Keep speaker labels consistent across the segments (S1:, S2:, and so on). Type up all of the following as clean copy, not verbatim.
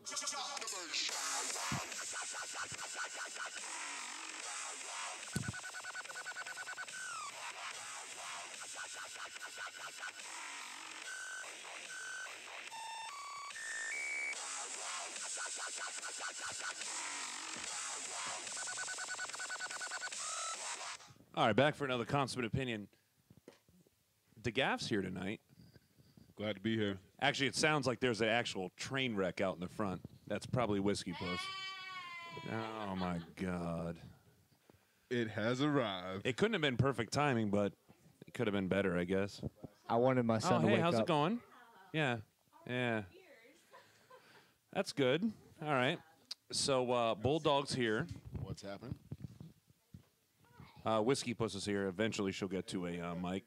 S1: All right, back for another Consummate Opinion. DeGaff's here tonight.
S2: Glad to be here.
S1: Actually, it sounds like there's an actual train wreck out in the front. That's probably Whiskey Puss. Oh, my God.
S2: It has arrived.
S1: It couldn't have been perfect timing, but it could have been better, I guess.
S3: I wanted my son to
S1: hey,
S3: wake
S1: how's
S3: up.
S1: it going? Yeah. Yeah. That's good. All right. So, Bulldog's here.
S4: What's happening?
S1: Whiskey Puss is here. Eventually, she'll get to a mic.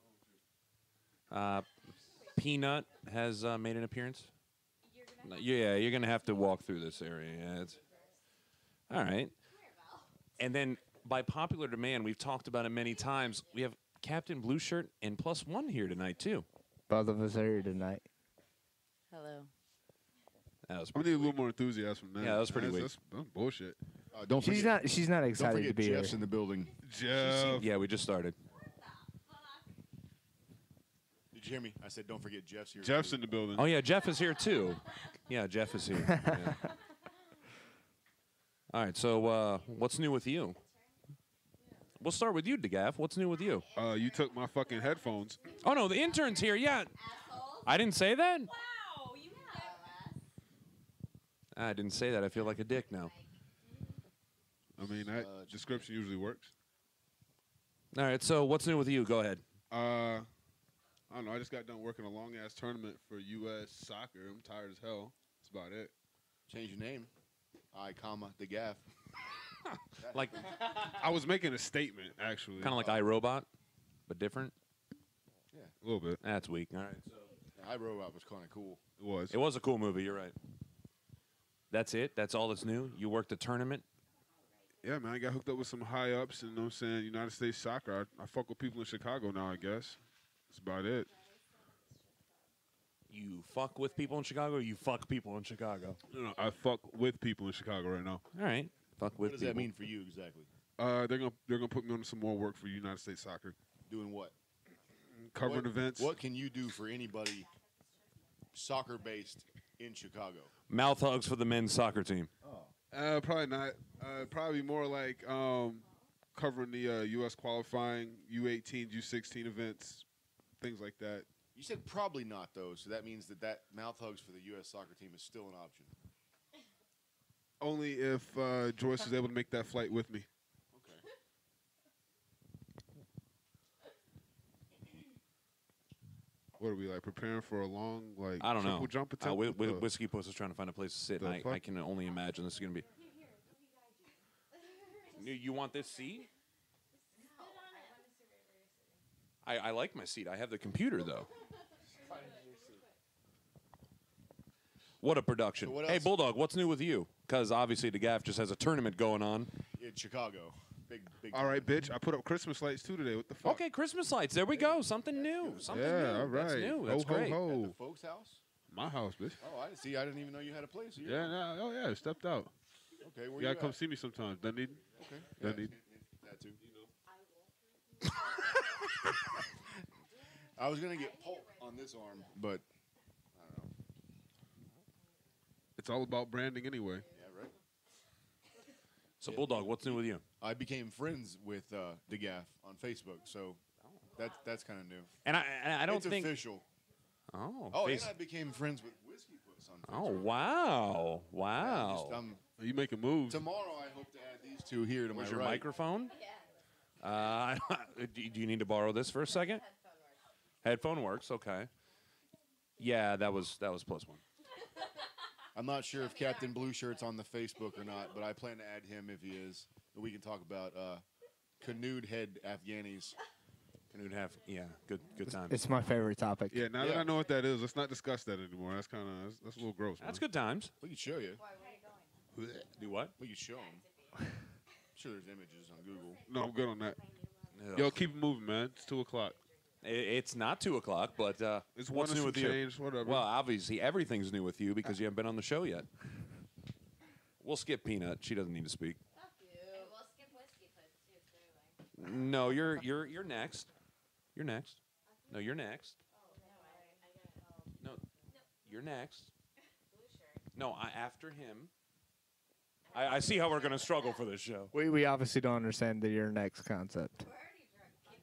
S1: Peanut has made an appearance. Yeah, you're gonna have to walk through this area. Yeah, it's... All right. And then, by popular demand, we've talked about it many times. We have Captain Blue Shirt and +1 here tonight too.
S3: Both of us are here tonight.
S5: Hello.
S1: That was
S2: I need a little more enthusiasm from that.
S1: Yeah, that was pretty weak.
S2: That's bullshit.
S3: She's not excited to be
S4: Jeff's
S3: here.
S4: in the building.
S2: Jeff.
S1: Yeah, we just started.
S4: Did you hear me? I said don't forget Jeff's here.
S2: Jeff's
S4: too.
S2: in the building.
S1: Oh yeah, Jeff is here too. Yeah, Jeff is here. Yeah. All right, so what's new with you? We'll start with you, DeGaff. What's new with you?
S2: You took my fucking headphones.
S1: Oh no, the intern's here. Yeah, I didn't say that.
S5: Wow, you
S1: I didn't say that. I feel like a dick now.
S2: I mean, that description usually works.
S1: All right, so what's new with you? Go ahead.
S2: I don't know. I just got done working a long-ass tournament for U.S. soccer. I'm tired as hell. That's about it.
S4: Change your name. The gaff.
S1: Like,
S2: I was making a statement, actually.
S1: kind of like iRobot, but different.
S4: Yeah.
S2: A little bit.
S1: That's weak. All right. So
S4: iRobot was kind of cool.
S2: It was.
S1: it was a cool movie. You're right. That's it. That's all that's new. You worked a tournament.
S2: Yeah, man. I got hooked up with some high-ups, and you know what I'm saying, United States soccer. I fuck with people in Chicago now, I guess. That's about it.
S1: You fuck with people in Chicago. Or you fuck people in Chicago.
S2: No, I fuck with people in Chicago right now.
S1: All right. Fuck with.
S4: What does
S1: people.
S4: that mean for you exactly?
S2: They're gonna put me on some more work for United States soccer,
S4: Doing what?
S2: covering events.
S4: What can you do for anybody soccer-based in Chicago?
S1: Mouth hugs for the men's soccer team.
S2: Probably not. Probably more like covering the U.S. qualifying, U18, U16 events, things like that.
S4: You said probably not, though, so that means that mouth hugs for the U.S. soccer team is still an option.
S2: Only if Joyce is able to make that flight with me.
S4: Okay.
S2: What are we, like, preparing for a long, like,
S1: I don't
S2: triple
S1: know.
S2: jump attempt?
S1: Whiskey Puss is trying to find a place to sit, and I can only imagine this is going to be. You want this seat? I like my seat. I have the computer, though. What a production.
S4: So what
S1: Hey,
S4: else?
S1: Bulldog, what's new with you? Because obviously DeGaff just has a tournament going on.
S4: In Chicago. Big.
S2: All right, bitch. I put up Christmas lights, too, today. What the fuck?
S1: Okay, Christmas lights. There we go. Something new. Something new.
S2: Yeah, all right.
S1: That's new. That's
S2: ho,
S1: great.
S2: Ho,
S4: At
S2: ho.
S4: the folks' house?
S2: My house, bitch.
S4: Oh, I see. I didn't even know you had a place here.
S2: Yeah, no, oh, yeah. Stepped out.
S4: Okay, where
S2: You gotta
S4: you
S2: come
S4: at?
S2: see me sometime. Dunedin?
S4: Okay.
S2: Dunedin.
S4: That too. I was gonna get pulp on this arm, but I don't know.
S2: It's all about branding anyway.
S4: Yeah, right.
S1: So, Bulldog, what's new with you?
S4: I became friends with DeGaff on Facebook, so that's kind of new.
S1: And I don't
S4: it's
S1: think.
S4: official.
S1: Oh,
S4: Oh,
S1: face-
S4: and I became friends with Whiskey Puss on Facebook.
S1: Oh, wow. Wow.
S2: Are you making moves?
S4: Tomorrow, I hope to add these two here to
S1: Where's
S4: my
S1: your
S4: right.
S1: microphone? Do you need to borrow this for a second? Headphone works. Okay. Yeah, that was +1.
S4: I'm not sure if Captain Blue Shirt's on the Facebook or not, but I plan to add him if he is. We can talk about canoed head Afghanis.
S1: Canoed half. Yeah, good time.
S3: It's my favorite topic.
S2: Yeah, now that I know what that is, let's not discuss that anymore. That's kind of that's a little gross.
S1: That's
S2: man.
S1: good times.
S4: We can show you.
S1: Do what?
S4: We can show him. I'm sure there's images on Google.
S2: No, I'm good on that.
S1: Ugh.
S2: Yo, keep it moving, man. It's 2 o'clock.
S1: It's not 2 o'clock, but
S2: It's
S1: what's
S2: one
S1: new
S2: or
S1: with
S2: some
S1: you?
S2: change, whatever.
S1: Well, obviously everything's new with you because you haven't been on the show yet. We'll skip Peanut. She doesn't need to speak.
S5: Fuck you. We'll skip whiskey puss too, clearly.
S1: No, you're next. You're next. No, you're next. No, you're next. No, after him. I see how we're gonna struggle for this show.
S3: We obviously don't understand the your next concept.
S5: We're already drunk. Keep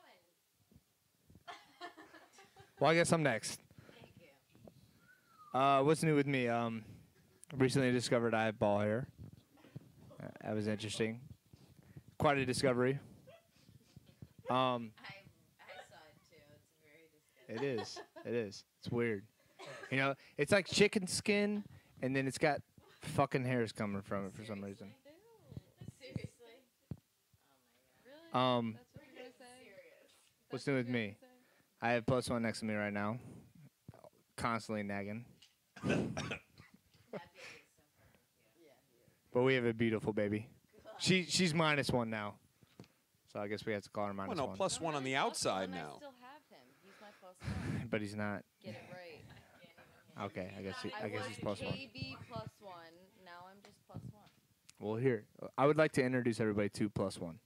S5: on going.
S3: Well, I guess I'm next.
S5: Thank you.
S3: What's new with me? Recently discovered I have ball hair. That was interesting. Quite a discovery.
S5: I saw it too. It's very disgusting.
S3: It is. It is. It's weird. You know, it's like chicken skin, and then it's got fucking hairs coming from it for some reason.
S5: Seriously.
S6: Really? That's what you're gonna say?
S5: Serious.
S3: What's new with me? I have +1 next to me right now. Constantly nagging.
S5: That baby is so funny. Yeah.
S3: But we have a beautiful baby. She's -1 now. So I guess we have to call her
S1: Well,
S3: -1.
S1: no, +1 on the outside
S5: And I
S1: now.
S5: still have him. He's my +1.
S3: But he's not.
S5: Get it right.
S3: Okay, I guess he's
S5: was
S3: +1.
S5: KB +1. Now I'm just +1.
S3: Well, here. I would like to introduce everybody to +1.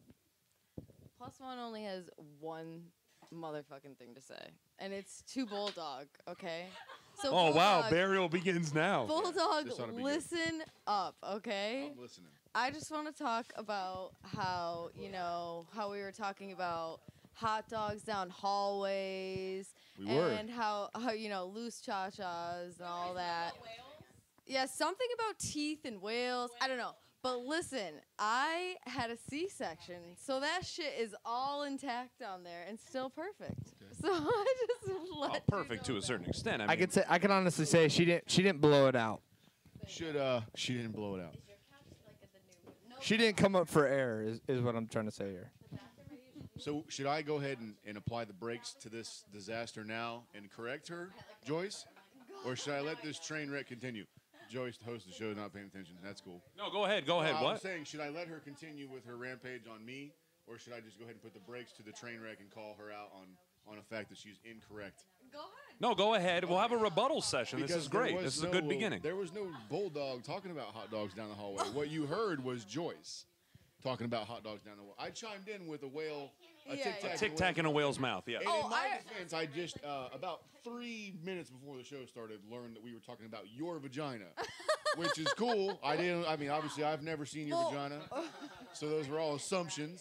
S6: +1 only has one motherfucking thing to say, and it's to Bulldog. Okay. So
S1: Oh wow,
S6: Bulldog-
S1: burial begins now.
S6: Bulldog,
S4: This ought to be good.
S6: listen up, okay?
S4: I'm listening.
S6: I just want to talk about how, how we were talking about hot dogs down hallways.
S4: We were.
S6: And how loose cha-chas and all that. Yeah, something about teeth and whales. I don't know. But listen, I had a C-section, so that shit is all intact down there and still perfect. So I just let
S1: Well,
S6: you
S1: perfect
S6: know
S1: to a
S6: that.
S1: certain extent.
S3: I could honestly say she didn't blow it out.
S4: She didn't blow it out.
S5: Is your couch like at the new? No.
S3: She didn't come up for air is what I'm trying to say here.
S4: So should I go ahead and apply the brakes to this disaster now and correct her, Joyce? Or should I let this train wreck continue? Joyce, the host of the show, not paying attention. That's cool.
S1: No, go ahead. Go ahead.
S4: I was
S1: What?
S4: saying, should I let her continue with her rampage on me, or should I just go ahead and put the brakes to the train wreck and call her out on a fact that she's incorrect?
S6: Go ahead.
S1: No, go ahead. We'll have a rebuttal session. This is
S4: there
S1: great.
S4: was
S1: This is a good beginning.
S4: There was no Bulldog talking about hot dogs down the hallway. What you heard was Joyce talking about hot dogs down the hallway. I chimed in with a whale, a
S6: Yeah,
S4: tic
S6: yeah.
S4: tac.
S1: Tic Tac in a whale's mouth. Yeah.
S4: And
S6: Oh,
S4: in my
S6: I-
S4: defense, I just about 3 minutes before the show started, learned that we were talking about your vagina, which is cool. I mean, obviously, I've never seen your
S6: Well-
S4: vagina, so those were all assumptions.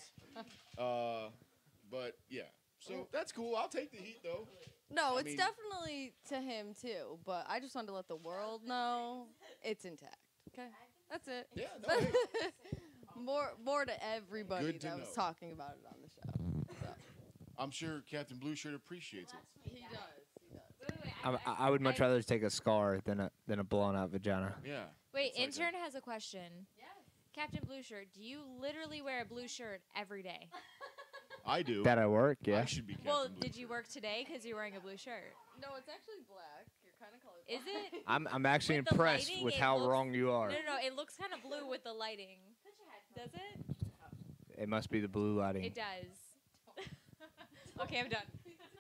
S4: But yeah, so that's cool. I'll take the heat though.
S6: No,
S4: I
S6: it's
S4: mean-
S6: definitely to him too, but I just wanted to let the world know it's intact. Okay, that's it.
S4: Yeah, no, hey,
S6: more to everybody
S4: Good to
S6: that was
S4: know.
S6: talking about it on the show. So.
S4: I'm sure Captain Blue Shirt appreciates it.
S6: He does. He does.
S5: Wait,
S3: I would much rather take a scar than a blown out vagina.
S4: Yeah.
S7: Wait,
S4: It's like
S7: intern has a question.
S6: Yes.
S7: Captain Blue Shirt, do you literally wear a blue shirt every day?
S4: I do.
S3: That I work,
S4: I
S3: yeah.
S4: should be Captain
S7: Well,
S4: Blue
S7: did you
S4: Shirt.
S7: work today because you're wearing a blue shirt?
S6: No, it's actually black. You're kind of colorblind.
S7: Is it?
S3: I'm actually
S7: With the
S3: impressed
S7: lighting,
S3: with
S7: it
S3: how
S7: looks-
S3: wrong you are.
S7: No, it looks kind of blue with the lighting. Does it?
S3: It must be the blue lighting.
S7: It does. Okay, I'm done.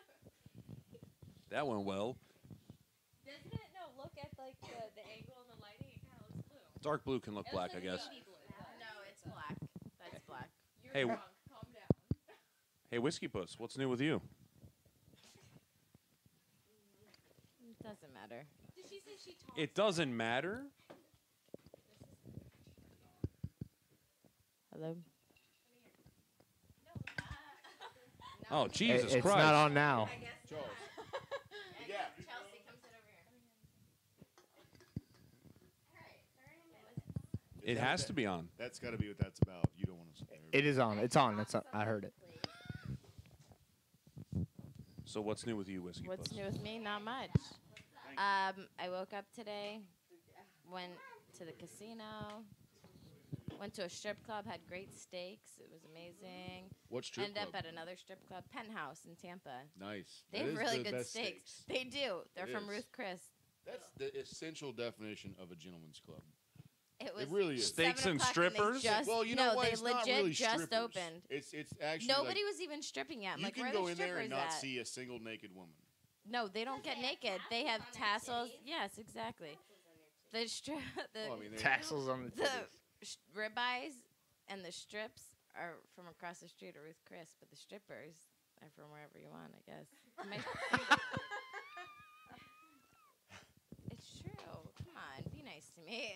S1: That went well.
S7: Doesn't it? No, look at like the angle and the lighting. It kind of looks blue.
S1: Dark blue can look black, I guess.
S5: No, it's black. That's black.
S6: You're
S1: Hey,
S6: drunk. Calm down.
S1: Hey, Whiskey Puss, what's new with you?
S5: It doesn't matter.
S7: Did she say she talked?
S1: It doesn't matter.
S5: Hello.
S1: Oh, Jesus
S3: It's
S1: Christ.
S3: not on now.
S4: Charles. Yeah.
S5: Chelsea, come sit over here.
S1: It has to be on.
S4: That's got to be what that's about. You don't want to.
S3: It is on. It's on. I heard it.
S1: So what's new with you, Whiskey
S5: What's
S1: Puss?
S5: new with me? Not much. I woke up today, went to the casino, went to a strip club, had great steaks. It was amazing.
S4: What strip
S5: Ended
S4: club?
S5: up at another strip club, Penthouse in Tampa.
S4: Nice.
S5: They
S4: That
S5: have
S4: is
S5: really
S4: the
S5: good
S4: best
S5: steaks. They do. They're
S4: It
S5: from
S4: is.
S5: Ruth Chris.
S4: That's the essential definition of a gentleman's club.
S5: It was
S4: really is.
S1: Steaks
S5: 7
S1: and
S5: o'clock they
S1: strippers?
S5: just-
S4: Well, you know
S5: no,
S4: what?
S5: they
S4: It's
S5: legit
S4: not really
S5: just
S4: strippers.
S5: opened.
S4: It's actually
S5: Nobody
S4: like,
S5: was even stripping yet. I'm
S4: you
S5: like,
S4: can
S5: where
S4: go
S5: are the
S4: in there and
S5: strippers
S4: not
S5: at?
S4: see a single naked woman.
S5: No, they don't get naked. They have tassels. Yes, exactly. The the
S4: Well, I mean,
S3: Tassels on the
S5: the
S3: titties.
S5: ribeyes and the strips are from across the street or with Chris, but the strippers are from wherever you want, I guess. It's true. Come on, be nice to me.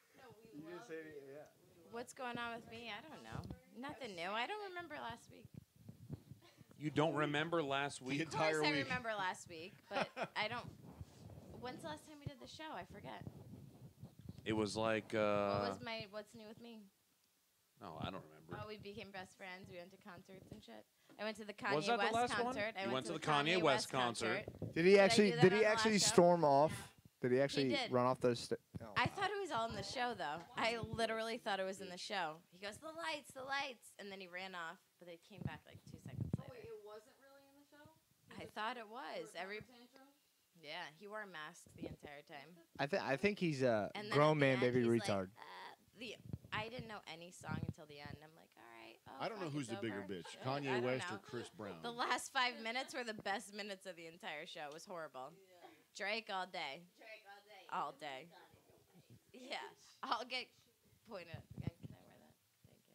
S5: What's going on with me? I don't know. Nothing new. I don't remember last week.
S1: You don't remember last
S4: the
S1: week?
S5: Of course,
S4: entire
S5: I
S4: week.
S5: remember last week, but I don't. When's the last time we did the show? I forget.
S1: It was like.
S5: What was my What's New with Me?
S1: No, I don't remember.
S5: Oh, we became best friends. We went to concerts and shit. I went to the Kanye
S1: Was that the
S5: West
S1: last one?
S5: concert. I
S1: You
S5: went to the Kanye West concert.
S3: Did he
S5: I
S3: actually?
S5: do that
S3: Did
S5: on
S3: he
S5: the
S3: actually
S5: last show?
S3: storm off? Did he actually
S5: did.
S3: run off those? Oh,
S5: I thought it was all in the show, though. I literally thought it was in the show. He goes, the lights, and then he ran off, but they came back like 2 seconds later.
S6: Wait, it wasn't really in the show?
S5: I thought it was. Yeah, he wore a mask the entire time.
S3: I think he's a
S5: And then
S3: grown
S5: at the
S3: man,
S5: end,
S3: baby
S5: he's
S3: retard.
S5: Like, I didn't know any song until the end. I'm like, all right. Oh,
S4: I don't know
S5: fuck,
S4: who's
S5: it's
S4: the bigger
S5: over.
S4: bitch,
S5: I
S4: Kanye
S5: don't
S4: West
S5: know.
S4: or Chris Brown.
S5: The last 5 minutes were the best minutes of the entire show. It was horrible. Drake all day. All day. Yeah. I'll get pointed at again. Can I wear that?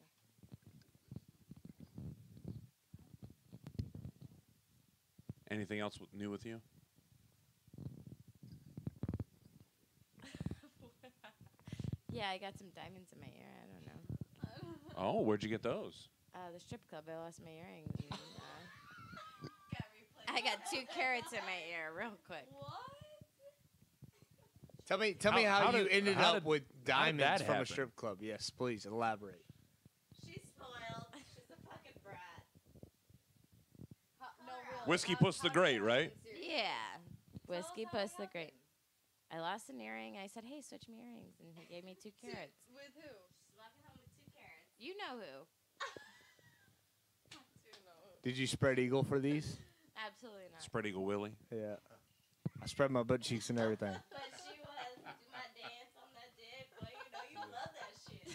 S5: Thank you.
S1: Anything else new with you?
S5: Yeah, I got some diamonds in my ear. I don't know.
S1: Oh, where'd you get those?
S5: The strip club. I lost my earrings. And, I got 2 carats in my ear, real quick.
S3: Tell me
S1: How
S3: how you
S1: did-
S3: ended
S1: how
S3: up
S1: did-
S3: with
S1: how did that
S3: diamonds from a
S1: happen?
S3: strip club. Yes, please elaborate.
S7: She's spoiled. She's a fucking brat.
S1: Whiskey Puss the Great, right?
S5: Yeah. Whiskey Puss the Great. I lost an earring. I said, hey, switch me earrings. And he gave me 2 carats.
S6: With who?
S5: You know who.
S3: Did you spread eagle for these?
S5: Absolutely not.
S1: Spread Eagle Willie.
S3: Yeah. I spread my butt cheeks and everything.
S7: But she was do my dance on that dick. Well, you know you love that shit.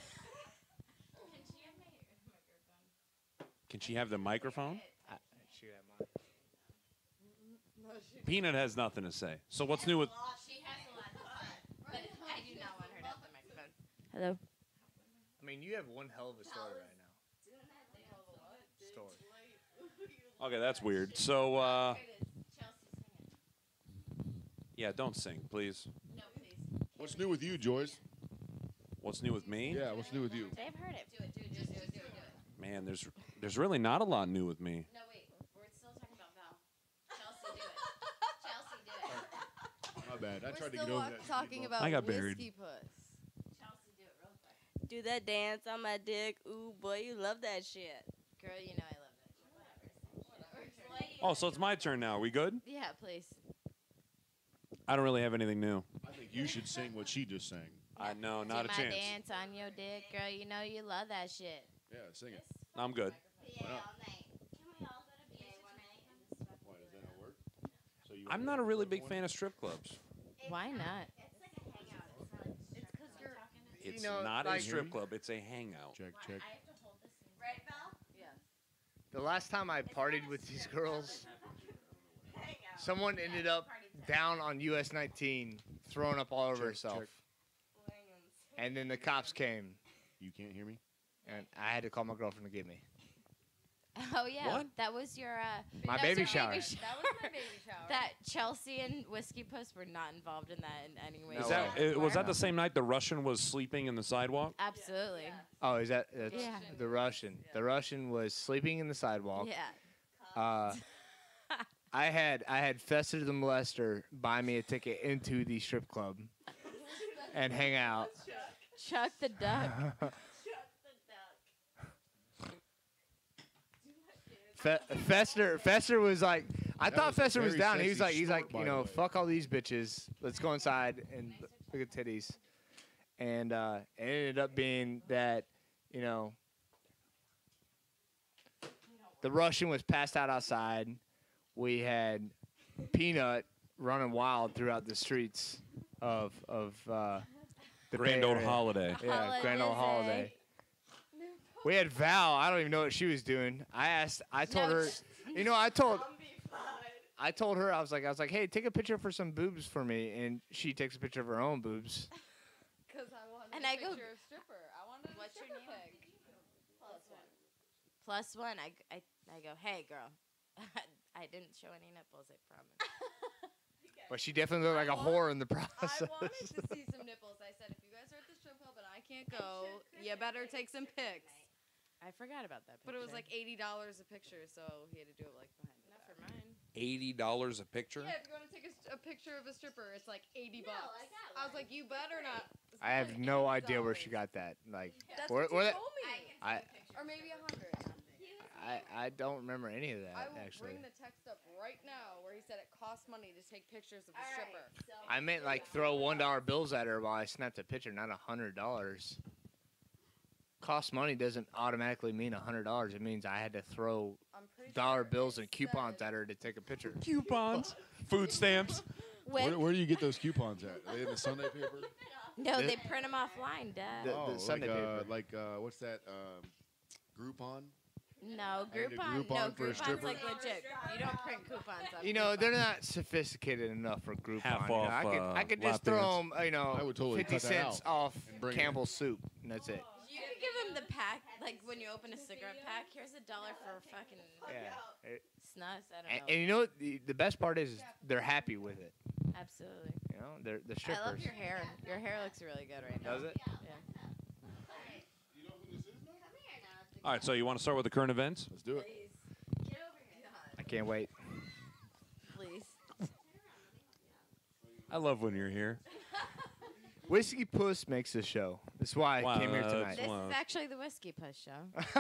S1: Can she have the microphone?
S3: Shoot at mine.
S1: Peanut has nothing to say. So what's new with?
S5: She has a lot to say. But I do not want her to have the microphone. Hello.
S3: I mean, you have one hell of a story right now. Story.
S1: Okay, that's weird. So,
S5: Chelsea, sing it.
S1: yeah, don't sing, please.
S5: No, please.
S4: What's new with you, Joyce?
S1: What's new with me?
S4: Yeah, what's new with you?
S5: They've heard it. Do it. Just do it.
S1: Man, there's really not a lot new with me.
S5: No, wait. We're still talking about Val. Chelsea, do it. Chelsea, do it.
S4: My bad. I
S6: We're
S4: tried to
S6: still
S4: get over that.
S6: talking about
S1: I got buried.
S6: Whiskey Puss.
S5: Chelsea, do it real quick.
S7: Do that dance on my dick. Ooh, boy, you love that shit.
S5: Girl, you know I love that shit. Whatever.
S1: Oh, so it's my turn now. We good?
S5: Yeah, please.
S1: I don't really have anything new.
S4: I think you should sing what she just sang.
S1: I know, not a
S5: do my
S1: chance.
S5: dance on your dick, girl. You know you love that shit.
S4: Yeah, sing it.
S1: I'm good.
S4: Why not?
S7: Can we all go to BA one night?
S4: Why does that not work? So you
S1: I'm not a really big fan of strip clubs.
S5: Why not?
S7: It's like a hangout. It's because you're
S1: It's
S3: know,
S1: not
S3: like-
S1: a strip club. It's a hangout.
S4: Check, check.
S7: right, Val.
S3: The last time I partied with these girls, someone ended up down on US 19, throwing up all over
S4: Check,
S3: herself.
S4: check.
S3: And then the cops came,
S4: You can't hear me?
S3: and I had to call my girlfriend to get me.
S5: Oh yeah,
S1: What?
S5: that was your
S3: My
S5: that's
S3: baby
S5: your
S3: shower.
S6: That was my baby shower.
S5: That Chelsea and Whiskey Puss were not involved in that in any way.
S3: No
S1: Is
S3: way.
S1: that,
S5: shape, or
S1: was that
S5: form.
S1: the same night the Russian was sleeping in the sidewalk?
S5: Absolutely.
S3: Oh, is that's
S5: Yeah.
S3: the Russian? The Russian was sleeping in the sidewalk.
S5: Yeah.
S3: Uh, I had Fester the molester buy me a ticket into the strip club and hang out.
S5: Chuck the duck.
S3: Fester was like, I
S4: That
S3: thought
S4: was a
S3: Fester was
S4: very
S3: down. He was
S4: sexy
S3: like,
S4: snort, by
S3: you
S4: the
S3: know,
S4: way.
S3: fuck all these bitches. Let's go inside and look at titties. And it ended up being that, you know, the Russian was passed out outside. We had Peanut running wild throughout the streets of the
S1: Grand
S3: Bay
S1: Old
S3: Area.
S1: Holiday.
S3: Yeah, Grand Old Holiday. We had Val. I don't even know what she was doing. I told her, you know, I told her, I was like, hey, take a picture for some boobs for me, and she takes a picture of her own boobs.
S6: Because I wanted
S5: And
S6: a
S5: I go,
S6: picture of stripper. I wanted
S5: what's
S6: a
S5: your
S6: stripper
S5: name?
S6: pic.
S5: Plus one. I go, hey, girl. I didn't show any nipples, I promise.
S3: But she definitely looked like a whore in the
S6: I
S3: process.
S6: wanted to see some nipples. I said, if you guys are at the strip club and I can't go, you better take some pics.
S5: I forgot about that picture.
S6: But it was like $80 a picture, so he had to do it like behind the
S5: Not
S6: back.
S5: for mine.
S1: $80 a picture?
S6: Yeah, if you're going to take a picture of a stripper, it's like $80 bucks. I was like, you better not. It's
S3: I have
S6: like
S3: no idea where she
S6: $80.
S3: got that. Like,
S6: That's
S3: where
S6: what you
S3: that-
S6: told me. Or maybe 100.
S3: I don't remember any of that
S6: I will
S3: actually.
S6: bring the text up right now where he said it costs money to take pictures of a stripper.
S3: I meant like throw $1 bills at her while I snapped a picture, not $100. Cost money doesn't automatically mean $100. It means I had to throw
S6: I'm pretty
S3: dollar
S6: sure
S3: bills
S6: it
S3: and coupons
S6: said-
S3: at her to take a picture.
S1: Coupons. Food stamps.
S4: Where do you get those coupons at? Are they in the Sunday paper?
S5: No,
S3: The-
S5: they print them offline, Dad.
S3: The Sunday paper.
S4: What's that? Groupon?
S5: No,
S4: I need a
S5: Groupon.
S4: Groupon
S5: No,
S4: for a
S5: Groupon's
S4: stripper?
S5: like legit. You don't print coupons off.
S3: You know,
S5: Groupon.
S3: they're not sophisticated enough for Groupon.
S1: Half
S3: you know.
S1: off,
S3: I could
S1: lap
S3: just throw
S1: dance.
S3: them, you know,
S4: I would totally
S3: 50
S4: cut that
S3: cents
S4: out
S3: off
S4: and bring it.
S3: Campbell's soup, and that's it.
S5: You could give him the pack, like when you open a cigarette pack. Here's $1 for fucking
S3: Yeah.
S5: snus. I don't
S3: And,
S5: know.
S3: and you know what? The best part is they're happy with it.
S5: Absolutely.
S3: You know, they're
S5: I
S3: strippers.
S5: love your hair. Your hair looks really good right now.
S3: Does it?
S5: Yeah.
S1: All right, so you want to start with the current events?
S4: Let's do it.
S3: I can't wait.
S5: Please.
S1: I love when you're here.
S3: Whiskey Puss makes this show. That's why I
S1: Wow,
S3: came here
S1: that's
S3: tonight.
S5: This
S1: Wow.
S5: is actually the Whiskey Push show.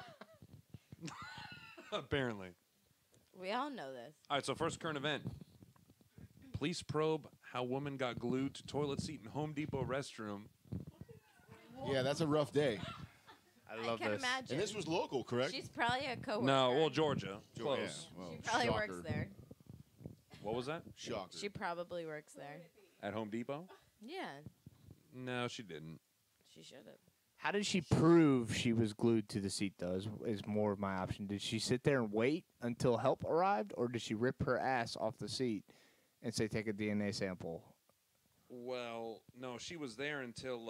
S1: Apparently.
S5: We all know this.
S1: All right, so first current event. Police probe how woman got glued to toilet seat in Home Depot restroom.
S4: Yeah, that's a rough day.
S3: I love
S5: can
S3: this.
S5: imagine.
S4: And this was local, correct?
S5: She's probably a coworker.
S1: No, well, Georgia.
S4: Jo-
S1: Close.
S4: yeah, well,
S5: She probably
S4: shocker.
S5: works there.
S1: What was that?
S4: Shocker.
S5: She probably works there.
S1: At Home Depot?
S5: Yeah,
S1: No, she didn't.
S5: she should have.
S3: How did she prove she was glued to the seat, though, is more of my option. Did she sit there and wait until help arrived, or did she rip her ass off the seat and say, take a DNA sample?
S1: Well, no, she was there until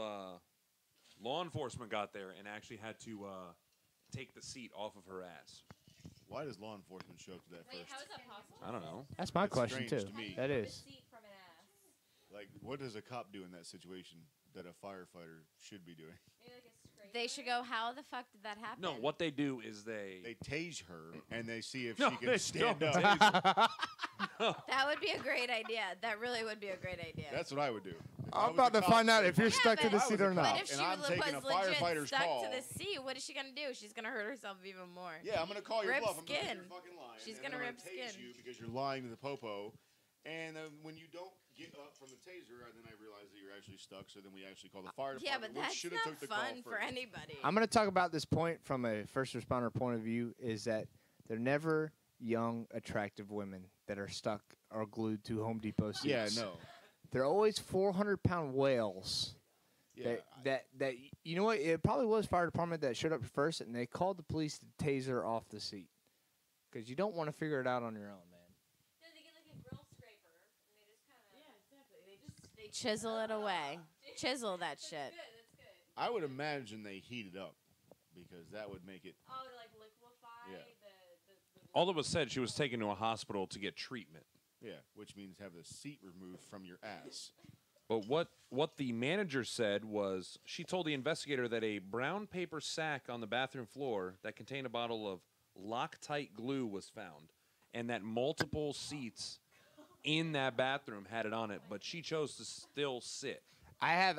S1: law enforcement got there and actually had to take the seat off of her ass.
S4: Why does law enforcement show up to that
S7: Wait,
S4: first?
S7: how is that possible?
S1: I don't know.
S3: That's my
S4: That's
S3: question,
S4: strange
S3: too.
S4: to me.
S3: That
S7: A
S3: is.
S7: seat from an ass.
S4: Like, what does a cop do in that situation that a firefighter should be doing?
S7: Maybe like a scraper.
S5: They should go, how the fuck did that happen?
S1: No, what they do is they
S4: They tase her and they see if
S1: No,
S4: she
S1: they
S4: can stand
S1: don't
S4: up.
S1: tase
S5: That would be a great idea. That really would be a great idea.
S4: That's what I would do. If I
S3: I'm
S4: was
S3: about
S4: a
S3: to
S4: cop,
S3: find out if you're
S5: Yeah,
S3: stuck to
S5: but-
S3: the
S4: If I
S3: seat
S4: was a
S3: or not.
S5: but
S4: cop,
S5: if she
S4: and I'm
S5: was
S4: taking a firefighter's
S5: legit stuck
S4: call.
S5: to the seat, what is she gonna do? She's gonna hurt herself even more.
S4: Yeah, I'm gonna call your
S5: Rip
S4: bluff. I'm gonna
S5: skin.
S4: think you're fucking lying.
S5: She's
S4: and
S5: gonna
S4: then I'm
S5: rip
S4: tase
S5: skin.
S4: you because you're lying to the popo. And when you don't get up from the taser, then I realize that you're actually stuck. So then we actually call the fire
S5: Yeah,
S4: department.
S5: but
S4: which
S5: that's
S4: should have
S5: not
S4: took the call
S5: fun for
S4: first.
S5: anybody.
S3: I'm going to talk about this point from a first responder point of view is that they're never young, attractive women that are stuck or glued to Home Depot seats.
S4: Yeah, no.
S3: They're always 400-pound whales.
S4: Yeah,
S3: That you know what? It probably was fire department that showed up first, and they called the police to tase her off the seat because you don't want to figure it out on your own, man.
S7: No, they get like a grill scraper, and they just kind of. Yeah, exactly.
S5: They chisel it away. Chisel that shit.
S7: Good. That's good.
S4: I would imagine they heat it up because that would make it.
S7: Oh, to like liquefy
S4: Yeah.
S7: the
S1: All that was said, she was taken to a hospital to get treatment.
S4: Yeah, which means have the seat removed from your ass.
S1: But what the manager said was she told the investigator that a brown paper sack on the bathroom floor that contained a bottle of Loctite glue was found, and that multiple seats in that bathroom had it on it, but she chose to still sit.
S3: I have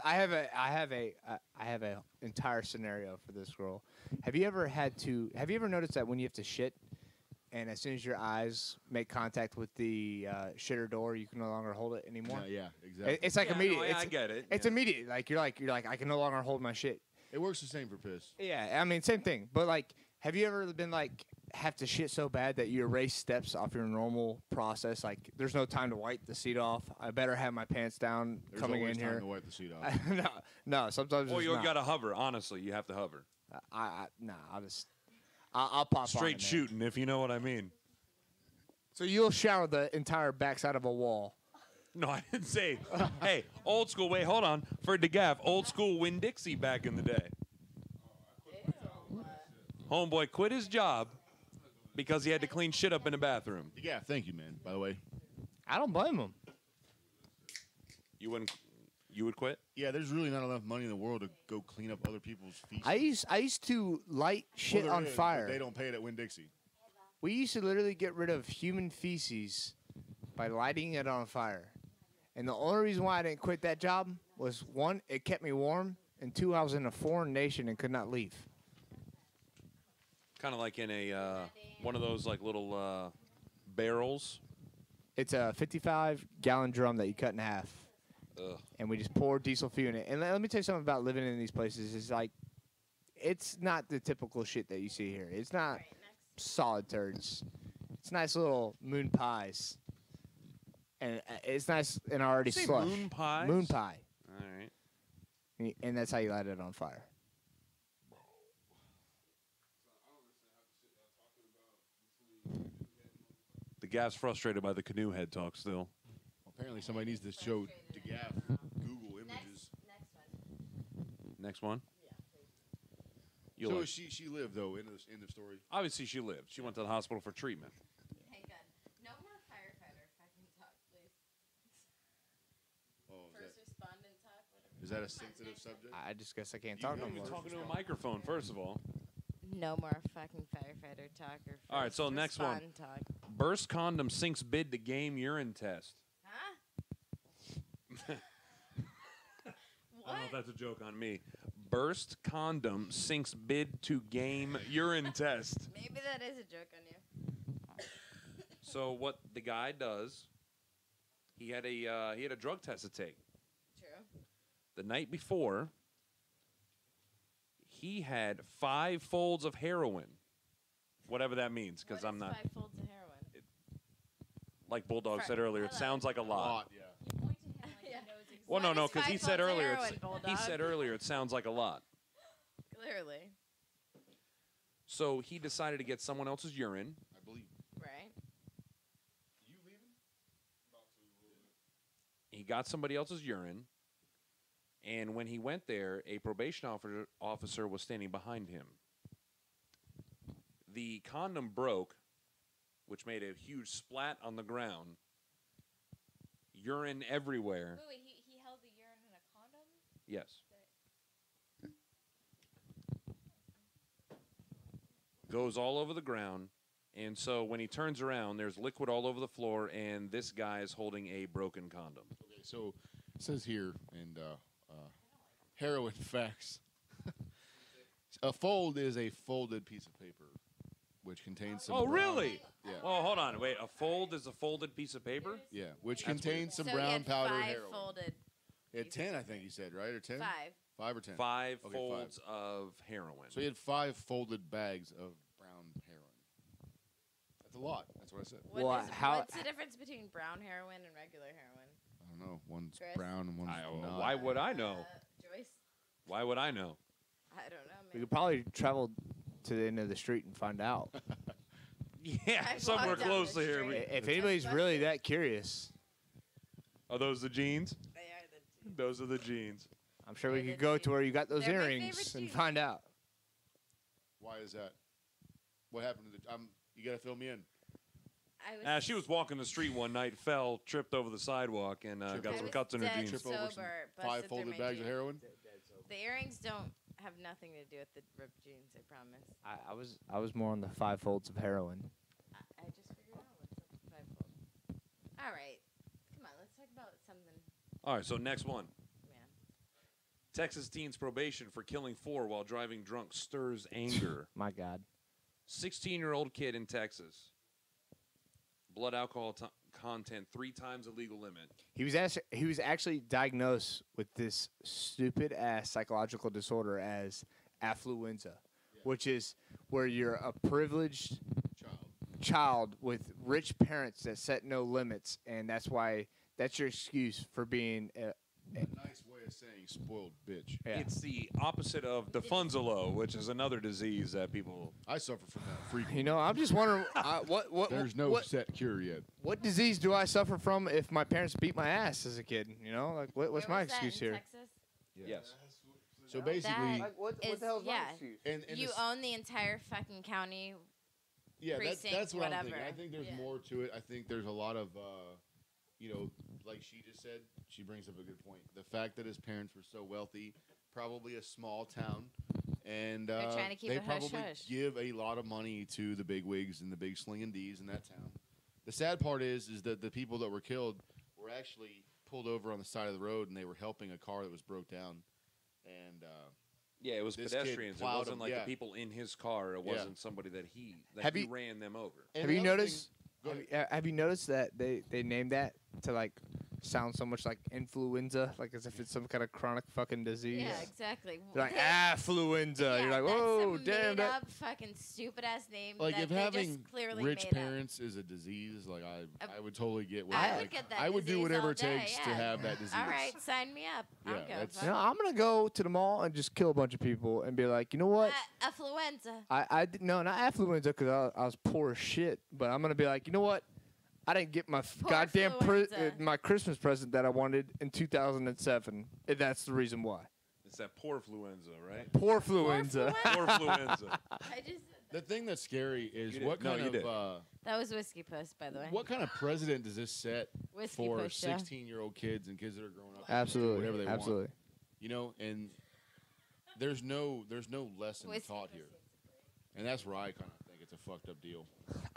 S3: a entire scenario for this girl. Have you ever noticed that when you have to shit, and as soon as your eyes make contact with the shitter door, you can no longer hold it anymore?
S4: Yeah, exactly.
S3: It's like
S1: Yeah, no,
S3: immediate.
S1: I get it.
S3: It's
S1: yeah.
S3: immediate. Like you're like I can no longer hold my shit.
S4: It works the same for piss.
S3: Yeah, I mean same thing. But like, have you ever been like have to shit so bad that you erase steps off your normal process. Like, there's no time to wipe the seat off. I better have my pants down
S4: There's
S3: coming
S4: always
S3: in
S4: time
S3: here.
S4: to wipe the seat off.
S3: No, sometimes
S1: Or
S3: it's
S1: you
S3: not.
S1: gotta hover. Honestly, you have to hover.
S3: I'll pop on
S1: Straight
S3: it, man.
S1: shooting, if you know what I mean.
S3: So you'll shower the entire backside of a wall.
S1: No, I didn't say. Hey, old school. Wait, hold on. For DeGaff, old school Winn-Dixie back in the day. Homeboy quit his job because he had to clean shit up in the bathroom.
S4: Yeah, thank you, man. By the way.
S3: I don't blame him.
S1: You wouldn't? You would quit?
S4: Yeah, there's really not enough money in the world to go clean up other people's feces.
S3: I used to light shit
S4: Well,
S3: on
S4: there is,
S3: fire.
S4: but they don't pay it at Winn-Dixie.
S3: We used to literally get rid of human feces by lighting it on fire. And the only reason why I didn't quit that job was, one, it kept me warm, and two, I was in a foreign nation and could not leave.
S1: Kind of like in a one of those like little barrels.
S3: It's a 55-gallon drum that you cut in half.
S1: Ugh.
S3: And we just pour diesel fuel in it. And let me tell you something about living in these places. It's like, it's not the typical shit that you see here. It's not solid turds. It's nice little moon pies. And it's nice and already
S1: Say
S3: slush.
S1: moon pies?
S3: Moon pie.
S1: All right.
S3: And that's how you light it on fire.
S1: The Gaff's frustrated by the canoe head talk still.
S4: Apparently, somebody needs to show DeGaff Google images.
S1: Next one. You
S4: So
S1: like-
S4: she lived though. End of story.
S1: Obviously, she lived. She went to the hospital for treatment.
S5: Hey, good. No more firefighter fucking talk, please.
S4: Oh,
S5: First respondent talk, whatever.
S4: is that a sensitive subject?
S3: I just guess I can't
S4: You
S3: talk
S4: know
S3: no
S4: you're
S3: more.
S1: Talking to a microphone, first of all.
S5: No more fucking firefighter talk or
S1: All right,
S5: first
S1: so next one.
S5: respond Talk.
S1: Burst condom sinks bid to game urine test.
S5: Huh?
S1: I don't know if that's a joke on me. Burst condom sinks bid to game urine test.
S5: Maybe that is a joke on you.
S1: So what the guy does, he had a drug test to take.
S5: True.
S1: The night before, he had 5 folds of heroin. Whatever that means, because
S5: What
S1: I'm
S5: is
S1: not
S5: 5 folds of heroin.
S1: like Bulldog
S5: Fr-
S1: said earlier. It
S5: hello.
S1: sounds like a lot.
S4: Yeah.
S7: You point to him like
S5: Yeah.
S7: he knows exactly.
S1: Well,
S5: What
S1: no,
S5: is
S1: because he
S5: 5
S1: said
S5: folds of
S1: earlier.
S5: heroin,
S1: He
S5: Bulldog?
S1: said earlier it sounds like a lot.
S5: Clearly.
S1: So he decided to get someone else's urine.
S4: I believe.
S5: Right.
S4: You leaving?
S1: He got somebody else's urine, and when he went there, a probation officer was standing behind him. The condom broke, which made a huge splat on the ground. Urine everywhere.
S7: Wait, he held the urine in a condom?
S1: Yes. Goes all over the ground, and so when he turns around, there's liquid all over the floor, and this guy is holding a broken condom.
S4: Okay, so it says here, and heroin facts. A fold is a folded piece of paper, which contains some.
S1: Oh,
S4: brown-
S1: really?
S4: Yeah.
S1: Oh, hold on. Wait, a fold is a folded piece of paper?
S4: Yeah, which
S1: That's
S4: contains some
S5: so he
S4: brown
S5: had
S4: powder
S5: 5
S4: heroin.
S5: folded.
S4: He had 10, I think he said, right? Or 10?
S5: 5.
S4: 5 or 10?
S1: 5
S4: Okay,
S1: folds of heroin.
S4: So he had 5 folded bags of brown heroin. That's a lot. That's what I said.
S3: Well,
S5: What's the difference between brown heroin and regular heroin?
S4: I don't know. One's
S5: Chris?
S4: brown and one's not.
S1: Why would I know?
S5: Joyce?
S1: Why would I know?
S5: I don't know,
S3: We
S5: man.
S3: could probably travel to the end of the street and find out.
S1: Yeah,
S5: I've
S1: somewhere
S5: walked down
S1: close
S5: the
S1: to here.
S5: street.
S3: If anybody's really that curious,
S1: Are those the jeans?
S5: They are the two.
S1: Those are the jeans.
S3: I'm sure
S5: They're
S3: we
S5: the
S3: could go to
S5: jeans.
S3: where you got those
S5: They're my
S3: earrings
S5: favorite
S3: and
S5: jeans.
S3: find out.
S4: Why is that? What happened to the? You gotta fill me in.
S5: I was
S1: She was walking the street one night, fell, tripped over the sidewalk, and
S4: Tripped
S1: got
S4: over.
S1: some
S5: was
S1: cuts in her
S5: dead
S1: jeans.
S4: Trip over some
S5: sober,
S4: 5
S5: busted through
S4: folded
S5: my
S4: bags of
S5: jeans.
S4: heroin.
S5: The earrings don't have nothing to do with the ripped jeans, I promise.
S3: I was more on the 5 folds of heroin.
S5: I just figured out what's up with 5 fold. All right. Come on, let's talk about something.
S1: All right, so next one.
S5: Man.
S1: Texas teen's probation for killing 4 while driving drunk stirs anger.
S3: My God.
S1: 16-year-old kid in Texas. Blood alcohol content 3 times the legal limit.
S3: He was actually diagnosed with this stupid ass psychological disorder as affluenza, which is where you're a privileged child with rich parents that set no limits, and that's your excuse for being
S4: A nice way of saying spoiled bitch.
S3: yeah.
S1: It's the opposite of Defunzalo, which is another disease that people.
S4: I suffer from that frequently.
S3: You know, I'm just wondering what
S4: There's no set cure yet.
S3: what disease do I suffer from if my parents beat my ass as a kid? You know, like what's
S5: Where
S3: my
S5: was that,
S3: excuse
S5: in
S3: here?
S5: Texas?
S1: Yes.
S4: So basically,
S5: That-
S3: What
S5: Is-
S3: the hell's my
S5: yeah.
S3: excuse?
S4: and
S5: You
S4: this-
S5: own the entire fucking county.
S4: yeah,
S5: precinct,
S4: that's what I'm thinking.
S5: whatever.
S4: I think there's
S5: Yeah.
S4: more to it. I think there's a lot of, like she just said, she brings up a good point. The fact that his parents were so wealthy, probably a small town, and
S5: They're trying to keep
S4: they
S5: it hush
S4: probably
S5: hush.
S4: give a lot of money to the big wigs and the big slinging D's in that town. The sad part is that the people that were killed were actually pulled over on the side of the road, and they were helping a car that was broke down, and.
S1: Yeah, it was
S4: This kid
S1: pedestrians. It
S4: plowed
S1: wasn't
S4: him,
S1: like
S4: yeah.
S1: the people in his car. It
S4: Yeah.
S1: wasn't somebody that he
S3: Have you-
S1: ran them over.
S4: And
S3: Have
S4: the
S3: you
S4: other
S3: noticed?
S4: thing- go ahead.
S3: Have you noticed that they named that to like sound so much like influenza, like as if it's some kind of chronic fucking disease?
S5: Yeah, exactly.
S3: They're like
S5: They-
S3: affluenza.
S5: yeah,
S3: You're like,
S5: that's
S3: whoa,
S5: some
S3: damn
S5: made
S3: that.
S5: up fucking stupid ass name.
S4: Like
S5: that
S4: if
S5: they
S4: having
S5: just clearly
S4: rich
S5: made up.
S4: parents is a disease, like I would totally get.
S5: I
S4: What,
S5: would
S4: like,
S5: get that
S4: I would do
S5: disease
S4: whatever
S5: all
S4: it
S5: day,
S4: takes to
S5: yeah.
S4: have that disease.
S5: All right, sign me up.
S4: Yeah,
S5: I'll go.
S4: that's-
S3: You know, I'm gonna go to the mall and just kill a bunch of people and be like, you know what?
S5: Affluenza.
S3: No, not affluenza because I was poor as shit. But I'm gonna be like, you know what? I didn't get my goddamn
S5: Poor-fluenza.
S3: my Christmas present that I wanted in 2007. And that's the reason why.
S1: It's that poor fluenza, right?
S3: Poor fluenza.
S1: Poor fluenza.
S5: I just.
S4: The thing that's scary is
S1: You did-
S4: what
S1: no,
S4: kind
S1: you
S4: of
S1: did.
S5: That was Whiskey Puss, by the way.
S4: what kind of precedent does this set
S5: Whiskey
S4: for
S5: Puss show.
S4: 16-year-old kids and kids that are growing up?
S3: Absolutely.
S4: Whatever they
S3: Absolutely.
S4: want. You know, and there's no lesson
S5: Whiskey
S4: taught here, and that's where I kind of think it's a fucked up deal.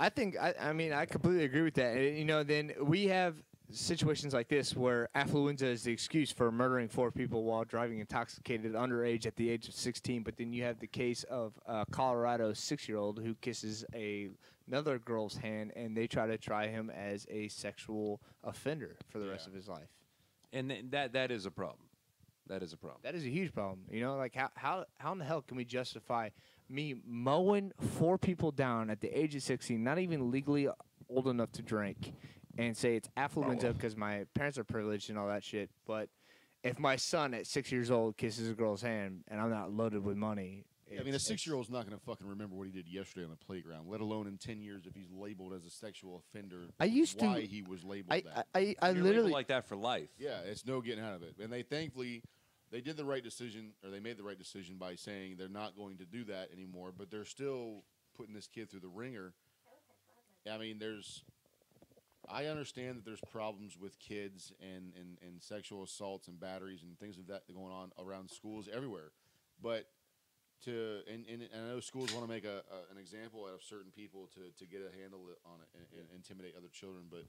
S3: I mean, I completely agree with that. And, you know, then we have situations like this where affluenza is the excuse for murdering 4 people while driving intoxicated underage at the age of 16. But then you have the case of a Colorado 6-year-old who kisses another girl's hand, and they try him as a sexual offender for the rest
S4: Yeah.
S3: of his life.
S1: And that is a problem. That is a problem.
S3: That is a huge problem. You know, like how in the hell can we justify me mowing 4 people down at the age of 16, not even legally old enough to drink, and say it's affluenza because my parents are privileged and all that shit. But if my son at 6 years old kisses a girl's hand and I'm not loaded with money,
S4: I mean, a 6-year-old's not going to fucking remember what he did yesterday on the playground, let alone in 10 years if he's labeled as a sexual offender.
S3: I used to-
S4: why he was labeled that.
S3: I
S1: You're labeled
S3: literally
S1: like that for life.
S4: Yeah, it's no getting out of it. And they thankfully they did the right decision, or they made the right decision by saying they're not going to do that anymore. But they're still putting this kid through the ringer. I mean, I understand that there's problems with kids and sexual assaults and batteries and things of that going on around schools everywhere. But and I know schools want to make an example out of certain people to get a handle on it and intimidate other children. But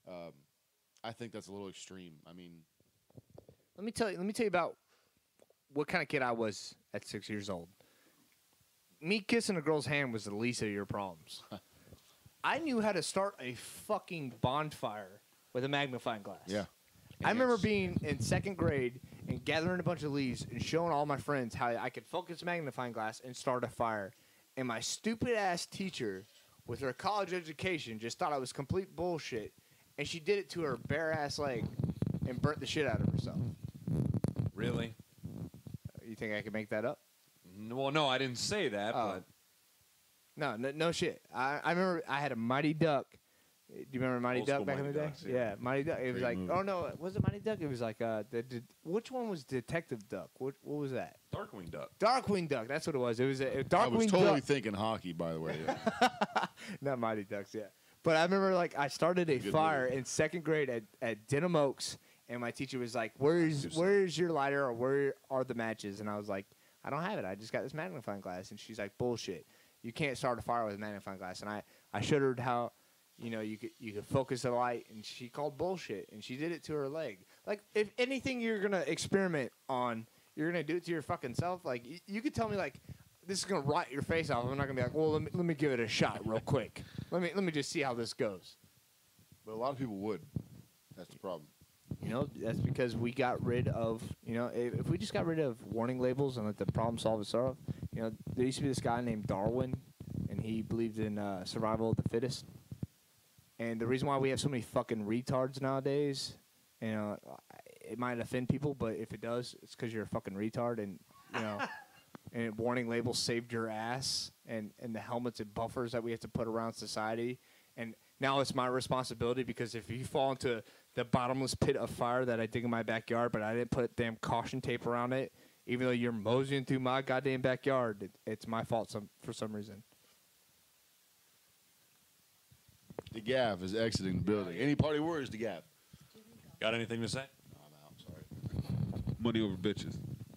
S4: I think that's a little extreme. I mean,
S3: let me tell you about what kind of kid I was at 6 years old. Me kissing a girl's hand was the least of your problems. I knew how to start a fucking bonfire with a magnifying glass.
S4: yeah.
S3: I remember being in 2nd grade and gathering a bunch of leaves and showing all my friends how I could focus a magnifying glass and start a fire. And my stupid ass teacher, with her college education, just thought I was complete bullshit. And she did it to her bare ass leg and burnt the shit out of herself.
S1: Really?
S3: You think I could make that up?
S1: Well, no, I didn't say that,
S3: Oh.
S1: but
S3: No shit. I remember I had a Mighty Duck. Do you remember Mighty
S1: Old
S3: Duck
S1: school
S3: back in the
S1: Mighty
S3: day?
S1: Ducks, yeah.
S3: Yeah, Mighty Duck. It was
S4: Great
S3: like,
S4: movie.
S3: oh no, was it Mighty Duck? It was like, which one was Detective Duck? What was that?
S1: Darkwing Duck.
S3: Darkwing Duck. That's what it was. It was a
S4: I
S3: Darkwing
S4: was totally
S3: Duck.
S4: thinking hockey, by the way.
S3: Not Mighty Ducks, yeah. But I remember like I started a
S4: Good
S3: fire
S4: movie.
S3: in 2nd grade at Denham Oaks, and my teacher was like, "Where's your lighter or where are the matches?" And I was like, "I don't have it. I just got this magnifying glass." And she's like, "Bullshit. You can't start a fire with a magnifying glass." And I showed her how, you know, you could focus the light, and she called bullshit, and she did it to her leg. Like if anything you're gonna experiment on, you're gonna do it to your fucking self. Like you could tell me like, this is gonna rot your face off. I'm not gonna be like, well, let me give it a shot real quick. Let me just see how this goes.
S4: But a lot of people would. That's the problem.
S3: You know, that's because we got rid of, you know, if we just got rid of warning labels and let the problem solve itself. You know, there used to be this guy named Darwin, and he believed in survival of the fittest. And the reason why we have so many fucking retards nowadays, you know, it might offend people, but if it does, it's because you're a fucking retard, and you know, and warning labels saved your ass, and the helmets and buffers that we have to put around society, and now it's my responsibility because if you fall into the bottomless pit of fire that I dig in my backyard, but I didn't put damn caution tape around it, even though you're moseying through my goddamn backyard, it's my fault for some reason.
S4: The Gav is exiting the building. Any party words, the Gav?
S1: Got anything to say?
S4: No, I'm out. Sorry.
S2: Money over bitches.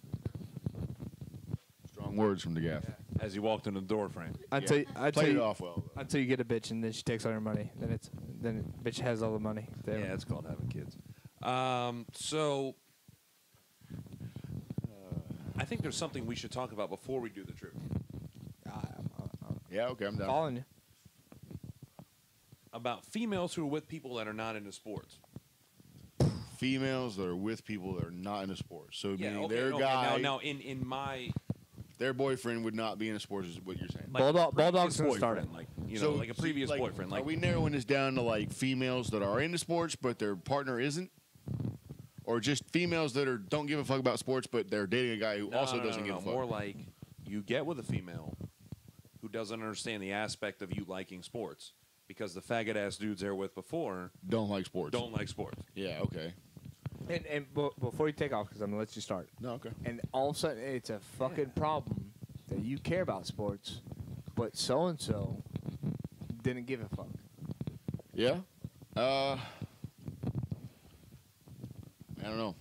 S4: Strong words from the Gav.
S1: As he walked in the door frame.
S3: Until
S4: Played it off well.
S3: until you get a bitch and then she takes all your money, then bitch has all the money.
S1: Yeah, it's called having kids. So I think there's something we should talk about before we do the trip.
S4: Yeah, okay, I'm down.
S3: Following you.
S1: About females who are with people that are not into sports.
S4: Females that are with people that are not into sports. So
S1: Yeah,
S4: meaning
S1: okay,
S4: their
S1: okay,
S4: guy,
S1: now in my
S4: their boyfriend would not be into sports is what you're saying.
S3: Bulldog's gonna
S1: previous
S3: start it.
S1: boyfriend, like you know, like a previous boyfriend. Like
S4: are we narrowing this down to like females that are into sports but their partner isn't? Or just females that don't give a fuck about sports but they're dating a guy who also doesn't give a fuck?
S1: More like you get with a female who doesn't understand the aspect of you liking sports because the faggot ass dudes they're with before
S4: Don't like sports.
S1: don't like sports.
S4: Yeah, okay.
S3: And before you take off, because I'm gonna let you start.
S4: No, okay.
S3: And all of a sudden, it's a fucking problem that you care about sports, but so and so didn't give a fuck.
S4: Yeah. I don't know.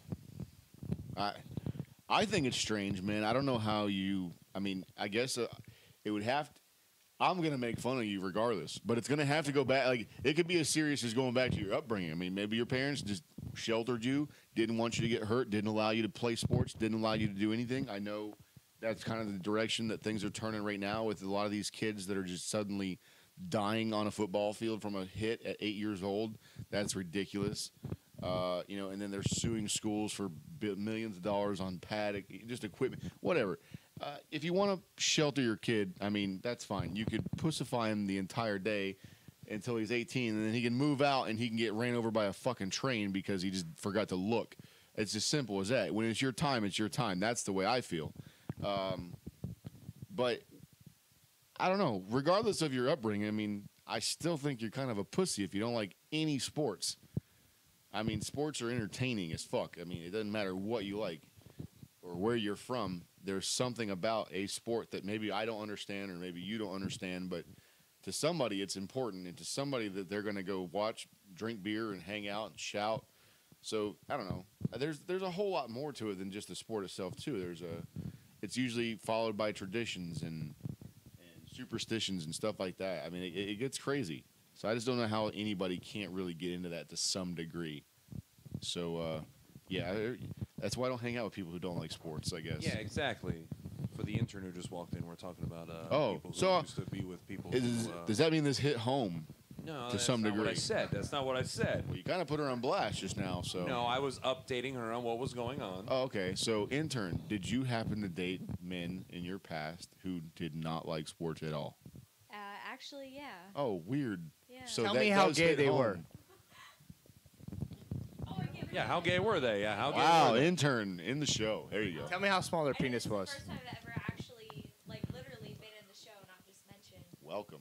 S4: I think it's strange, man. I don't know how you. I mean, I guess it would have. I'm gonna make fun of you regardless, but it's gonna have to go back. Like it could be as serious as going back to your upbringing. I mean, maybe your parents just sheltered you, didn't want you to get hurt, didn't allow you to play sports, didn't allow you to do anything. I know that's kind of the direction that things are turning right now with a lot of these kids that are just suddenly dying on a football field from a hit at 8 years old. That's ridiculous. You know, and then they're suing schools for millions of dollars on pad, just equipment, whatever. If you want to shelter your kid, I mean, that's fine. You could pussify him the entire day until he's 18, and then he can move out and he can get ran over by a fucking train because he just forgot to look. It's as simple as that. When it's your time, it's your time. That's the way I feel. But I don't know. Regardless of your upbringing, I mean, I still think you're kind of a pussy if you don't like any sports. I mean, sports are entertaining as fuck. I mean, it doesn't matter what you like or where you're from. There's something about a sport that maybe I don't understand or maybe you don't understand, but to somebody it's important, and to somebody that they're going to go watch, drink beer, and hang out and shout. So I don't know. There's a whole lot more to it than just the sport itself too. It's usually followed by traditions and superstitions and stuff like that. I mean, it gets crazy. So I just don't know how anybody can't really get into that to some degree. So yeah, that's why I don't hang out with people who don't like sports, I guess.
S1: Yeah, exactly. For the intern who just walked in, we're talking about people who used to be with people.
S4: Does that mean this hit home?
S1: No,
S4: to
S1: that's
S4: some
S1: not
S4: degree.
S1: what I said. That's not what I said.
S4: Well, you kind of put her on blast just now, so.
S1: No, I was updating her on what was going on.
S4: Oh, okay. So, intern, did you happen to date men in your past who did not like sports at all?
S7: Actually, yeah.
S4: Oh, weird.
S7: Yeah.
S4: So
S3: Tell
S4: that
S3: me how
S4: does
S3: gay
S4: hit
S3: they
S4: home.
S3: were.
S1: Yeah, how gay were they? Yeah, how gay
S4: Wow,
S1: were they?
S4: intern in the show. There you go.
S3: Tell me how small their
S7: And
S3: penis
S7: this
S3: was.
S7: is the first time that ever actually, like, literally been in the show, not just mentioned.
S4: Welcome.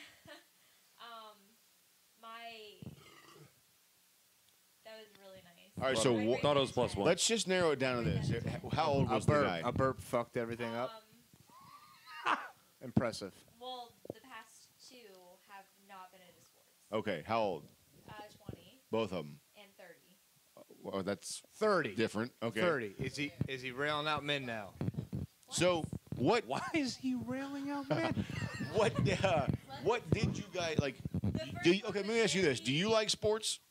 S7: That was really nice.
S4: All right, so
S7: Great
S1: thought it was plus one.
S4: let's just narrow it down to this. How old was the guy?
S3: A burp fucked everything up. Impressive.
S7: Well, the past two have not been into sports.
S4: Okay, how old?
S7: 20
S4: Both of them.
S7: and 30.
S4: Well, that's
S3: 30.
S4: different. Okay.
S3: 30. Is he railing out men now?
S4: So what?
S1: Why is he railing out men?
S4: What did you guys like? Okay, let me ask you this: do you like sports?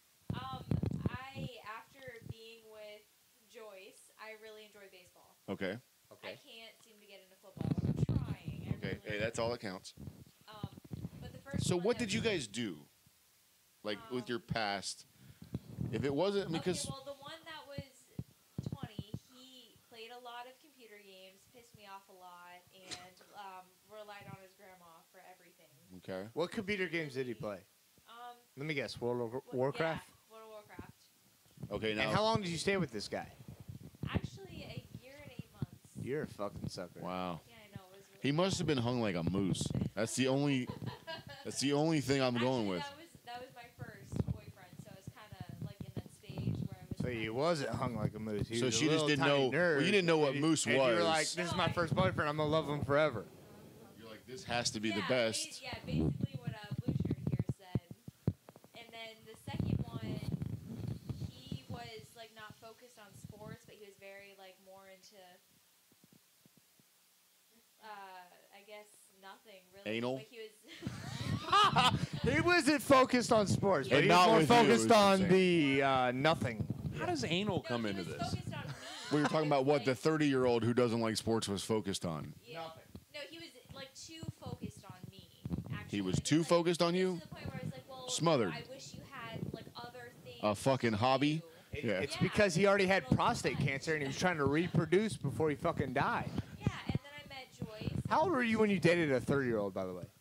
S7: After being with Joyce, I really enjoy baseball.
S4: Okay.
S7: I can't seem to get into football. I'm trying. I
S4: Okay.
S7: really,
S4: Hey, that's all that counts.
S7: But the first
S4: So
S7: one
S4: what
S7: that
S4: did you guys do? Like with your past? If it wasn't because
S7: Okay, well, the one that was 20, he played a lot of with computer games, pissed me off a lot, and relied on his grandma for everything.
S4: Okay.
S3: What computer games did he play? Let me guess. World of
S7: Yeah,
S3: Warcraft.
S7: World of Warcraft.
S4: Okay. Now.
S3: And how long did you stay with this guy?
S7: Actually, a year and 8 months.
S3: You're a fucking sucker.
S4: Wow.
S7: Yeah, I know. It was really
S4: He must have been hung like a moose. That's the only. That's the only thing I'm going with.
S7: That was my first boyfriend, so I was kind of like in that stage where I was.
S3: So he wasn't hung like a moose. He
S4: So
S3: was a
S4: she just
S3: little
S4: didn't
S3: tiny
S4: know-
S3: Nerd,
S4: well, you didn't know what
S3: and
S4: moose
S3: and You were
S4: was.
S3: like, "This is my first boyfriend. I'm gonna love him forever."
S4: You're like, this has to be
S7: yeah,
S4: the best.
S7: Yeah, basically what Blue Shirt here said. And then the second one, he was like not focused on sports, but he was very like more into, I guess nothing really.
S4: Anal?
S7: But he was.
S3: He wasn't focused on sports, but
S4: And
S3: he was
S4: not
S3: more
S4: with you,
S3: focused
S4: is what I'm
S3: on the nothing.
S1: How does anal
S7: No,
S1: come
S7: he
S1: into
S7: was
S1: this?
S7: focused on me.
S4: We were talking about what the
S7: Like,
S4: 30-year-old who doesn't like sports was focused on.
S7: yeah. No, he was like too focused on me. Actually,
S4: He was
S7: Like,
S4: too
S7: like,
S4: focused on
S7: to
S4: you?
S7: the point where I was like, well,
S4: Smothered.
S7: I wish you had like other things.
S4: A fucking
S7: to
S4: hobby?
S7: do.
S4: Yeah.
S3: It's
S7: Yeah,
S3: because he already had
S7: little
S3: prostate
S7: fun.
S3: cancer and he was trying to reproduce before he fucking died.
S7: Yeah, and then I met Joyce.
S3: How old were you when you dated a 30-year-old, by the way?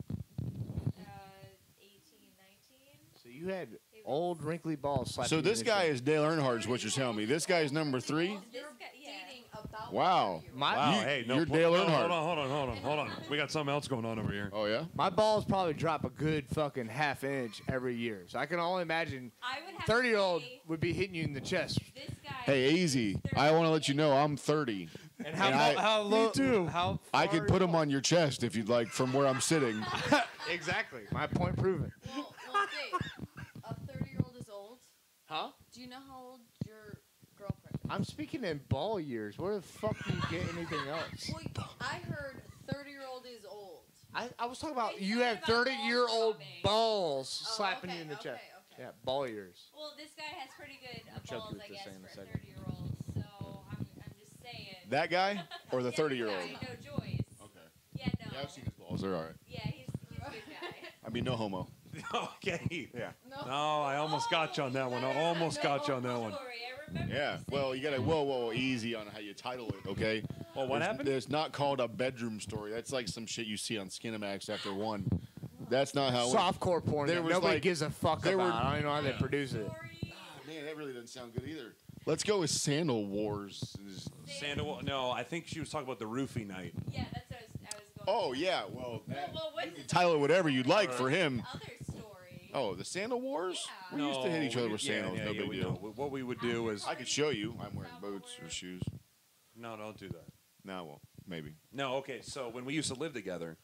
S7: 18, 19.
S3: So you had old wrinkly balls slapping
S4: So
S3: you in
S4: this
S3: the
S4: guy
S3: chin.
S4: is Dale Earnhardt, is what you're telling me. This guy is number 3?
S7: This guy, yeah.
S6: Dating about
S4: Wow.
S3: My,
S1: Wow,
S4: You-
S1: hey, no,
S4: you're
S1: hold
S4: Dale
S1: on,
S4: Earnhardt.
S1: hold on. We got something else going on over here.
S4: Oh, yeah?
S3: my balls probably drop a good fucking half inch every year. So I can only imagine
S7: I would have
S3: 30-year-old
S7: to say
S3: would be hitting you in the chest.
S7: this guy.
S4: Hey, easy. I want to let you know I'm 30.
S3: And
S4: how-
S3: how low?
S1: too.
S3: How
S4: I
S3: far
S4: could put them on your chest if you'd like from where I'm sitting.
S3: Exactly. My point proven.
S6: Well, Dave, a 30-year-old is old.
S3: Huh?
S6: Do you know how old your girlfriend is?
S3: I'm speaking in ball years. Where the fuck do you get anything else?
S6: Well, I heard 30-year-old is old.
S3: I was talking about
S7: He's
S3: you
S7: talking
S3: have
S7: about
S3: 30-year-old
S7: ball
S3: balls
S6: Oh,
S3: slapping
S6: okay,
S3: you in the
S6: okay,
S3: chest.
S6: okay.
S3: Yeah, ball years.
S7: Well, this guy has pretty good
S3: choke
S7: balls,
S3: you with
S7: I
S3: this
S7: guess,
S3: thing in a
S7: for a
S3: second.
S7: 30-year-old. So I'm just saying.
S4: That guy or the
S7: Yeah,
S4: 30-year-old?
S7: this guy, no, Joyce.
S4: Okay.
S7: Yeah, no.
S4: Yeah, I've seen his balls. They're all right.
S7: Yeah, he's a good guy.
S4: I mean, no homo.
S1: Okay.
S4: Yeah.
S1: No, I almost got you on that one. I almost got you on that one.
S7: Story. I remember
S4: Yeah.
S7: you
S4: Well,
S7: saying
S4: you got to, whoa, easy on how you title it, okay?
S1: Well, what happened?
S4: It's not called a bedroom story. That's like some shit you see on Skinamax after 1. That's not how it
S3: Softcore porn
S4: There
S3: that
S4: was
S3: nobody
S4: like-
S3: gives a fuck
S4: there
S3: about.
S4: were-
S3: I don't even know how they produce it.
S7: story.
S4: Man, that really doesn't sound good either. Let's go with Sandal Wars.
S1: Sandal. No, I think she was talking about the roofie night.
S7: Yeah, that's what I was going.
S4: Oh, yeah. Well, that,
S7: Well, what's the
S4: title it whatever you'd like for him.
S7: other story?
S4: Oh, the Sandal Wars?
S7: Yeah.
S4: We used to hit each other with
S1: yeah,
S4: sandals.
S1: yeah,
S4: no
S1: yeah,
S4: big
S1: we
S4: deal.
S1: know. What we would do is
S4: I could show you. I'm wearing boots or shoes.
S1: no, don't do that.
S4: No, well, maybe.
S1: No, okay. So when we used to live together,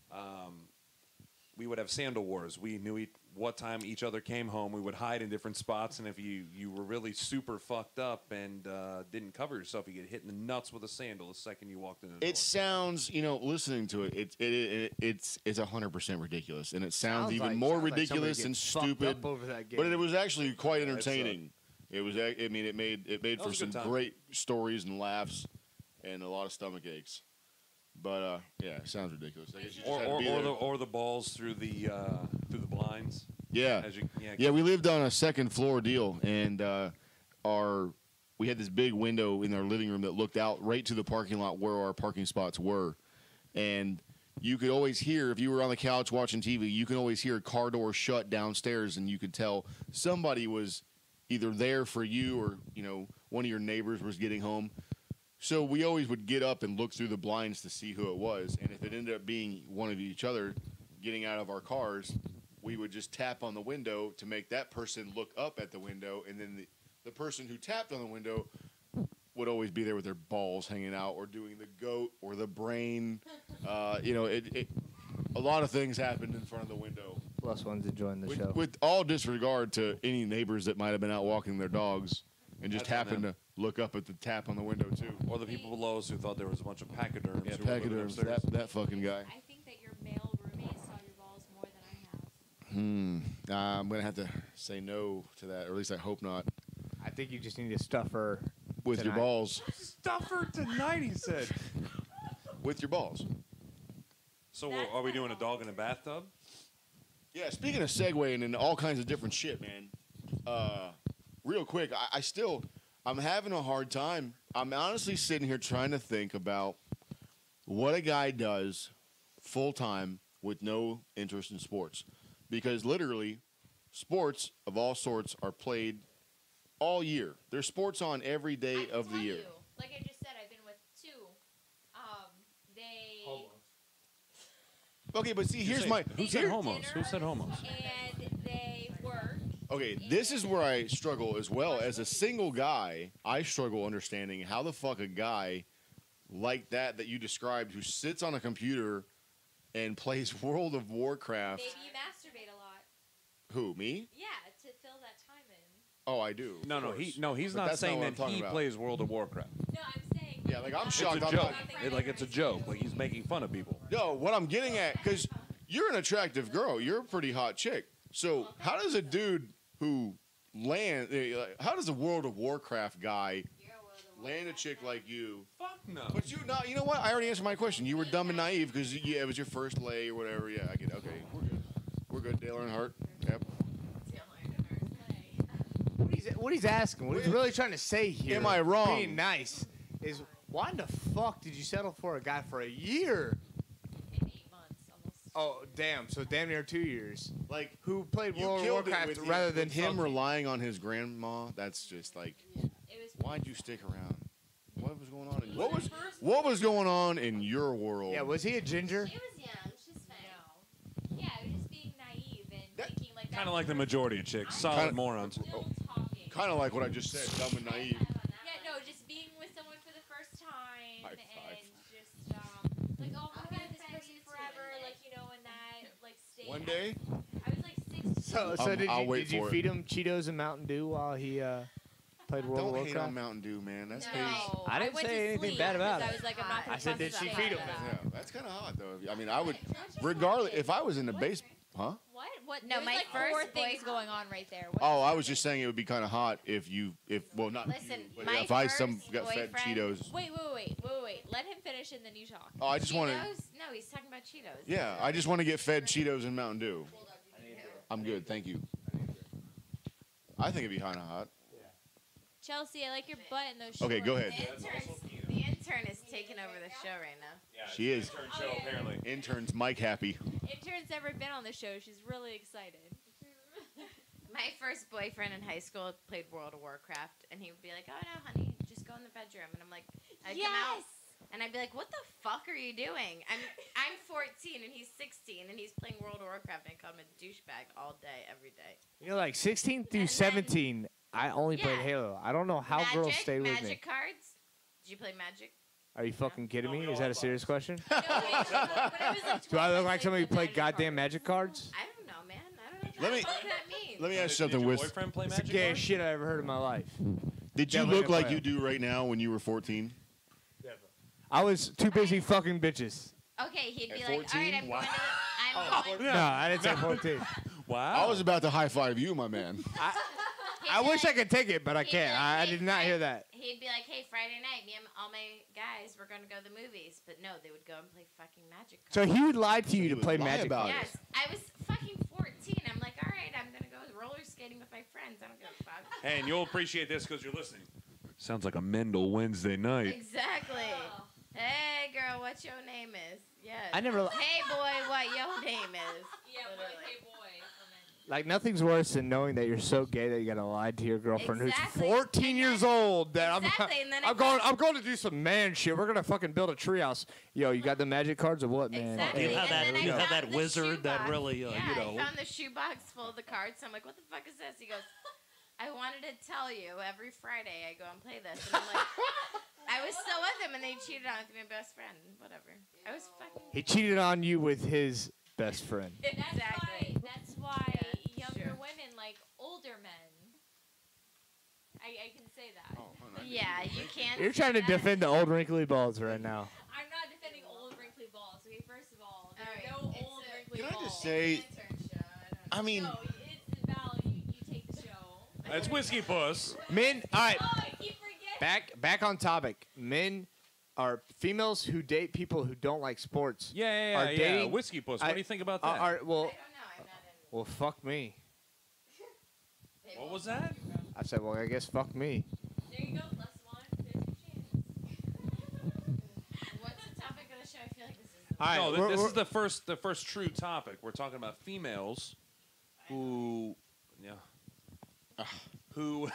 S1: we would have sandal wars. We knew what time each other came home. We would hide in different spots, and if you were really super fucked up and didn't cover yourself, you get hit in the nuts with a sandal the second you walked in the door.
S4: It sounds, listening to it, it's 100% ridiculous, and it sounds even more
S3: sounds like somebody
S4: ridiculous and
S3: gets fucked
S4: stupid.
S3: up over that game.
S4: But it was actually quite
S1: Yeah,
S4: entertaining. It was. I mean, it made
S1: That
S4: for
S1: was a
S4: some
S1: good time.
S4: great stories and laughs, and a lot of stomach aches. But yeah, it sounds ridiculous. I guess you just
S1: or
S4: had to be there.
S1: the balls through the blinds.
S4: Yeah.
S1: As you,
S4: Yeah, we lived on a second floor deal, and we had this big window in our living room that looked out right to the parking lot where our parking spots were, and you could always hear if you were on the couch watching TV, you could always hear a car door shut downstairs, and you could tell somebody was either there for you or one of your neighbors was getting home. So we always would get up and look through the blinds to see who it was, and if it ended up being one of each other getting out of our cars, we would just tap on the window to make that person look up at the window, and then the person who tapped on the window would always be there with their balls hanging out or doing the goat or the brain. A lot of things happened in front of the window.
S3: Plus one's enjoying the show.
S4: With all disregard to any neighbors that might have been out walking their dogs and just
S1: That's on
S4: happened
S1: them.
S4: to look up at the tap on the window, too.
S1: Or the people below us who thought there was a bunch of pachyderms.
S4: Yeah,
S1: who were living
S4: pachyderms,
S1: upstairs.
S4: that fucking guy.
S7: I think that your male roommates saw your balls more than I have.
S4: I'm going to have to say no to that, or at least I hope not.
S3: I think you just need to stuff her
S4: With your
S3: tonight.
S4: balls.
S1: Stuff her tonight, he said.
S4: With your balls.
S1: So
S7: That's
S1: are we
S7: my
S1: doing a
S7: fault.
S1: dog in a bathtub?
S4: Yeah, speaking of segueing into all kinds of different shit, man. Real quick, I'm having a hard time. I'm honestly sitting here trying to think about what a guy does full time with no interest in sports, because literally, sports of all sorts are played all year. There's sports on every day
S7: I can
S4: of the
S7: tell
S4: year.
S7: you, like I just said, I've been with two. They
S4: Okay, but see, here's my.
S1: Who said
S4: here-
S1: homos? Who said homos?
S7: and they work.
S4: Okay, this is where I struggle as well. As a single guy, I struggle understanding how the fuck a guy like that you described, who sits on a computer and plays World of Warcraft.
S7: Maybe you masturbate a lot.
S4: Who, me?
S7: Yeah, to fill that time in.
S4: Oh, I do.
S1: No,
S4: of
S1: no,
S4: course.
S1: he's
S4: But
S1: not
S4: that's not
S1: saying
S4: what I'm
S1: that
S4: talking
S1: he
S4: about.
S1: plays World of Warcraft.
S7: No, I'm saying.
S4: Yeah, like, I'm
S7: not-
S4: shocked
S1: It's a
S4: I'm
S1: joke.
S4: not-
S1: Like it's a joke. Like he's making fun of people.
S4: No, what I'm getting at, because you're an attractive girl. You're a pretty hot chick. So how does a dude who how does a World of Warcraft guy land a chick like you?
S1: Fuck no.
S4: But you know what? I already answered my question. You were dumb and naive because it was your first lay or whatever. Yeah, I get. Okay, we're good. We're good. Dale Earnhardt. Yep.
S3: What he's asking, what he's really trying to say here,
S4: Am I wrong?
S3: being nice, is why in the fuck did you settle for a guy for a year?
S7: In 8 months, almost.
S3: Oh, damn. So damn near 2 years.
S4: Like
S3: Who played
S4: you
S3: World of
S4: killed it
S3: Warcraft
S4: with
S3: rather than
S4: him
S3: fucking-
S4: relying on his grandma. That's just like,
S7: It was.
S4: why'd you stick around? What was going on? What was going on in your world?
S3: Yeah, was he a ginger?
S5: She was young. She's fine.
S7: No. Yeah, it was just being naive and
S4: That-
S7: thinking like that.
S1: Kind of like the majority of chicks. Solid
S4: Kinda-
S1: morons.
S7: Still talking.
S4: Kind of like what I just said, dumb and naive.
S7: Yeah, no, just being with someone for the first time
S4: High
S7: and
S4: five.
S7: just like, oh, I'm gonna be with this person forever, like in that like state.
S4: One day,
S7: I was like 16.
S3: So
S4: I'll wait
S3: did you
S4: for it.
S3: feed him Cheetos and Mountain Dew while he played World of
S4: don't hate
S3: Warcraft?
S4: on Mountain Dew, man. That's
S5: No.
S4: pretty.
S3: I didn't
S7: went
S3: say
S7: to
S3: anything
S7: sleep
S3: bad about
S7: because
S3: it.
S7: I was like, I'm not gonna
S3: I said, did
S7: fuss
S3: she
S7: with
S3: feed him?
S7: that.
S4: Yeah, that's kind of hot though. I mean, I would, regardless, if I was in the base, huh?
S7: What?
S5: No,
S7: There's
S5: my
S7: like
S5: first
S7: 4 things
S5: boyfriend-
S7: going on right there. What
S4: Oh,
S7: is
S4: I
S7: your
S4: was just
S7: thing?
S4: saying it would be kind of hot if well, not
S5: Listen,
S4: you, but
S5: my
S4: if I
S5: first
S4: got fed
S5: boyfriend-
S4: Cheetos.
S7: Wait. Let him finish and then you talk.
S4: Oh, I just want to.
S5: Cheetos? No, he's talking about Cheetos.
S4: Yeah, I just want to get fed Cheetos and Mountain Dew. I'm good, thank you. I think it'd be kind of hot.
S7: Chelsea, I like your butt in those shorts.
S4: Okay, go ahead.
S5: The intern is taking over the show right now.
S4: She is.
S7: Oh, yeah.
S1: apparently.
S4: Interns Mike happy.
S7: Intern's never been on the show. She's really excited.
S5: My first boyfriend in high school played World of Warcraft, and he would be like, "Oh no, honey, just go in the bedroom." And I'm like, I'd come out, and I'd be like, "What the fuck are you doing?" I'm 14 and he's 16, and he's playing World of Warcraft, and I call him a douchebag all day, every day.
S3: You know, like 16 through
S5: And then-
S3: 17, I only played
S5: Yeah.
S3: Halo. I don't know how girls stay with me.
S5: Magic cards. Did you play Magic?
S3: Are you fucking kidding me? Is that a serious question?
S7: No, when I was like
S3: Do I
S7: 12,
S3: look like somebody who
S7: the
S3: played
S7: Magic
S3: goddamn
S7: cards.
S3: magic cards?
S5: I don't know, man. I don't know.
S4: Let me-
S5: What does that mean?
S4: Let me ask you
S1: Did
S4: something,
S1: your
S4: Wiz.
S1: boyfriend play
S3: It's the
S1: Magic?
S3: gayest
S1: cards?
S3: shit I ever heard in my life.
S4: Did you
S3: Definitely
S4: look
S3: gonna
S4: like
S3: play
S4: you do right now when you were 14?
S3: I was too busy fucking bitches.
S5: Okay, he'd be
S4: At
S5: like, all right,
S4: 14?
S5: I'm
S4: Wow.
S5: going to I'm going
S3: No, I didn't say 14.
S1: Wow.
S4: I was about to high five you, my man.
S3: I wish I could take it, but I
S5: He'd be
S3: can't.
S5: like,
S3: I
S5: "Hey,
S3: did not hear that.
S5: He'd be like, hey, Friday night, me and all my guys, we're going to go to the movies. But no, they would go and play fucking Magic cards.
S3: So he would lie to you
S4: He
S3: to
S4: would
S3: play
S4: lie
S3: magic.
S4: about it.
S5: Yes, I was fucking 14. I'm like, all right, I'm going to go roller skating with my friends. I don't give a fuck.
S1: And you'll appreciate this because you're listening. Sounds like a Mendel Wednesday night.
S5: Exactly. Hey, girl, what your name is? Yes.
S3: I never
S5: Hey, boy, what your name is?
S7: Yeah,
S5: Literally.
S7: hey boy.
S3: like nothing's worse than knowing that you're so gay that you gotta lie to your girlfriend
S5: Exactly.
S3: who's 14
S5: And
S3: years
S5: then-
S3: old. That
S5: Exactly, and then
S3: I'm
S5: it
S3: going.
S5: goes-
S3: I'm going to do some man shit. We're gonna fucking build a treehouse. Yo, you got the magic cards or what, man?
S5: Exactly.
S8: You have
S5: And
S8: that-
S5: then I
S8: you have
S5: found
S8: that
S5: the
S8: wizard that
S5: shoebox.
S8: really,
S5: yeah,
S8: you know.
S5: I found the shoebox full of the cards. So I'm like, what the fuck is this? He goes, I wanted to tell you every Friday I go and play this. And I'm like, I was still with him, and they cheated on with my best friend. Whatever. I was fucking.
S3: He cheated on you with his best friend.
S5: Exactly.
S7: That's why
S5: Yeah,
S7: younger
S5: sure.
S7: women like older men. I can say that.
S5: Yeah, you can't.
S3: You're
S5: say
S3: trying to
S5: that.
S3: defend the old wrinkly balls right now.
S7: I'm not defending old wrinkly balls. Okay, first of all, there
S5: Alright,
S7: are no
S5: it's
S7: old
S5: a-
S7: wrinkly
S4: Can I
S7: balls.
S4: just say, I mean,
S7: No, it's Val. You take the show.
S1: That's Whiskey Puss.
S3: Men, all right.
S7: Oh, I keep forgetting.
S3: Back on topic. Men are females who date people who don't like sports.
S1: Yeah,
S3: Are
S1: yeah, yeah.
S3: dating-
S1: Whiskey Puss. What
S3: I-
S1: do you think about
S3: Well,
S1: that?
S5: I don't know. I'm not in.
S3: well, fuck me.
S1: What was that?
S3: I said, well, I guess fuck me.
S7: There you go. Plus one. There's your chance.
S3: All right,
S1: No, this is the first true topic. We're talking about females who, who.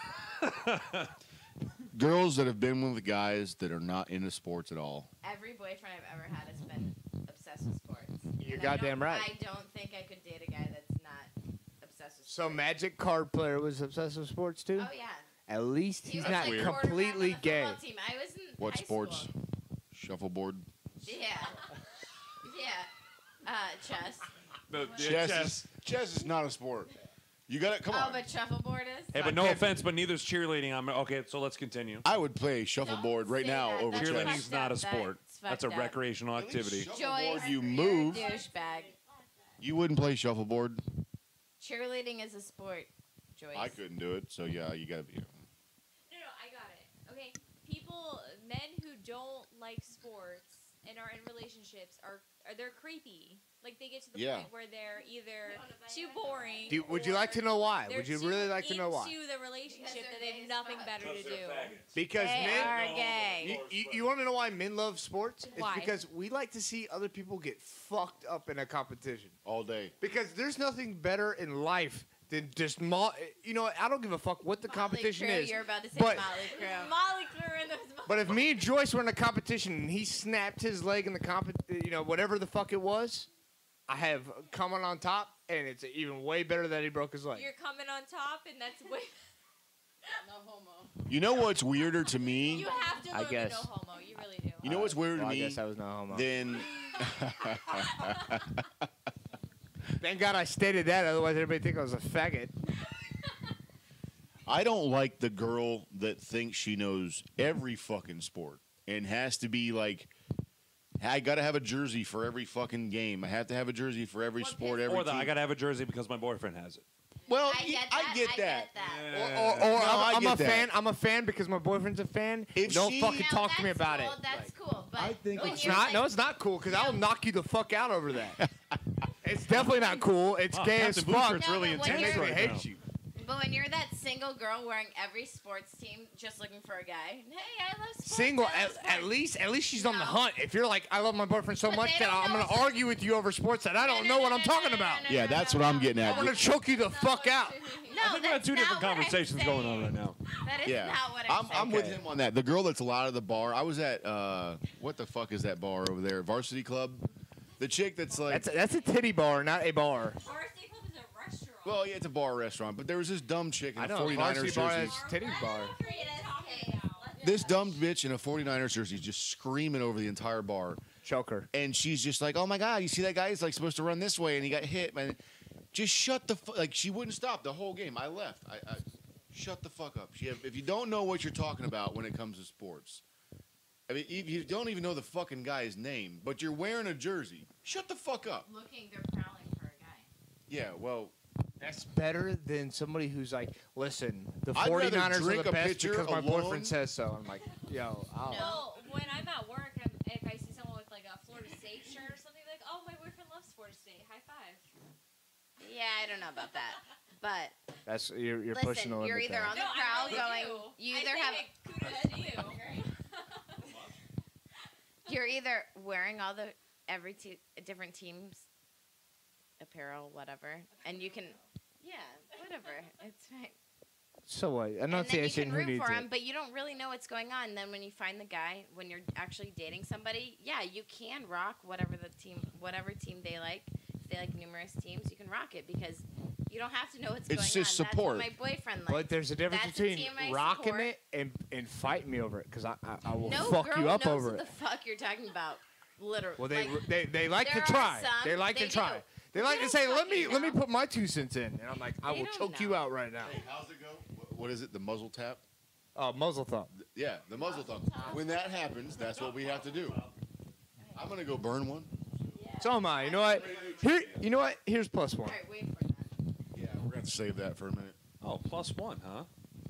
S4: Girls that have been with guys that are not into sports at all.
S5: Every boyfriend I've ever had has been obsessed with sports.
S3: You're
S5: And
S3: goddamn right.
S5: I don't think I could date a guy that's not obsessed with
S3: So
S5: sports.
S3: Magic card player was obsessed with sports too.
S5: Oh yeah.
S3: At least
S5: He
S3: he's
S5: was
S3: not
S5: like quarterback
S3: completely
S5: on the
S3: gay.
S5: football team. I was in
S4: What
S5: high
S4: sports?
S5: School.
S4: Shuffleboard.
S5: Yeah. Yeah. Chess.
S4: Chess is not a sport. You got it. Come
S5: Oh,
S4: on.
S5: but shuffleboard is.
S1: Hey, but no offense, but neither's cheerleading. Okay, so let's continue.
S4: I would play shuffleboard right
S5: say
S4: now
S5: that.
S4: over
S5: That's
S4: chess.
S1: Cheerleading's not a sport.
S5: That's
S1: That's a
S5: fucked up.
S1: recreational activity.
S4: Shuffleboard,
S5: Joyce,
S4: you
S5: you're a
S4: move.
S5: douchebag.
S4: You wouldn't play shuffleboard.
S5: Cheerleading is a sport, Joyce.
S4: I couldn't do it. So yeah, you got to be.
S7: No, I got it. Okay, men who don't like sports and are in relationships are they're creepy. Like they get to the
S4: Yeah.
S7: point where they're either too boring.
S3: Would you
S7: or
S3: like to know why?
S7: they're
S3: Would you
S7: too
S3: really like to know why?
S7: into the relationship that they have nothing better to do.
S3: Because
S5: They
S3: men
S5: are gay.
S3: You want to know why men love sports? It's
S7: Why?
S3: because we like to see other people get fucked up in a competition.
S4: All day.
S3: Because there's nothing better in life than just you know, I don't give a fuck what the competition
S5: Motley Crue,
S3: is.
S5: You're about to say
S3: but-
S5: Motley Crue.
S7: Molly Crew in those.
S3: But if me and Joyce were in a competition and he snapped his leg in the you know, whatever the fuck it was, I have coming on top, and it's even way better that he broke his leg.
S7: You're coming on top, and that's way.
S5: No homo.
S4: You know what's weirder to me?
S7: You have to
S3: I
S7: learn
S3: guess.
S7: to no homo. You really do.
S4: You know what's weirder
S3: Well,
S4: to
S3: I
S4: me?
S3: guess I was no homo.
S4: Then
S3: Thank God I stated that, otherwise everybody think I was a faggot.
S4: I don't like the girl that thinks she knows every fucking sport and has to be like, I got to have a jersey for every fucking game. I have to have a jersey for every sport, every
S1: Or
S4: team.
S1: I gotta have a jersey because my boyfriend has it.
S4: well,
S5: I get that.
S3: Or
S4: I
S3: I'm
S4: get
S3: a
S4: that.
S3: fan. I'm a fan because my boyfriend's a fan.
S4: If
S3: Don't
S4: she-
S3: fucking
S5: Now,
S3: talk to me
S5: that's
S3: about
S5: cool,
S3: it.
S5: That's cool, but
S4: I think
S5: when
S3: It's
S5: you're
S3: not.
S5: like-
S3: No, it's not cool because I'll knock you the fuck out over that. It's definitely not cool. It's
S1: Wow,
S3: gay as
S1: Captain
S3: fuck.
S1: Booster's
S5: No,
S1: really
S5: but when
S3: And
S1: intense
S3: they
S5: you're-
S1: right
S3: hate
S1: now.
S3: you.
S5: But when you're that single girl wearing every sports team, just looking for a guy, hey, I love sports.
S3: Single,
S5: I love
S3: at
S5: sports.
S3: least she's on the
S5: No.
S3: hunt. If you're like, I love my boyfriend so
S5: But
S3: much
S5: they
S3: that
S5: don't
S3: I'm
S5: know
S3: gonna
S5: it's-
S3: argue with you over sports that I don't know what I'm talking about.
S4: Yeah, that's what I'm getting at.
S3: I'm gonna choke you the fuck out.
S5: No,
S1: I think we have
S5: that's
S1: two
S5: not
S1: different
S5: what I'm
S1: conversations going on
S5: saying.
S1: right now.
S5: That is
S4: Yeah,
S5: not what I'm saying.
S4: I'm with
S3: Okay.
S4: him on that. The girl that's allowed at the bar. I was at what the fuck is that bar over there? Varsity Club. The chick that's like,
S3: That's a titty bar, not a bar.
S7: Varsity Club is a restaurant.
S4: well, yeah, it's a bar restaurant, but there was this dumb chick in
S3: I
S4: a
S3: know.
S4: 49ers
S3: Varsity bar
S4: jersey.
S3: is titty bar.
S4: This dumb bitch in a 49ers jersey just screaming over the entire bar.
S3: Choker.
S4: And she's just like, oh my God, you see that guy? He's like supposed to run this way and he got hit, man. Just shut the fuck. Like, she wouldn't stop the whole game. I left. I shut the fuck up. If you don't know what you're talking about when it comes to sports, I mean, if you don't even know the fucking guy's name, but you're wearing a jersey, shut the fuck up.
S5: They're prowling for a guy.
S4: Yeah, well,
S3: That's better than somebody who's like, listen, the
S4: I'd rather
S3: 49ers are
S4: drink
S3: the
S4: a
S3: best
S4: pitcher
S3: because my
S4: alone.
S3: boyfriend says so. I'm like, yo, I'll.
S7: No, when I'm at work, if I see someone with like a Florida State shirt or something, like, oh, my boyfriend loves Florida State. High five.
S5: Yeah, I don't know about that, but
S3: That's you're
S5: listen,
S3: pushing the limit
S5: you're either
S3: there.
S5: on the
S7: No, I
S5: prowl
S7: really
S5: going.
S7: do.
S5: You
S7: I
S5: either
S7: say,
S5: have.
S7: hey, kudos to you.
S5: You're either wearing all the different teams apparel, whatever, and you can. Yeah, whatever. It's fine.
S3: So what?
S5: And then you
S3: Enunciation.
S5: can
S3: Who
S5: root
S3: needs
S5: for
S3: it?
S5: him, but you don't really know what's going on. And then when you find the guy, when you're actually dating somebody, yeah, you can rock whatever team they like. If they like numerous teams, you can rock it because you don't have to know what's
S4: It's
S5: going
S4: just
S5: on.
S4: support.
S5: That's what my boyfriend likes.
S3: But there's a difference
S5: That's a
S3: between
S5: team I
S3: rocking
S5: support.
S3: it and fighting me over it because I will
S5: no
S3: fuck
S5: girl
S3: you up
S5: knows
S3: over
S5: what
S3: it.
S5: the fuck you're talking about. Literally.
S3: Well,
S5: Like,
S3: they like to
S5: there are
S3: try.
S5: some-
S3: They like
S5: they
S3: to try.
S5: do.
S3: They like
S5: They
S3: to say,
S5: don't
S3: let me
S5: fucking know.
S3: put my 2 cents in, and I'm like, I
S5: They
S3: will
S5: don't
S3: choke you
S5: know.
S3: out right now.
S4: how's it go? What is it? The muzzle tap?
S3: Muzzle thump.
S4: Yeah, the muzzle thumb. When that happens, that's what we have to do. I'm gonna go burn one.
S3: So am I. You know what? You know what? Here's plus one.
S5: all right, wait for that.
S4: Yeah, we're gonna have to save that for a minute.
S1: Oh, +1, huh?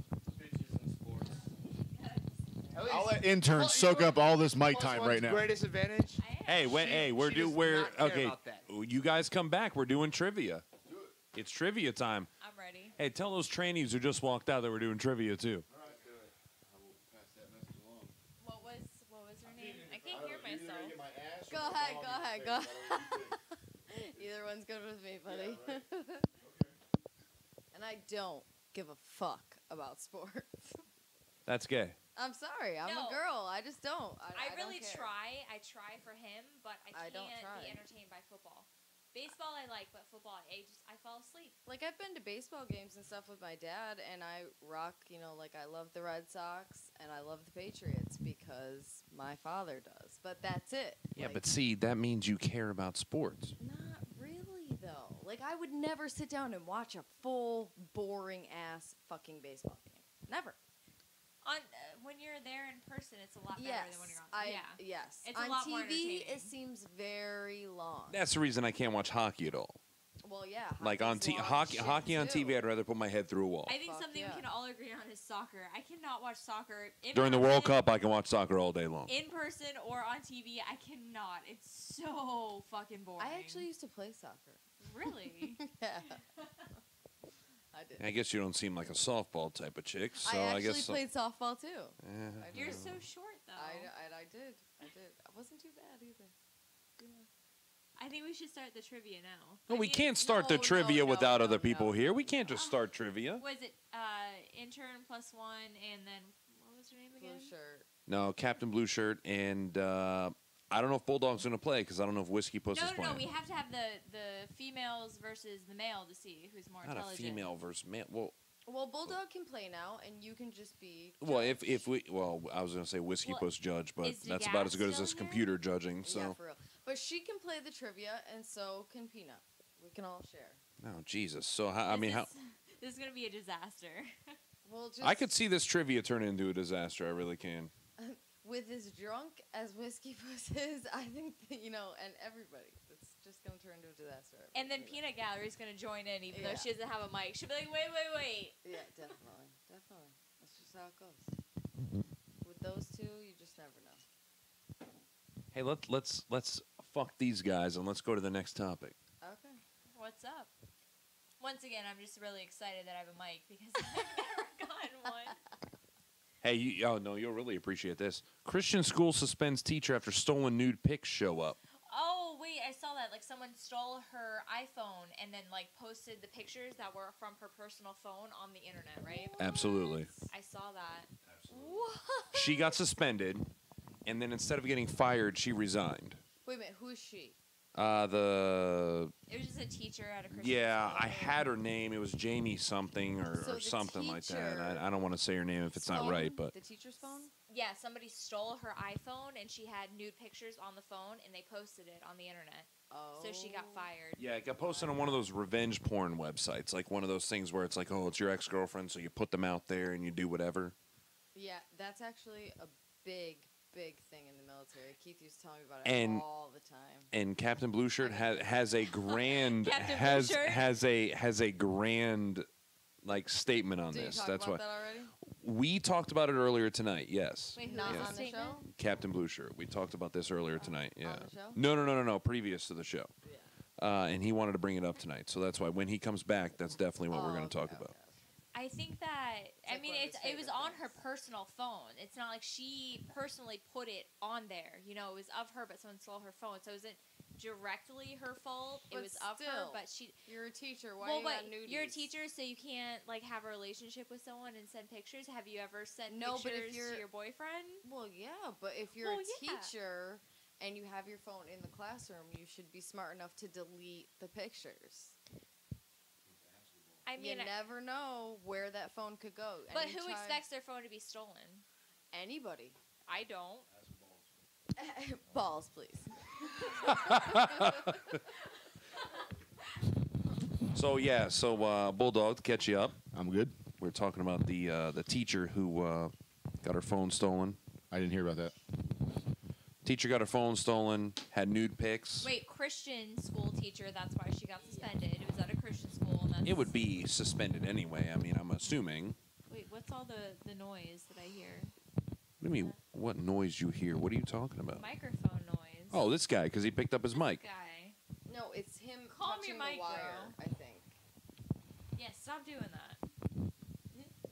S4: I'll let interns soak up all this mic
S3: Plus
S4: time
S3: one's
S4: right now.
S3: Greatest advantage.
S1: Hey, we're
S3: she does
S1: we're
S3: not care
S1: okay.
S3: about that.
S1: You guys come back. We're doing trivia. It's trivia time.
S7: I'm ready.
S1: Hey, tell those trainees who just walked out that we're doing trivia too.
S7: What was her name? I can't hear myself.
S6: Go ahead. Either one's good with me, buddy.
S4: Yeah, right.
S6: And I don't give a fuck about sports.
S1: That's gay.
S6: I'm sorry. I'm
S7: No.
S6: a girl. I just don't. I
S7: really
S6: don't care.
S7: try. I try for him, but I
S6: I don't
S7: can't
S6: try.
S7: be entertained by football. Baseball I like, but football I fall asleep.
S6: Like, I've been to baseball games and stuff with my dad, and I rock, like, I love the Red Sox and I love the Patriots because my father does. But that's it.
S1: Yeah,
S6: Like,
S1: but see, that means you care about sports.
S6: not really, though. Like, I would never sit down and watch a full, boring-ass fucking baseball game. Never.
S7: On when you're there in person, it's a lot better
S6: Yes.
S7: than when you're on.
S6: Yes.
S7: It's a
S6: on
S7: lot more
S6: TV,
S7: entertaining.
S6: it seems very long.
S1: That's the reason I can't watch hockey at all.
S6: Well, yeah.
S1: Like on
S6: hockey's long
S1: hockey
S6: shit,
S1: on TV,
S6: too.
S1: I'd rather put my head through a wall.
S7: I think
S6: Fuck
S7: something
S6: yeah.
S7: we can all agree on is soccer. I cannot watch soccer
S1: During the World
S7: person,
S1: Cup, I can watch soccer all day long.
S7: in person or on TV. I cannot. It's so fucking boring.
S6: I actually used to play soccer.
S7: really.
S6: Yeah. I did.
S1: I guess you don't seem like a softball type of chick, so
S6: I
S1: I
S6: actually
S1: guess.
S6: played softball, too.
S1: Eh.
S6: I
S7: You're
S6: did.
S7: so short though.
S6: I did. I wasn't too bad either.
S7: I think we should start the trivia now.
S1: No,
S7: I
S1: we
S7: mean,
S1: can't start the
S6: no,
S1: trivia
S6: no,
S1: without
S6: no,
S1: other people
S6: no.
S1: here. We can't just start trivia.
S7: Was it intern plus one and then what was her name again?
S6: Blue shirt.
S1: No, Captain Blue Shirt, and I don't know if Bulldog's going to play because I don't know if Whiskey Puss is
S7: No,
S1: playing.
S7: we have to have the females versus the male to see who's more
S1: Not a
S7: intelligent.
S1: female versus male.
S6: Well, Bulldog can play now, and you can just be.
S1: Well, if
S6: judge.
S1: we I was going to say Whiskey
S7: Well,
S1: Puss judge, but
S7: is
S1: that's
S7: Degas
S1: about as good as
S7: still
S1: this
S7: here?
S1: computer judging. So,
S6: Yeah, for real. But she can play the trivia, and so can Peanut. We can all share.
S1: oh Jesus. So how,
S7: This is gonna be a disaster.
S6: We'll just.
S1: I could see this trivia turn into a disaster. I really can.
S6: With as drunk as Whiskey Puss is, I think that, and everybody, it's just gonna turn into a disaster.
S7: And then Peanut Gallery's gonna join in, even though
S6: Yeah.
S7: she doesn't have a mic. She'll be like, wait.
S6: Yeah, definitely. That's just how it goes. With those two, you just never know.
S1: Hey, let's fuck these guys and let's go to the next topic.
S6: Okay.
S7: What's up? Once again, I'm just really excited that I have a mic because I've never gotten one.
S1: Hey, you'll really appreciate this. Christian school suspends teacher after stolen nude pics show up.
S7: Oh wait, I saw that. Like someone stole her iPhone and then like posted the pictures that were from her personal phone on the internet, right?
S1: Absolutely.
S7: I saw that.
S6: What?
S1: She got suspended, and then instead of getting fired, she resigned.
S6: Wait a minute. Who is she?
S1: The
S7: It was just a teacher at a Christian
S1: yeah,
S7: school.
S1: I had her name. It was Jamie something
S6: So
S1: or
S6: the
S1: something like that.
S6: teacher
S1: I don't want to say her name if it's not
S6: Phone?
S1: right, but
S6: The teacher's phone?
S7: Yeah, somebody stole her iPhone and she had nude pictures on the phone and they posted it on the internet.
S6: Oh.
S7: So she got fired.
S1: yeah, it got posted on one of those revenge porn websites, like one of those things where it's like, oh, it's your ex-girlfriend, so you put them out there and you do whatever.
S6: Yeah, that's actually a big thing in the military. Keith used to tell me about it
S1: And-
S6: all the time.
S1: And Captain Blue Shirt has a grand
S7: Captain Blue Shirt?
S1: has a grand like statement on
S6: Did you
S1: this.
S6: talk
S1: That's
S6: about
S1: why
S6: that already?
S1: we talked about it earlier tonight. Yes,
S7: Wait, who
S6: Not
S7: was
S6: on
S7: the
S6: the
S7: statement?
S6: show?
S1: Captain Blue Shirt. We talked about this earlier tonight. Yeah.
S6: the show?
S1: No. Previous to the show.
S6: Yeah.
S1: And he wanted to bring it up tonight, so that's why when he comes back, that's definitely what we're going to
S6: Oh,
S1: talk
S6: okay,
S1: about.
S6: okay.
S7: I think that I
S6: like
S7: mean
S6: one of
S7: it
S6: his
S7: was
S6: favorite
S7: on her
S6: things.
S7: personal phone. It's not like she personally put it on there. You know, it was of her, but someone stole her phone. So it wasn't directly her fault. It
S6: But
S7: was of her,
S6: still,
S7: but she.
S6: You're a teacher. Why
S7: Well,
S6: you
S7: but
S6: got nudies?
S7: you're a teacher, so you can't like have a relationship with someone and send pictures. Have you ever sent
S6: No, but if
S7: pictures
S6: you're-
S7: to your boyfriend?
S6: Well, yeah, but if you're
S7: Well,
S6: a
S7: yeah.
S6: teacher and you have your phone in the classroom, you should be smart enough to delete the pictures.
S7: I mean,
S6: you never know where that phone could go.
S7: but
S6: Any
S7: who
S6: child-
S7: expects their phone to be stolen?
S6: Anybody.
S7: I don't.
S6: Balls, please.
S1: So Bulldog, to catch you up,
S4: I'm good.
S1: we're talking about the teacher who got her phone stolen.
S4: I didn't hear about that.
S1: Teacher got her phone stolen, had nude pics.
S7: Wait, Christian school teacher. That's why she got suspended. It was at a Christian school. And that's,
S1: It would be suspended anyway. I mean, I'm assuming.
S7: Wait, what's all the noise that I hear?
S1: What do you mean? What noise you hear? What are you talking about?
S7: Microphone noise.
S1: Oh, this guy, because he picked up his mic.
S7: Guy.
S6: No, it's him
S7: Calm
S6: touching
S7: your mic,
S6: the wire,
S7: bro.
S6: I think.
S7: Yeah, stop doing that.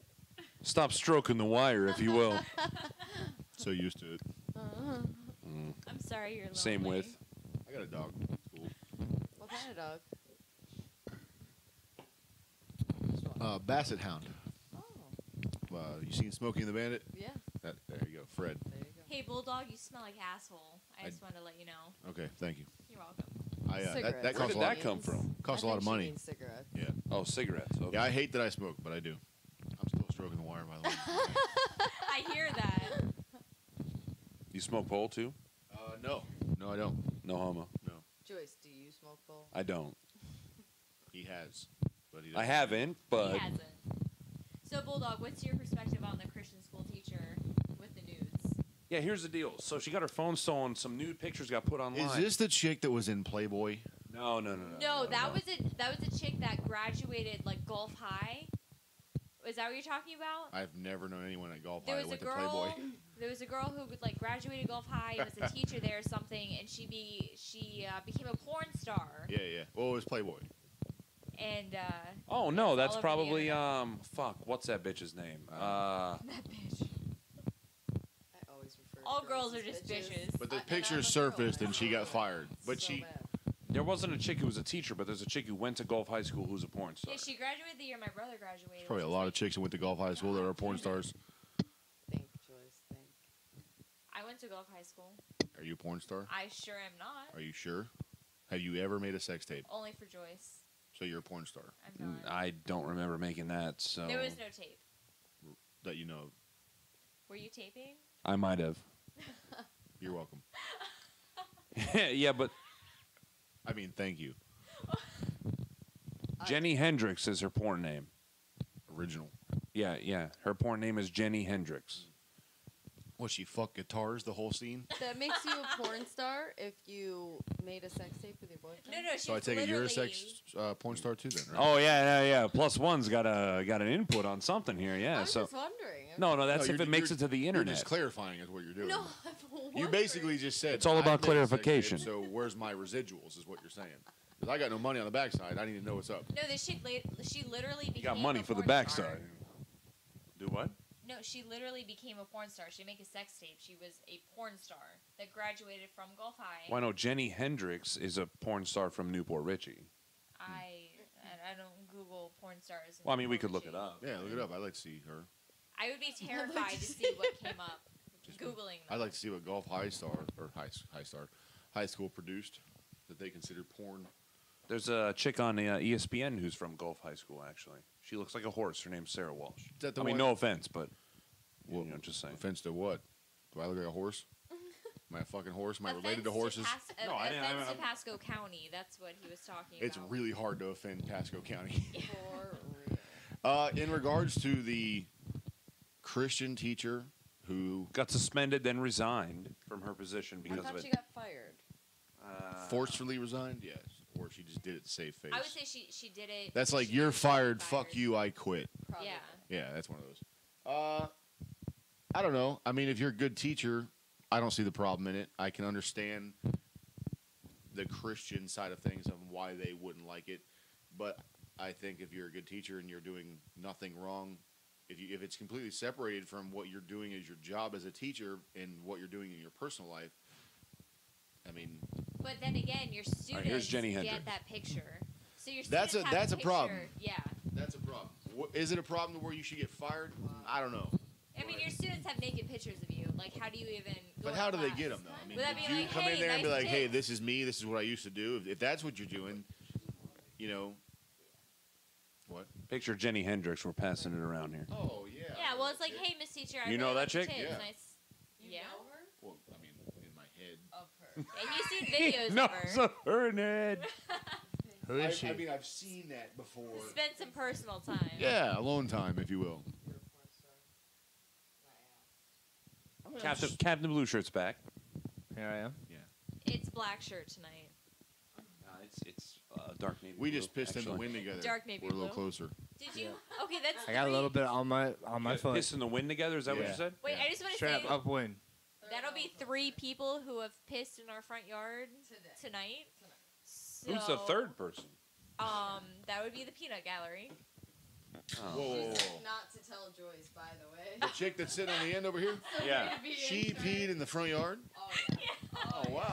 S1: Stop stroking the wire, if you will.
S4: So used to it.
S7: Sorry, you're lonely.
S1: Same width.
S4: I got a dog. It's cool.
S6: What kind of dog?
S4: Basset Hound.
S6: Oh,
S4: You seen Smokey and the Bandit?
S6: yeah.
S4: There you go, Fred.
S6: There you go.
S7: Hey, Bulldog, you smell like asshole. I just wanted to let you know.
S4: Okay, thank you.
S7: You're welcome.
S6: Cigarettes.
S4: That
S1: Where
S4: costs
S1: did
S4: a lot.
S1: that come from?
S4: Costs
S6: I
S4: a lot
S6: think
S4: of
S6: she
S4: money.
S6: means cigarettes.
S4: Yeah.
S1: Oh, cigarettes. Okay.
S4: Yeah, I hate that I smoke, but I do. I'm still stroking the wire, by the way.
S7: I hear that.
S1: You smoke pole too?
S4: No. No, I don't.
S1: No homo.
S4: No.
S6: Joyce, do you smoke bowl?
S1: I don't.
S4: He has. But he
S1: I
S4: doesn't.
S1: haven't, but
S7: He hasn't. So, Bulldog, what's your perspective on the Christian school teacher with the nudes?
S1: yeah. Here's the deal. So she got her phone stolen. Some nude pictures got put online.
S4: Is this the chick that was in Playboy?
S1: No.
S7: No, that was a chick that graduated like Gulf High. Is that what you're talking about?
S4: I've never known anyone at Golf
S7: There
S4: High
S7: was
S4: that
S7: a
S4: went to
S7: girl.
S4: Playboy.
S7: There was a girl who like graduated Gulf High and was a teacher there or something, and she became a porn star.
S4: Yeah. Well, it was Playboy.
S7: And
S1: Oh no,
S7: It's
S1: that's
S7: all over the
S1: probably
S7: internet.
S1: fuck. What's that bitch's name?
S7: that bitch.
S6: I always refer to
S7: All girls
S6: as
S7: are just
S6: bitches.
S7: bitches.
S4: But the
S6: And I'm
S4: pictures
S6: a girl.
S4: surfaced and she got fired. But
S6: So
S4: she.
S6: bad.
S1: There wasn't a chick who was a teacher, but there's a chick who went to Gulf High School who's a porn star.
S7: Yeah, she graduated the year my brother graduated.
S4: There's probably a
S7: which
S4: lot
S7: is
S4: of chicks that went to Golf High School that are porn stars.
S6: Think, Joyce, think.
S7: I went to Gulf High School.
S4: Are you a porn star?
S7: I sure am not.
S4: Are you sure? Have you ever made a sex tape?
S7: Only for Joyce.
S4: So you're a porn star
S7: I'm not.
S1: I don't remember making that, so
S7: There was no tape.
S4: that you know.
S7: Were you taping?
S1: I might have.
S4: You're welcome.
S1: yeah, but
S4: I mean, thank you.
S1: Jenny Hendricks is her porn name.
S4: Original.
S1: Yeah. Her porn name is Jenny Hendricks.
S4: What, she fuck guitars the whole scene?
S6: That makes you a porn star if you made a sex tape with your boyfriend?
S7: No, she
S4: So I take it you're a
S7: literally-
S4: sex porn star too then, right?
S1: Oh yeah. Plus one's got an input on something here. Yeah.
S6: I'm
S1: so
S6: just wondering.
S1: no, that's
S4: No,
S1: if
S4: you're-
S1: it makes
S4: you're-
S1: it to the
S4: You're
S1: internet.
S4: just clarifying is what you're doing.
S6: No,
S4: You basically just said
S1: It's all
S4: I
S1: about
S4: made a sex tape,
S1: clarification.
S4: So where's my residuals? Is what you're saying? Because I got no money on the backside. I need to know what's up.
S7: No, this chick, she literally became
S1: You got money
S7: a
S1: for the
S7: porn star.
S1: backside. Do what?
S7: No, she literally became a porn star. She didn't make a sex tape. She was a porn star that graduated from Gulf High.
S1: Well, I know Jenny Hendricks is a porn star from Newport Richie.
S7: I don't Google porn stars. in
S1: Well, I mean, we could
S7: Newport
S1: look it
S7: Richie.
S1: up.
S4: Yeah, look it up. I'd like to see her.
S7: I would be terrified to see what came up. Googling them.
S4: I'd like to see what Golf High Star or high school produced that they consider porn.
S1: There's a chick on ESPN who's from Gulf High School, actually. She looks like a horse. Her name's Sarah Walsh.
S4: Is that the
S1: I mean,
S4: one-
S1: no offense, but
S4: Well,
S1: just saying.
S4: Offense to what? Do I look like a horse? Am I a fucking horse? Am I related to
S7: Offense
S4: horses?
S1: No, I didn't-
S7: offense
S1: I-
S7: to Pasco County. That's what he was talking
S4: It's
S7: about.
S4: really hard to offend Pasco County.
S6: For real.
S4: In regards to the Christian teacher who
S1: Got suspended, then resigned from her position
S6: I
S1: because of
S6: thought
S1: it.
S6: she got fired.
S4: forcefully resigned, yes, or she just did it to save face.
S7: I would say she did it.
S4: That's like
S7: she
S4: you're
S7: was
S4: fired. Fuck you. I quit.
S6: Probably.
S7: Yeah.
S4: Yeah, that's one of those. I don't know. I mean, if you're a good teacher, I don't see the problem in it. I can understand the Christian side of things of why they wouldn't like it, but I think if you're a good teacher and you're doing nothing wrong, if it's completely separated from what you're doing as your job as a teacher and what you're doing in your personal life, I mean,
S7: But then again, your students
S1: here's Jenny
S7: get
S1: Hendricks.
S7: that picture. So your
S4: That's
S7: students
S4: a-
S7: have
S4: that's a
S7: picture.
S4: problem.
S7: Yeah.
S4: that's a problem. Is it a problem where you should get fired? I don't know.
S7: I mean, your students have naked pictures of you. Like, how do you even? Go
S4: But
S7: in
S4: how do they
S7: class?
S4: get them though? I mean,
S7: Would that
S4: did
S7: be
S4: you
S7: like,
S4: come in
S7: hey,
S4: there and be
S7: nice
S4: like, "Hey,
S7: tits?
S4: this is me. This is what I used to do." If that's what you're doing, you know, what?
S1: Picture Jenny Hendricks. We're passing it around here.
S4: Oh yeah.
S7: Yeah. Well, it's like, hey, Miss Teacher, I
S1: You know
S7: really
S1: that
S7: like your
S1: chick?
S7: tits.
S4: Yeah.
S7: Nice.
S6: You
S7: Yeah.
S6: know her?
S4: Well, I mean, in my head.
S6: Of her.
S7: And you've seen videos
S1: no,
S7: of her.
S1: so her and Ed.
S3: Who is she?
S4: I mean, I've seen that before.
S7: Spend some personal time.
S4: Yeah, alone time, if you will.
S6: You're a porn star. My ass.
S1: Captain Blue Shirt's back.
S3: Here I am.
S7: It's black shirt tonight.
S1: It's dark navy.
S4: We
S1: blue,
S4: just pissed in the
S1: actually.
S4: wind together.
S7: Dark navy
S4: We're a little
S7: blue.
S4: closer.
S7: Did you? Okay, that's.
S3: I got a
S7: three-
S3: little bit on my foot.
S1: Piss in the wind together. Is that what
S4: Yeah.
S1: you said?
S7: Wait, I just want to
S3: Straight
S7: say
S3: up upwind.
S7: that'll be 3 people who have pissed in our front yard tonight. So,
S1: Who's the third person?
S7: That would be the peanut gallery.
S1: Oh.
S4: Whoa, whoa, whoa.
S6: Not to tell Joyce, by the way.
S4: The chick that's sitting on the end over here,
S1: Yeah.
S4: she peed in the front yard.
S6: Oh, yeah.
S4: Oh wow.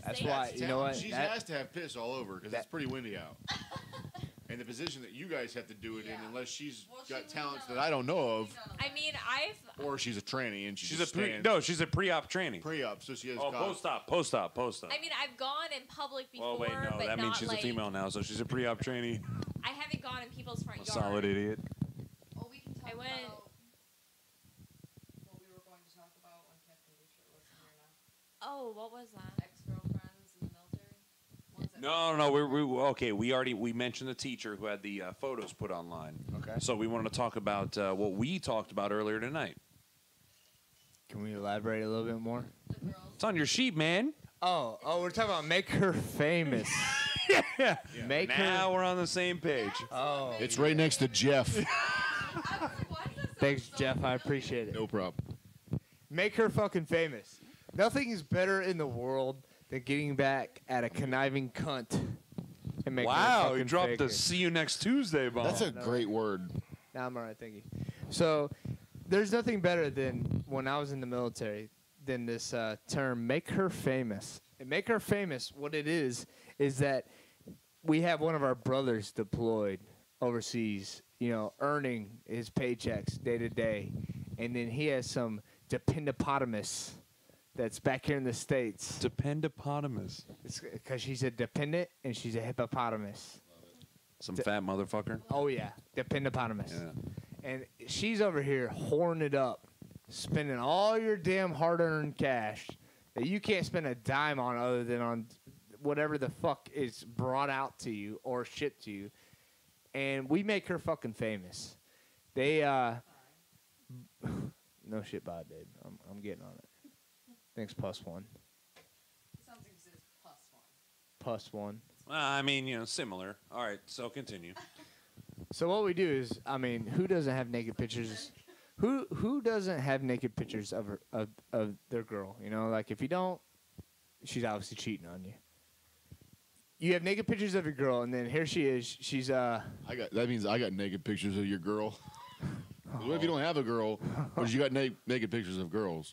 S3: That's
S7: say
S3: why
S7: that.
S3: you know what?
S4: She
S3: That-
S4: has to have piss all over because it's pretty windy out. And the position that you guys have to do it in, unless she's got talents that I don't know of,
S7: I mean,
S4: or she's a tranny and
S1: She's a pre-op training.
S4: pre-op, so she has.
S1: Oh, post-op.
S7: I mean, I've gone in public before,
S1: Well, wait, no,
S7: but
S1: that
S7: not
S1: means she's
S7: like,
S1: a female now, so she's a pre-op trainee.
S7: I haven't gone in people's front
S1: A
S7: yard.
S1: solid idiot.
S6: Oh, we can talk
S7: I went-
S6: about what we were going to talk about when Captain Butcher wasn't here now.
S7: Oh, what was that?
S6: Ex-girlfriends in the military. Ones that-
S1: No. We mentioned the teacher who had the photos put online.
S3: Okay.
S1: So we wanted to talk about what we talked about earlier tonight.
S3: Can we elaborate a little bit more?
S6: The girls.
S1: It's on your sheet, man.
S3: Oh, we're talking about make her famous.
S1: Yeah.
S3: Make
S1: Now
S3: her.
S1: we're on the same page.
S3: Oh,
S4: It's right next to Jeff.
S6: I was like, why does that sound
S3: thanks,
S6: so
S3: Jeff. I appreciate it.
S4: No problem.
S3: Make her fucking famous. Nothing is better in the world than getting back at a conniving cunt. And making her
S1: Wow,
S3: fucking
S1: you dropped the
S3: famous.
S1: "see you next Tuesday" bomb.
S4: That's a great word.
S3: Nah, I'm alright, thank you. So, there's nothing better than when I was in the military than this term, make her famous. And make her famous, what it is that we have one of our brothers deployed overseas, earning his paychecks day to day. And then he has some dependopotamus that's back here in the States.
S1: Dependopotamus.
S3: It's because she's a dependent and she's a hippopotamus.
S1: Some fat motherfucker.
S3: Oh, yeah, dependopotamus.
S1: Yeah.
S3: And she's over here whoring it up, spending all your damn hard-earned cash that you can't spend a dime on other than on whatever the fuck is brought out to you or shipped to you. And we make her fucking famous. They, no shit, bye, babe. I'm getting on it. Thanks, +1.
S6: Sounds like it says +1.
S3: +1.
S1: I mean, similar. All right, so continue.
S3: So what we do is, who doesn't have naked pictures? Who doesn't have naked pictures of their girl? Like if you don't, she's obviously cheating on you. You have naked pictures of your girl, and then here she is. She's
S4: That means I got naked pictures of your girl. What if you don't have a girl, but you got naked pictures of girls?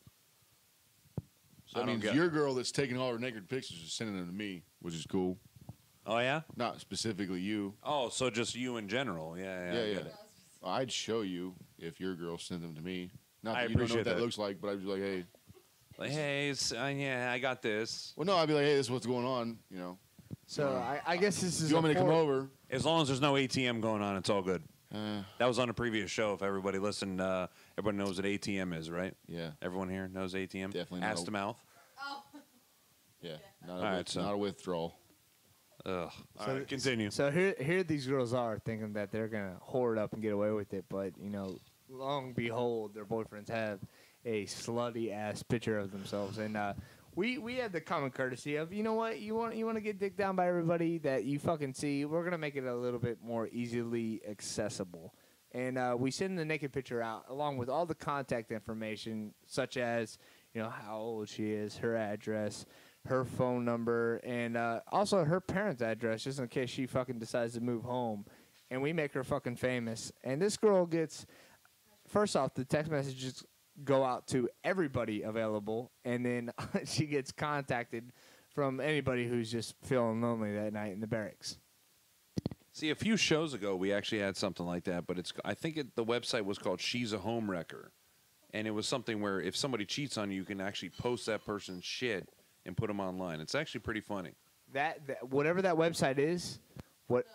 S4: So
S1: I
S4: that
S1: don't
S4: means
S1: get-
S4: your girl that's taking all her naked pictures is sending them to me, which is cool.
S1: Oh yeah.
S4: Not specifically you.
S1: Oh, so just you in general. Yeah. I
S4: Yeah.
S1: get it.
S4: I'd show you if your girl sent them to me. Not
S1: I
S4: that you don't know
S1: appreciate
S4: what that
S1: that.
S4: looks like, but I'd be like, hey.
S1: Like, hey, yeah, I got this.
S4: Well, no, I'd be like, hey, this is what's going on.
S3: so I guess this is.
S4: You want me to come over?
S1: As long as there's no ATM going on, it's all good.
S4: Uh,
S1: That was on a previous show. If everybody listened, everybody knows what ATM is, right?
S4: yeah,
S1: Everyone here knows ATM.
S4: Definitely
S1: Ass
S4: know.
S1: to mouth.
S6: Oh.
S4: yeah. Not,
S1: All
S4: a,
S1: right,
S4: with-
S1: so-
S4: not a withdrawal.
S1: Ugh. All
S3: So-
S1: right, continue.
S3: So here these girls are thinking that they're gonna whore it up and get away with it, but long behold, their boyfriends have a slutty ass picture of themselves, and we have the common courtesy of, you know what, you want to get dicked down by everybody that you fucking see, we're gonna make it a little bit more easily accessible, and we send the naked picture out along with all the contact information, such as how old she is, her address, her phone number, and also her parents' address, just in case she fucking decides to move home. And we make her fucking famous. And this girl gets, first off, the text messages go out to everybody available, and then she gets contacted from anybody who's just feeling lonely that night in the barracks.
S1: See, a few shows ago, we actually had something like that, but I think the website was called She's a Home Wrecker. And it was something where if somebody cheats on you, you can actually post that person's shit and put them online. It's actually pretty funny.
S3: That whatever that website is,
S1: What'd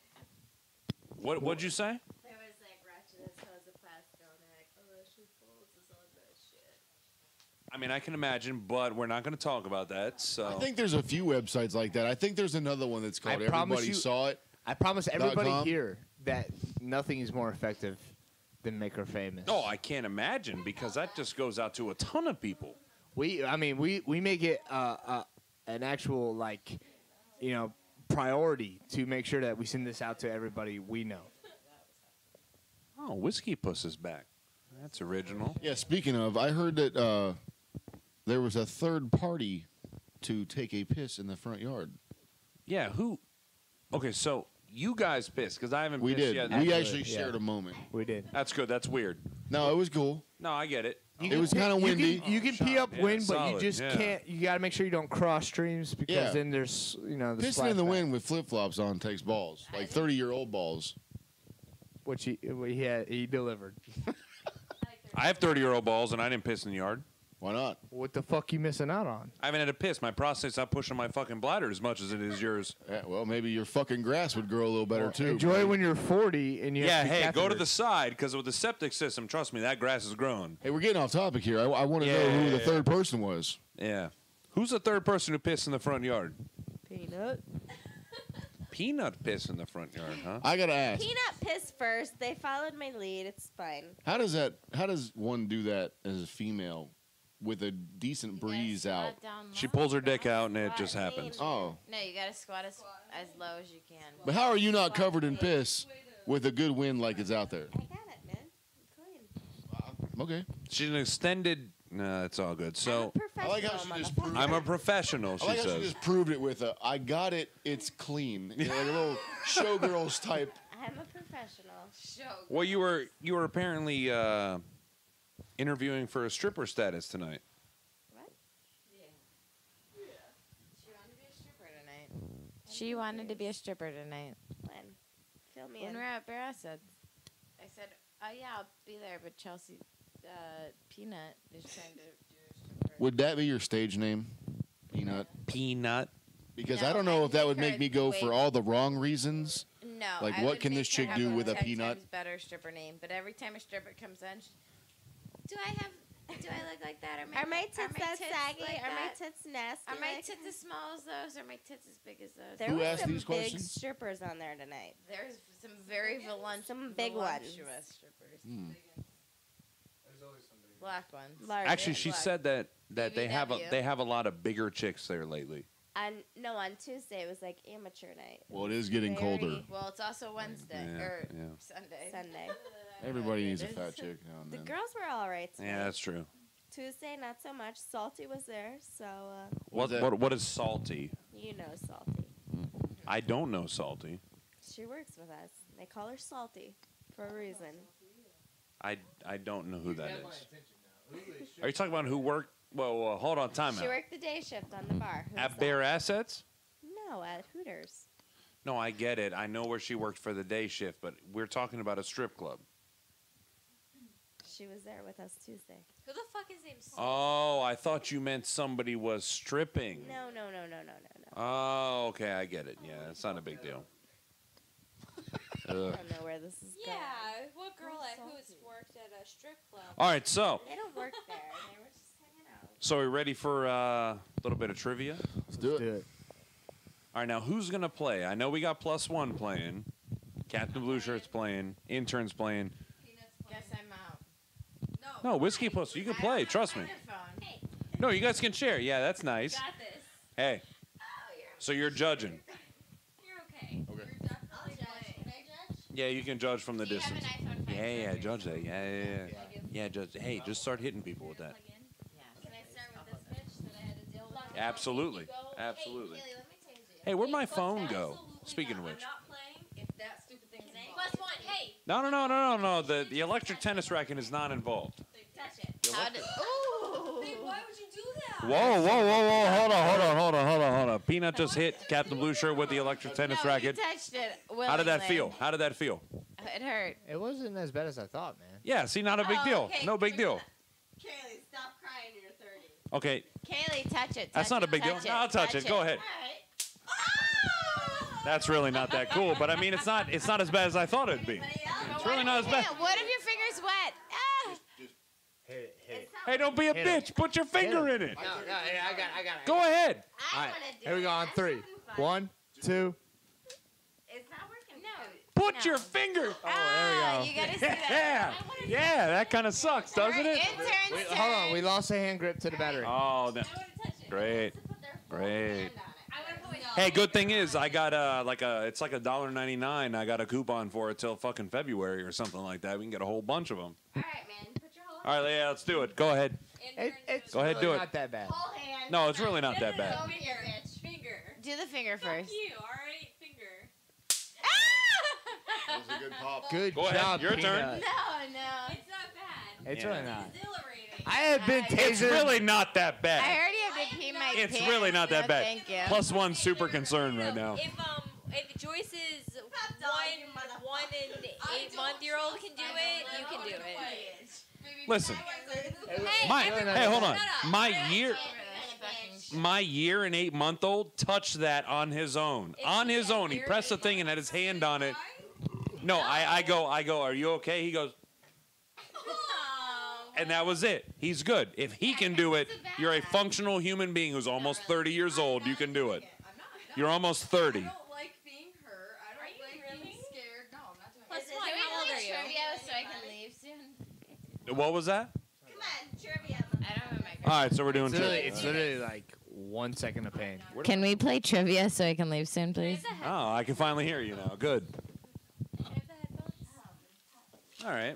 S1: you say?
S5: There was like ratchet as hell as a plastic girl, and they're like, oh, she folds us all that shit.
S1: I mean, I can imagine, but we're not going to talk about that. So
S4: I think there's a few websites like that. I think there's another one that's called
S3: promise
S4: Everybody
S3: you-
S4: Saw It.
S3: I promise everybody
S4: .com?
S3: here that nothing is more effective than make her famous.
S1: Oh, I can't imagine because that just goes out to a ton of people.
S3: We make it an actual priority to make sure that we send this out to everybody we know.
S1: Oh, Whiskey Puss is back. That's original.
S4: Yeah, speaking of, I heard that there was a third party to take a piss in the front yard.
S1: Yeah, who? Okay, so you guys pissed because I haven't
S4: We
S1: pissed
S4: did.
S1: yet.
S4: We
S3: Absolutely,
S4: actually
S3: yeah.
S4: shared a moment.
S3: We did.
S1: That's good. That's weird.
S4: No, it was cool.
S1: No, I get it.
S4: It was kind of windy.
S3: You can pee
S1: Shot,
S3: upwind, but
S1: solid,
S3: you just
S1: yeah.
S3: can't. You got to make sure you don't cross streams because
S4: Yeah.
S3: then there's the
S4: Pissing in the
S3: splashback,
S4: wind with flip flops on takes balls, like 30-year-old balls.
S3: which he delivered.
S1: I have 30-year-old balls, and I didn't piss in the yard.
S4: Why not?
S3: What the fuck you missing out on?
S1: I haven't had to piss. My prostate's not pushing my fucking bladder as much as it is yours.
S4: Yeah, well, maybe your fucking grass would grow a little better too.
S3: Enjoy when you're 40 and you.
S1: Yeah,
S3: have to be
S1: hey, go to
S3: cathetered.
S1: the side, because with the septic system, trust me, that grass is growing.
S4: Hey, we're getting off topic here. I want to know who the
S1: Yeah.
S4: third person was.
S1: Yeah. Who's the third person who pissed in the front yard?
S6: Peanut.
S1: Peanut piss in the front yard, huh?
S4: I gotta ask.
S8: Peanut pissed first. They followed my lead. It's fine.
S4: How does one do that as a female with a decent breeze out?
S1: She pulls her dick out, and it just happens.
S4: Oh,
S5: No, you gotta squat as low as you can.
S4: but how are you not covered in piss with a good wind like it's out there?
S8: I got it, man. I'm clean.
S4: Okay.
S1: She's an extended. No, it's all good. So
S4: I like how she just proved
S1: I'm a
S4: it.
S1: professional.
S4: I
S1: She
S4: like how she
S1: says.
S4: just proved it with a "I got it, it's clean," like a little showgirls type.
S8: I'm a professional.
S1: Well, you were apparently interviewing for a stripper status tonight.
S5: She wanted to be a stripper tonight.
S8: When? Fill me
S5: When
S8: in.
S5: we were at Bear Assets, I said, "Oh yeah, I'll be there." But Chelsea, Peanut is trying to do a stripper.
S4: Would that be your stage name, Peanut?
S1: Peanut.
S4: Because
S5: No,
S4: I don't know
S5: I
S4: if that would
S5: think
S4: make me
S5: her
S4: go
S5: way-
S4: for all the wrong reasons.
S5: No,
S4: Like,
S5: I
S4: what
S5: would
S4: can
S5: make
S4: this
S5: her
S4: chick
S5: have
S4: do with a
S5: 10
S4: peanut?
S5: times better stripper name, but every time a stripper comes in, do I look like that?
S8: Are my tits that saggy?
S5: like
S8: Are my
S5: that?
S8: tits nasty?
S5: Are my
S8: like
S5: tits as small as those? Or are my tits as big as those?
S8: There
S4: Who
S8: was
S4: asked
S8: some
S4: these
S8: big
S4: questions?
S8: strippers on there tonight.
S5: There's some very
S8: Some big ones.
S5: voluptuous strippers.
S4: Hmm.
S5: Black ones.
S8: Large.
S1: Actually, she
S5: Black.
S1: said that they have
S5: BBW.
S1: a lot of bigger chicks there lately.
S8: On Tuesday it was like amateur night.
S4: Well, it is getting
S8: Very-
S4: colder.
S5: Well, it's also Wednesday
S1: Yeah,
S5: or
S1: yeah.
S5: Sunday.
S8: Sunday.
S4: Everybody needs a
S8: There's
S4: fat
S8: some-
S4: chick now and
S8: The
S4: then.
S8: girls were all right tonight.
S1: Yeah, that's true.
S8: Tuesday, not so much. Salty was there, so
S1: What
S4: that?
S1: what is salty?
S8: you know Salty.
S1: I don't know salty.
S8: She works with us. They call her Salty for a reason.
S1: I don't know who that is. Are you talking about who worked? Well, hold on, time
S8: She
S1: out.
S8: worked the day shift on the bar. Who's
S1: At
S8: that?
S1: Bear Assets?
S8: No, at Hooters.
S1: No, I get it. I know where she worked for the day shift, but we're talking about a strip club.
S8: She was there with us Tuesday.
S7: Who the fuck is named?
S1: Oh, I thought you meant somebody was stripping.
S8: No.
S1: Oh, okay, I get it. Yeah, it's not a big deal.
S8: I
S1: Ugh.
S8: don't know where this is
S7: Yeah,
S8: going.
S7: what girl at Who's worked at a strip club?
S1: All right, so
S8: They don't work there. They were just hanging out.
S1: we ready for a little bit of trivia?
S4: Let's do it.
S3: Do it.
S1: All right, now who's gonna play? I know we got +1 playing, Captain Blue Shirt's playing, interns playing.
S5: Guess I'm out.
S1: No, Whiskey Pussy, you can play. Trust me. No, you guys can share. Yeah, that's nice.
S7: Got this.
S1: Hey, so you're judging.
S7: You're okay.
S4: Okay.
S7: You're definitely playing.
S1: Yeah, you can judge from the
S5: Do you have
S1: distance.
S5: an iPhone 5?
S1: Yeah, judge that. Yeah, judge. Hey, just start hitting people with that.
S7: Can I start with this bitch that I had to deal with?
S1: Absolutely, absolutely. Hey, where'd my phone go? Speaking of which.
S7: I'm not playing if that stupid thing's involved. +1. Hey,
S1: No. The electric tennis racket is not involved.
S7: touch it.
S1: The
S5: How
S1: electric-
S5: did? Ooh.
S7: Babe, why would you do that?
S1: Whoa. Hold on. Peanut just hit Captain Blue Shirt with the electric tennis
S5: No,
S1: racket.
S5: You touched it.
S1: How did that
S5: willingly.
S1: feel?
S5: It hurt.
S3: It wasn't as bad as I thought, man.
S1: Yeah, see, not a big deal.
S5: okay.
S1: No big deal.
S8: Kaylee, stop crying. You're 30.
S1: Okay,
S5: Kaylee, touch it.
S1: that's
S5: touch
S1: not a
S5: it,
S1: big deal.
S5: touch
S1: No, I'll touch it. Go ahead. That's really not that cool, but I mean, it's not as bad as I thought it'd be. It's really not as bad.
S5: Yeah, what if your finger's wet? Ah.
S3: Hit it.
S1: Hey, don't be a
S3: Hit him.
S1: bitch. Put your finger in it.
S3: No, I got it.
S1: Go ahead.
S3: All right, here we go on 3. 1, 2.
S8: It's not working.
S5: No.
S1: Put your finger. Oh, there we
S5: You
S1: go.
S5: gotta see that.
S1: Yeah, that kind of sucks, doesn't it?
S5: Intern's turn.
S3: Hold on, we lost a hand grip to the battery.
S1: Oh,
S7: I want to touch it.
S1: great. Great.
S7: I want to put my
S1: Hey, good thing is I got it's like $1.99. I got a coupon for it till fucking February or something like that. We can get a whole bunch of them.
S8: All right, man. Put your whole
S1: All right, yeah, let's do it. Go ahead.
S3: It's
S1: Go ahead,
S3: really
S1: do it.
S3: not that bad.
S8: whole hand.
S1: No, it's really not that bad.
S7: Finger, bitch. Finger.
S5: Do the finger
S7: Fuck
S5: first.
S7: you, alright? Finger.
S4: That was a good pop.
S3: Good
S1: Go ahead,
S3: job,
S1: your turn.
S3: Peanut.
S5: No.
S7: It's not bad.
S3: It's
S1: Yeah.
S3: really not.
S7: Exhilarating.
S3: I have been tasered.
S1: It's really not that
S5: I
S1: bad.
S5: already have to pee my
S1: It's
S5: pants.
S1: really not that
S5: No,
S1: bad.
S5: Thank you.
S1: Plus one's super concerned right now.
S7: If Joyce's one and 8-month-year-old can do it, you can do it.
S1: Listen,
S7: Hey,
S1: hey, hold on.
S7: shut up.
S1: My year and 8-month-old touched that on his own. On his own, he pressed the thing and had his hand on it. No, I go. Are you okay? He goes. And that was it. He's good. If he can do it, you're a functional human being who's almost 30 years old. You can do it. You're almost 30.
S6: I don't like being hurt. I don't like being scared. No, I'm not doing
S7: Plus
S6: it.
S7: one,
S5: Can we
S7: how old
S5: play
S7: are you?
S5: trivia so I can leave soon?
S1: What was that?
S8: Come on, trivia.
S5: I don't have my.
S1: All right, so we're doing
S3: It's literally like 1 second of pain.
S5: Can we play trivia so I can leave soon, please?
S1: Oh, I can finally hear you now. Good. All right.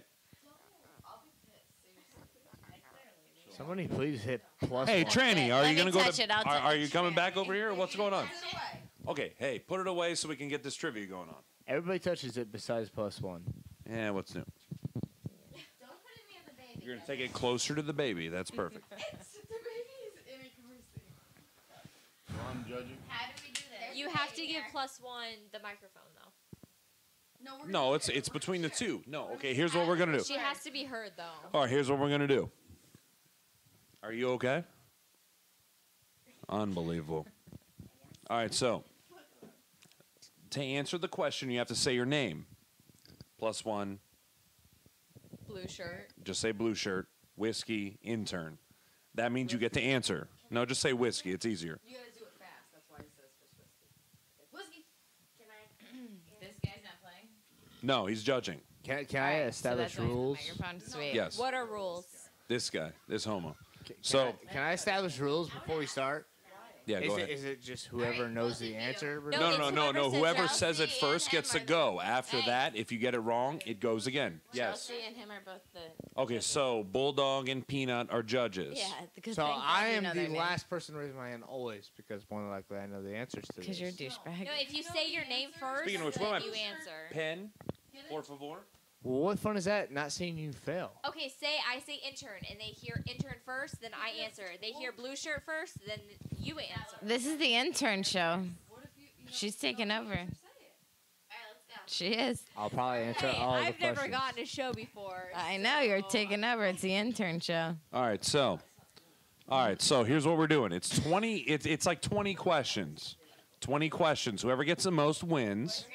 S3: Somebody please hit plus
S1: Hey,
S3: one.
S1: Tranny, are
S5: Let
S1: you
S5: me
S1: gonna go
S5: touch
S1: to?
S5: it. I'll
S1: Are
S5: touch
S1: you
S5: it.
S1: coming back over here, or what's going on?
S6: Put it away.
S1: Okay, hey, put it away so we can get this trivia going on.
S3: Everybody touches it besides plus one.
S1: Yeah, what's new?
S5: Don't put it near the baby.
S1: You're gonna take it closer to the baby. That's perfect.
S6: The baby's in a mercy.
S4: I'm judging.
S5: How do we do this?
S7: You have to give plus one the microphone though.
S6: No, we're
S1: No,
S6: gonna
S1: it's
S6: share.
S1: it's
S6: We're
S1: between the
S6: gonna share.
S1: two. No, okay. Here's what we're gonna do.
S7: She has to be heard though.
S1: All right, here's what we're gonna do. Are you okay? Unbelievable. All right, so to answer the question, you have to say your name. Plus one.
S7: Blue shirt.
S1: Just say blue shirt, whiskey, intern. That means you get to answer. No, just say whiskey. It's easier.
S6: You gotta do it fast. That's why he says just whiskey. Whiskey.
S5: Can I? This guy's not playing.
S1: No, he's judging.
S3: Can I
S5: Alright, so
S3: establish
S5: that's why I have the
S3: rules?
S5: microphone. Sweet.
S1: Yes.
S7: What are rules?
S1: This guy, this homo.
S3: Can
S1: So,
S3: can I establish rules before we start?
S1: yeah,
S3: Is
S1: go
S3: it,
S1: ahead.
S3: is it just whoever knows the answer?
S7: No,
S1: No,
S7: it's
S1: no, no, no.
S7: whoever says
S1: Whoever
S7: it.
S1: says it first gets to go. After that, if you get it wrong, it goes again. Yes.
S5: Chelsea and him are both the.
S1: Okay, so Bulldog and Peanut are judges.
S5: Yeah, because
S3: So
S5: thank God
S3: I
S5: you
S3: am
S5: know
S3: the
S5: their name.
S3: last person to raise my hand always because more than likely I know the answers to this.
S5: Because you're a douchebag.
S7: No, if you say your name first,
S1: Speaking of which,
S7: then
S1: what am I-
S7: you answer.
S1: Pen, por favor.
S3: Well, what fun is that? Not seeing you fail.
S7: Okay, I say intern, and they hear intern first, then I answer. They hear blue shirt first, then you answer.
S5: This is the intern show. She's taking over. She is.
S3: I'll probably answer
S7: Hey,
S3: all the
S7: I've
S3: questions.
S7: never gotten a show before.
S5: I know you're taking over. It's the intern show.
S1: All right, so here's what we're doing. It's 20. It's like 20 questions. 20 questions. Whoever gets the most wins.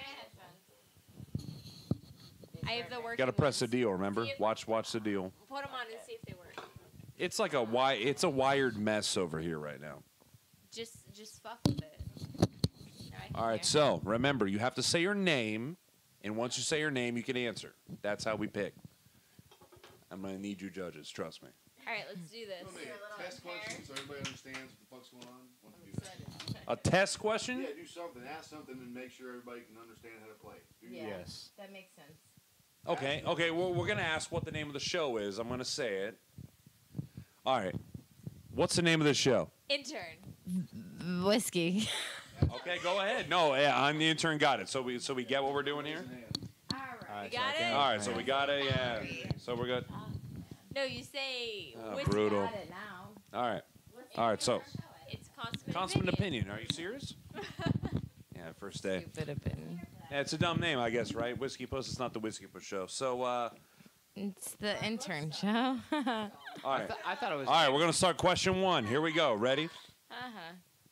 S7: I have the working
S1: Got to press the
S7: ones.
S1: deal. Remember,
S7: See if-
S1: watch the deal.
S7: Put them on and see if they work.
S1: It's like it's a wired mess over here right now.
S7: Just fuck with it.
S1: All right, so remember, you have to say your name, and once you say your name, you can answer. That's how we pick. I'm gonna need you judges. Trust me.
S7: All right, let's do this.
S4: Test questions so everybody understands what the fuck's going on. Want to do that?
S1: A test question?
S4: Yeah, do something. Ask something and make sure everybody can understand how to play. Do
S3: Yes.
S5: That makes sense.
S1: Okay. Okay. Well, we're gonna ask what the name of the show is. I'm gonna say it. All right. What's the name of the show?
S7: Intern.
S5: Whiskey.
S1: Okay, go ahead. No, yeah, I'm the intern. Got it. So we get what we're doing here.
S7: You
S3: so
S7: got
S3: I
S7: it?
S3: can't-
S1: All right. So we got it. Yeah. So we're good.
S7: No, you say
S1: Oh,
S7: whiskey.
S1: brutal.
S5: Got it now.
S1: All right. All right. So
S7: It's consummate.
S1: consummate opinion. Are you serious? Yeah. First day.
S5: Stupid opinion.
S1: Yeah, it's a dumb name, I guess, right? Whiskey Puss. It's not the Whiskey Puss show. So,
S5: It's the intern show.
S1: all right.
S3: I thought it was.
S1: All right, we're gonna start question one. Here we go. Ready?
S5: Uh-huh.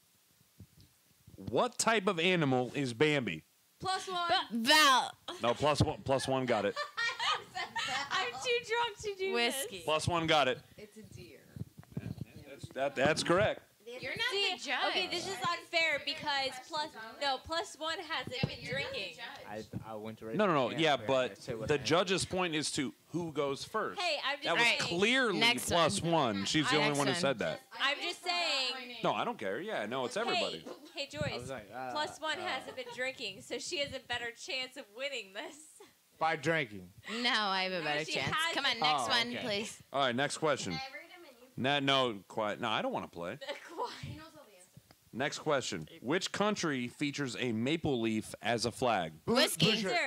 S1: What type of animal is Bambi?
S7: Plus one.
S5: Val.
S1: No, plus one got it.
S7: I'm too drunk to do
S5: Whiskey.
S1: Plus one got it.
S6: It's a deer.
S1: That's correct.
S5: You're not
S7: See,
S5: the judge.
S7: okay, this is unfair because plus one hasn't been drinking.
S3: I went to raise
S1: No,
S3: my
S1: no, no.
S3: hand.
S1: Yeah,
S3: Fair.
S1: but
S3: Say what
S1: the
S3: I had.
S1: judge's point is to who goes first.
S7: Hey, I'm just
S1: That was
S7: saying.
S1: clearly
S5: Next
S1: plus
S5: one.
S1: one. She's the only
S5: Next
S1: one who
S5: one.
S1: said that.
S7: I'm just saying.
S1: No, I don't care. Yeah, no, it's everybody.
S7: Hey,
S3: I
S7: Joyce.
S3: was like,
S7: Plus one hasn't been drinking, so she has a better chance of winning this.
S3: by drinking.
S5: No, I have a
S7: No,
S5: better
S7: she
S5: chance.
S7: has
S5: Come on,
S7: it.
S5: next
S3: Oh,
S5: one,
S3: okay.
S5: please.
S1: All right, next question. No, quiet. No, I don't want to play. Next question. Which country features a maple leaf as a flag?
S5: Whiskey.
S7: Dessert.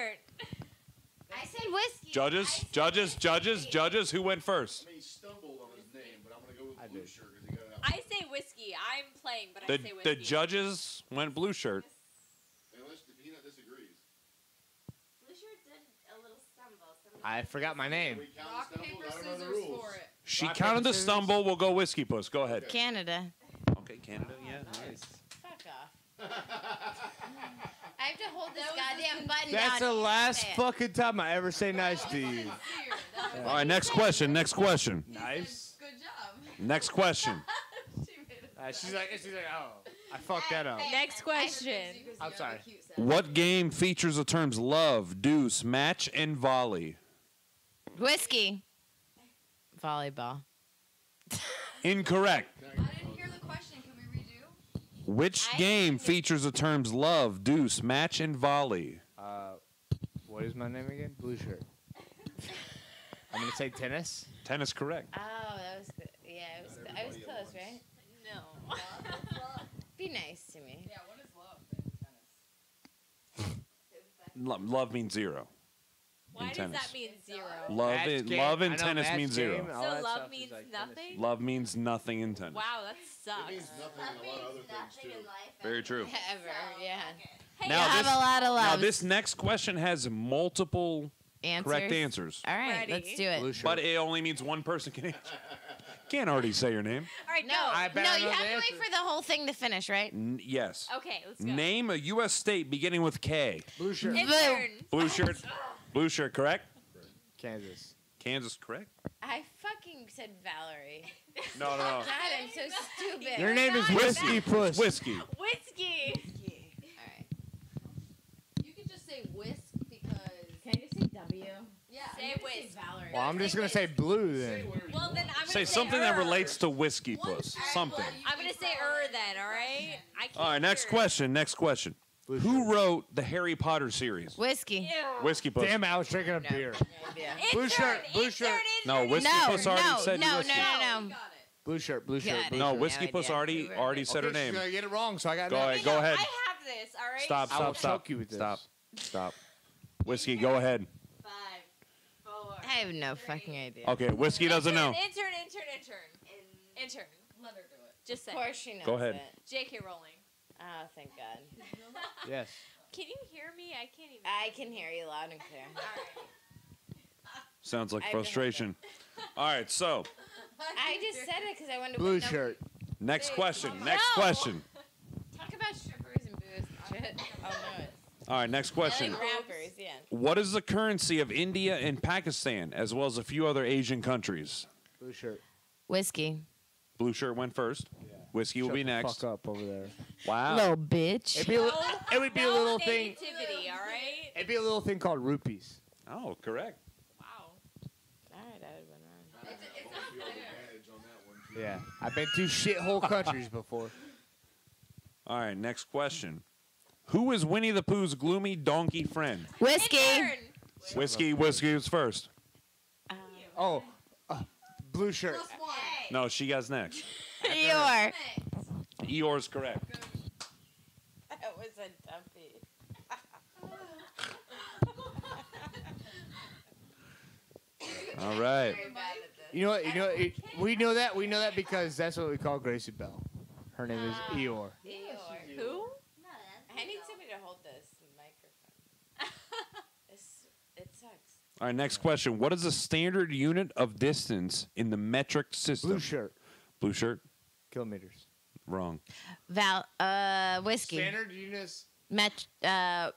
S5: I said whiskey.
S1: Judges. Who went first?
S4: I mean, he stumbled on his name.
S7: I say whiskey. I'm playing, but I say whiskey.
S1: The judges went blue shirt.
S4: Unless the peanut disagrees.
S5: Blue shirt did a little stumble.
S3: I forgot my name.
S4: We count
S6: Rock,
S4: the stumble,
S6: paper,
S4: I don't know the
S6: scissors
S4: rules.
S6: for it.
S1: She
S3: Rock,
S1: counted
S3: paper,
S1: the
S3: scissors.
S1: stumble. We'll go whiskey puss. Go ahead.
S5: Canada.
S1: Okay, Canada. Yeah, nice.
S5: Fuck off. I have to hold this goddamn button
S3: That's
S5: down.
S3: the last
S5: Say it.
S3: fucking time I ever say nice to you.
S1: All right, next question. Next question.
S3: Nice.
S6: Good job.
S1: Next question.
S6: She made it.
S3: She's like, oh, I fucked that up.
S7: Next question.
S3: I'm sorry.
S1: What game features the terms love, deuce, match, and volley?
S5: Whiskey. Volleyball.
S1: Incorrect.
S6: I didn't hear the question. Can we redo?
S1: Which game features the terms love, deuce, match, and volley?
S3: What is my name again? Blue shirt. I'm gonna say tennis.
S1: Tennis, correct.
S5: Oh, that was good. Yeah, it was. I was close, right?
S7: No.
S5: Be nice to me.
S6: Yeah, what is love in tennis?
S1: Love means zero.
S7: Why does
S1: tennis.
S7: that mean zero?
S1: Love
S3: Match
S1: in
S3: game.
S1: love
S3: I
S1: in
S3: know
S1: tennis
S3: match
S1: means
S3: game
S1: zero.
S3: and all
S7: So
S3: that
S7: love
S3: stuff is
S7: means
S3: like tennis.
S7: nothing?
S1: Love means nothing in tennis.
S7: Wow, that
S4: It
S7: sucks.
S4: means nothing in a lot of other things, too.
S1: Very true.
S5: Ever, yeah.
S7: Hey,
S1: Now
S5: You have
S1: this-
S5: a lot of
S1: Now
S5: love.
S1: this next question has multiple correct answers,
S5: All right,
S7: Ready.
S5: let's do it.
S3: Blue shirt.
S1: but it only means one person can answer. Can't already say your name.
S7: all right,
S5: No,
S7: go.
S3: I bet
S5: no,
S3: I
S5: you
S3: know
S5: have
S3: the
S5: to wait
S3: answer.
S5: for the whole thing to finish, right?
S1: Yes.
S7: Okay, let's go.
S1: Name a U.S. state beginning with K.
S3: Blue shirt.
S7: Intern.
S1: Blue shirt. Blue shirt, correct?
S3: Kansas.
S1: Kansas, correct?
S5: I fucking said Valerie.
S1: No.
S5: God, I'm so stupid.
S3: Your name is
S1: Whiskey.
S3: Whiskey Puss.
S1: Whiskey.
S7: Whiskey.
S5: All right.
S6: You could just say whisk because.
S5: Can I just say W?
S6: Yeah.
S7: Say
S6: you could
S7: whisk.
S5: Valerie.
S3: Well, I'm just gonna say blue then.
S7: Well, then I'm gonna
S1: Say something that
S7: er.
S1: relates to whiskey puss. Something.
S7: I'm gonna say then, all right? I can't
S1: All right, next
S7: hear.
S1: question. Next question.
S3: Blue
S1: Who
S3: shirt.
S1: wrote the Harry Potter series?
S5: Whiskey.
S7: Ew.
S1: Whiskey puss.
S3: Damn, I was drinking a beer. Blue
S7: Intern,
S3: shirt, blue
S7: intern,
S3: shirt.
S1: No,
S7: intern,
S1: Whiskey
S5: No,
S1: Puss already
S5: no,
S1: said
S5: no,
S1: whiskey.
S5: no.
S6: got it.
S3: Blue shirt, blue shirt,
S5: Got
S3: blue
S5: it.
S1: No,
S3: shirt.
S1: Whiskey
S5: No
S1: Puss
S5: idea.
S1: already
S5: Who wrote
S1: already
S5: it?
S1: said her
S3: Okay, she's
S1: name.
S3: gonna get it wrong, so I got
S1: Go
S3: it.
S1: ahead.
S7: Okay,
S1: Go
S7: no,
S1: ahead.
S7: I have this, all right?
S1: Stop.
S3: I will
S1: Stop.
S3: choke you with this.
S1: Stop. Whiskey, go ahead.
S7: 5, 4.
S5: I have no fucking idea.
S1: Okay, Whiskey doesn't know.
S7: Intern. Intern.
S6: Let her do it.
S7: Just
S5: Of
S7: saying.
S5: course she knows
S1: Go ahead.
S5: it.
S7: J.K. Rowling.
S5: Oh, thank God.
S3: Yes.
S7: Can you hear me? I can't even.
S5: I can hear you loud and clear.
S7: All right.
S1: Sounds like
S5: I've been
S1: frustration. All right, so
S5: I just said it because I wanted to
S3: Blue
S5: know-
S3: shirt.
S1: next question. Next
S7: No.
S1: question.
S5: Talk about strippers and booze and shit. I'll know it.
S1: All right, next question.
S5: Like rappers, yeah.
S1: What is the currency of India and Pakistan, as well as a few other Asian countries?
S3: Blue shirt.
S5: Whiskey.
S1: Blue shirt went first. Whiskey will
S3: Shut
S1: be
S3: the
S1: next.
S3: Fuck up over there.
S1: Wow.
S5: Little bitch.
S3: It'd be a, it would be a
S7: No
S3: little thing.
S7: negativity, all right?
S3: It'd be a little thing called rupees.
S1: Oh, correct.
S7: Wow.
S5: All right, I would have been wrong.
S3: Yeah. I've been to shithole countries before.
S1: All right, next question. Who is Winnie the Pooh's gloomy donkey friend?
S5: Whiskey.
S7: Intern.
S1: Whiskey was first.
S3: Oh, blue shirt.
S6: Plus one.
S1: No, she goes next.
S5: Eeyore.
S1: Eeyore's correct.
S5: That was a dumpy.
S1: All right.
S5: Very bad at this.
S3: You know what? We know that. We know that because that's what we call Gracie Bell. Her name is Eeyore.
S5: Eeyore.
S7: Who?
S5: I need somebody to hold this microphone. It sucks.
S1: All right, next question. What is the standard unit of distance in the metric system?
S3: Blue shirt.
S1: Blue shirt?
S3: Kilometers.
S1: Wrong.
S5: Whiskey.
S3: Standard units.
S5: Mile.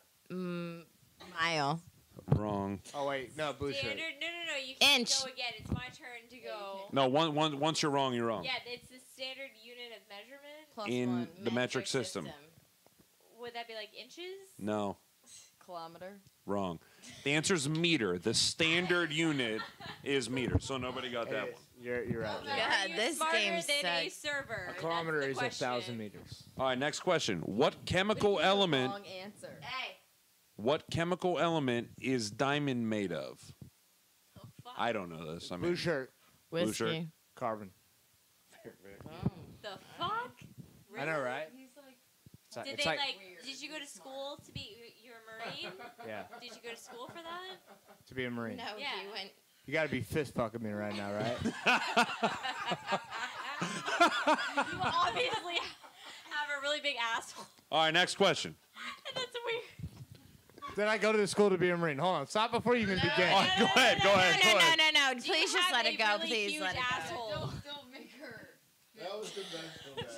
S1: Wrong.
S3: Oh wait, no blue shirt.
S7: Standard? No. You can't
S5: Inch.
S7: go again. It's my turn to go.
S1: No, once you're wrong, you're wrong.
S7: Yeah, it's the standard unit of measurement.
S6: Plus
S1: In
S6: one.
S1: the metric system.
S7: Would that be like inches?
S1: No,
S6: Kilometer.
S1: wrong. The answer is meter. The standard unit is meter. So nobody got that one.
S3: You're right.
S7: Are
S5: God,
S7: you
S5: this
S7: smarter
S5: game
S7: than a
S5: sucks.
S7: server?
S3: A kilometer
S7: That's
S3: is
S7: the
S3: 1,000
S7: question.
S3: meters.
S1: All right, next question. What chemical
S6: What do you mean
S1: element?
S6: Wrong answer.
S5: Hey.
S1: What chemical element is diamond made of?
S7: Oh, fuck.
S1: I don't know this. I mean,
S3: Blue shirt.
S1: Blue
S5: Whiskey.
S1: shirt.
S3: Carbon.
S7: The fuck?
S3: I know,
S7: Really?
S3: right? It's like,
S7: Did
S3: it's
S7: they
S3: like,
S7: did you go to school to be you're a Marine?
S3: yeah,
S7: Did you go to school for that?
S3: to be a Marine.
S5: No,
S7: Yeah.
S5: he went.
S3: You got to be fist fucking me right now, right?
S7: You obviously have a really big asshole.
S1: All right, next question.
S7: And that's weird.
S3: Did I go to the school to be a Marine? Hold on. Stop before you even begin.
S1: All right, go ahead. Go ahead. Go ahead.
S5: No.
S7: Do you
S5: Please just
S7: have
S5: let
S7: a
S5: it go.
S7: really
S5: Please
S7: huge
S5: let it go.
S7: asshole?
S6: Don't make her.
S4: That was good, man.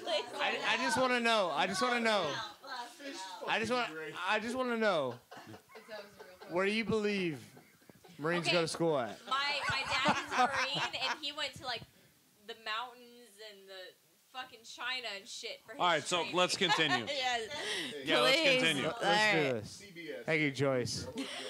S3: I just want to know. I just want to know. I just want to know. Where do you believe Marines go to school at?
S7: My dad is a Marine, and he went to like the mountains and the fucking China and shit for his
S1: All right, so
S7: training.
S1: let's continue.
S5: Yes.
S1: Yeah, let's
S5: Please.
S1: continue.
S3: Let's
S5: Alright.
S3: do this.
S4: CBS.
S3: Thank you, Joyce.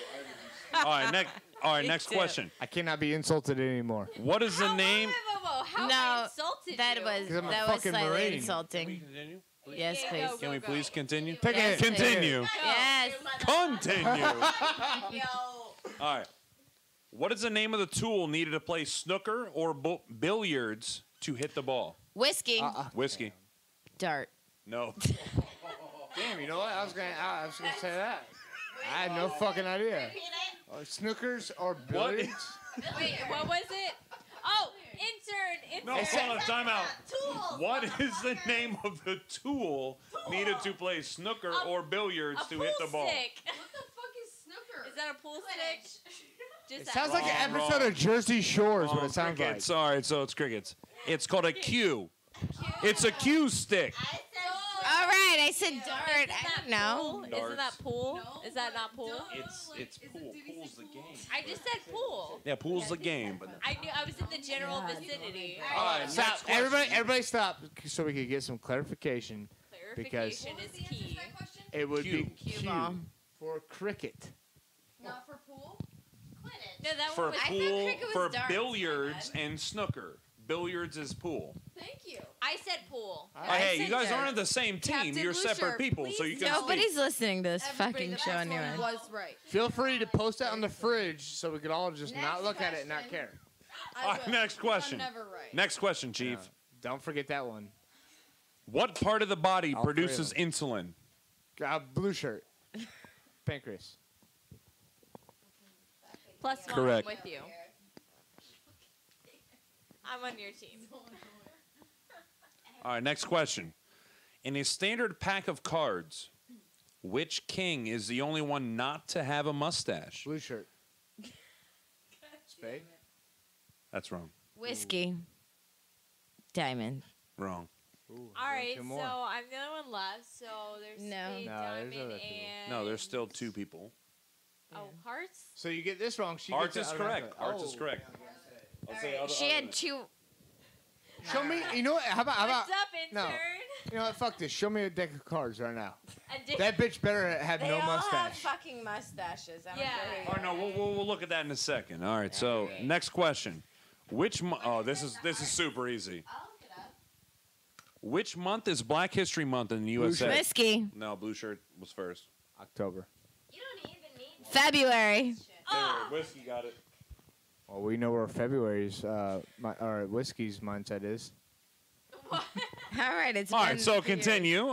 S1: All right,
S5: Me
S1: next
S5: too.
S1: question.
S3: I cannot be insulted anymore.
S1: What is the name?
S7: How
S5: No,
S7: I insulted
S5: That
S7: you.
S5: was
S3: 'Cause I'm a
S5: that was
S3: fucking
S5: slightly
S3: Marine.
S5: insulting.
S1: Continue.
S5: Yes,
S7: Yeah,
S5: please.
S7: go,
S1: Can we
S7: go.
S1: please continue?
S3: Take
S5: Yes,
S3: it.
S5: please.
S1: Continue.
S5: Yes.
S1: Continue.
S7: Yo.
S1: All right. What is the name of the tool needed to play snooker or billiards to hit the ball?
S5: Whiskey.
S1: Whiskey.
S5: Dart.
S1: No.
S3: Damn, you know what? I was gonna say that. I had no fucking idea. Snookers or billiards?
S7: Wait, what was it? Oh, intern.
S1: No, hold on, time out. What is the name of the tool needed to play snooker or billiards
S7: A
S1: to
S7: pool
S1: hit the ball?
S7: stick.
S6: What the fuck is snooker?
S7: Is that a pool stick? Just
S3: It sounds like an
S1: Wrong,
S3: episode
S1: wrong.
S3: of Jersey Shore is what
S1: Oh,
S3: it sounds
S1: crickets.
S3: like.
S1: All right, so it's crickets. It's called a cue. It's a cue stick.
S5: All right, I said dart. I don't know.
S7: Isn't that pool?
S6: No,
S7: Is that not pool?
S1: It's pool. Pool's the game.
S7: I just said pool.
S1: Yeah, pool's the game. But
S7: I knew I was in the general vicinity.
S1: all right,
S3: Stop.
S1: next question.
S3: Everybody stop so we could get some clarification. Because
S7: Clarification is key.
S3: it would
S1: Cue.
S3: be
S5: Cue
S3: Q
S5: ball.
S3: for cricket.
S6: Not for pool?
S7: No, that
S1: For
S7: one was.
S5: I thought
S1: pool,
S5: cricket was
S1: for
S5: darts,
S1: billiards
S5: my
S1: and snooker. Billiards is pool.
S6: Thank you.
S7: I said pool.
S1: Oh, hey, you
S5: said
S1: guys
S5: dart.
S1: aren't on the same team.
S6: Captain
S1: You're
S6: Blue
S1: separate
S6: Shirt,
S1: people, so you
S6: please
S1: can
S5: Nobody's
S1: speak.
S5: listening to this
S6: Everybody
S5: fucking
S6: that
S5: show
S6: last one
S5: anyway.
S6: was right.
S3: Feel free to post that on the fridge so we could all just not
S6: Next
S3: look at it and not
S6: question.
S3: care.
S6: I
S1: All right,
S6: will.
S1: next question.
S6: I'm never right.
S1: Next question, Chief.
S3: Don't forget that one.
S1: What part of the body
S3: All three of
S1: produces insulin?
S3: Blue shirt. Pancreas.
S7: Plus one.
S1: Correct.
S7: I'm with you. I'm on your team.
S1: All right, next question. In a standard pack of cards, which king is the only one not to have a mustache?
S3: Blue shirt. Spade.
S1: That's wrong.
S5: Whiskey. Diamond.
S1: Wrong.
S3: Ooh,
S7: All right,
S3: two
S7: so
S3: more.
S7: I'm the only one left. So there's
S5: No.
S7: Spade,
S3: No,
S7: Diamond,
S3: there's other people.
S7: and
S1: No, there's still two people.
S7: Oh, hearts.
S3: So you get this wrong. She
S1: Hearts
S3: gets
S1: is
S3: it
S1: correct.
S3: automatically.
S1: Hearts is
S3: Oh.
S1: correct. I'll say
S5: She had two.
S3: Show me. You know what? How about?
S7: What's up, intern?
S3: no. You know what? Fuck this. Show me a deck of cards right now.
S7: A dick-
S3: That bitch better have
S5: They
S3: no
S5: all have
S3: mustache.
S5: fucking mustaches. I don't
S7: Yeah.
S5: care who
S1: Oh
S5: you
S1: no,
S5: are.
S1: we'll look at that in a second. All right. So next question. Which this is super easy.
S6: I'll look it up.
S1: Which month is Black History Month in the USA?
S5: Whiskey.
S1: No, blue shirt was first.
S3: October.
S8: You don't even need
S5: February.
S1: Whiskey got it.
S3: Well, we know where February's or whiskey's mindset is.
S5: All right, it's
S1: All right.
S5: been
S1: So
S5: years.
S1: continue.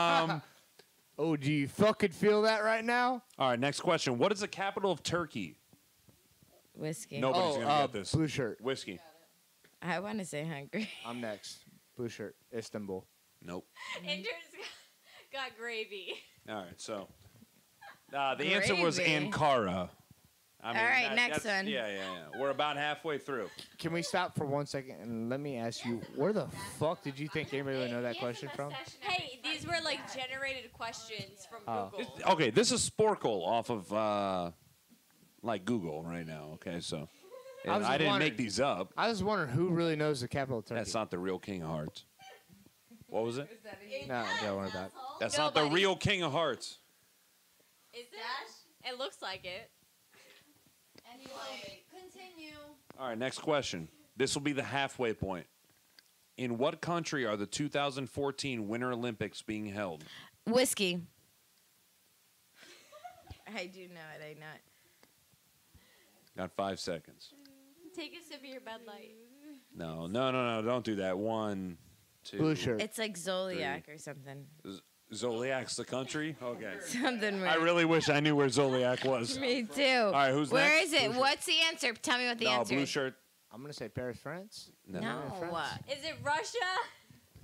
S3: Oh, do you fucking feel that right now?
S1: All right. Next question. What is the capital of Turkey?
S5: Whiskey.
S1: Nobody's gonna get this.
S3: Blue shirt.
S1: Whiskey.
S5: I want to say hungry.
S3: I'm next. Blue shirt. Istanbul.
S1: Nope.
S7: Intern's got gravy.
S1: All right. So the answer was
S5: Gravy.
S1: Ankara. I mean,
S5: All right, next
S1: that's-
S5: one.
S1: Yeah. We're about halfway through.
S3: Can we stop for 1 second and let me ask you, where the fuck did you think anybody would know that question from?
S7: Hey, these were like generated questions from
S3: Oh.
S7: Google.
S1: Okay, this is Sporkle off of like Google right now. Okay, so
S3: I was
S1: I didn't
S3: wondering-
S1: make these up.
S3: I was wondering who really knows the capital of Turkey.
S1: That's not the real King of Hearts. What was it?
S3: No, don't worry about it.
S1: That's not the
S7: Nobody.
S1: real King of Hearts.
S7: Is it? It looks like it.
S6: Anyway, continue.
S1: All right, next question. This will be the halfway point. In what country are the 2014 Winter Olympics being held?
S5: Whiskey. I do know it. I know it.
S1: Got 5 seconds.
S7: Take a sip of your Bud Light.
S1: No, don't do that. 1, 2.
S3: Blue shirt.
S5: It's like Zodiac or something.
S1: Zodiac's the country? Okay.
S5: Something weird.
S1: I really wish I knew where Zodiac was.
S5: Me too.
S1: All right, who's
S5: Where
S1: next?
S5: is it? What's the answer? Tell me what the
S1: No,
S5: answer
S1: blue
S5: is.
S1: shirt.
S3: I'm gonna say Paris, France.
S1: No.
S5: No.
S3: France.
S7: Is it Russia?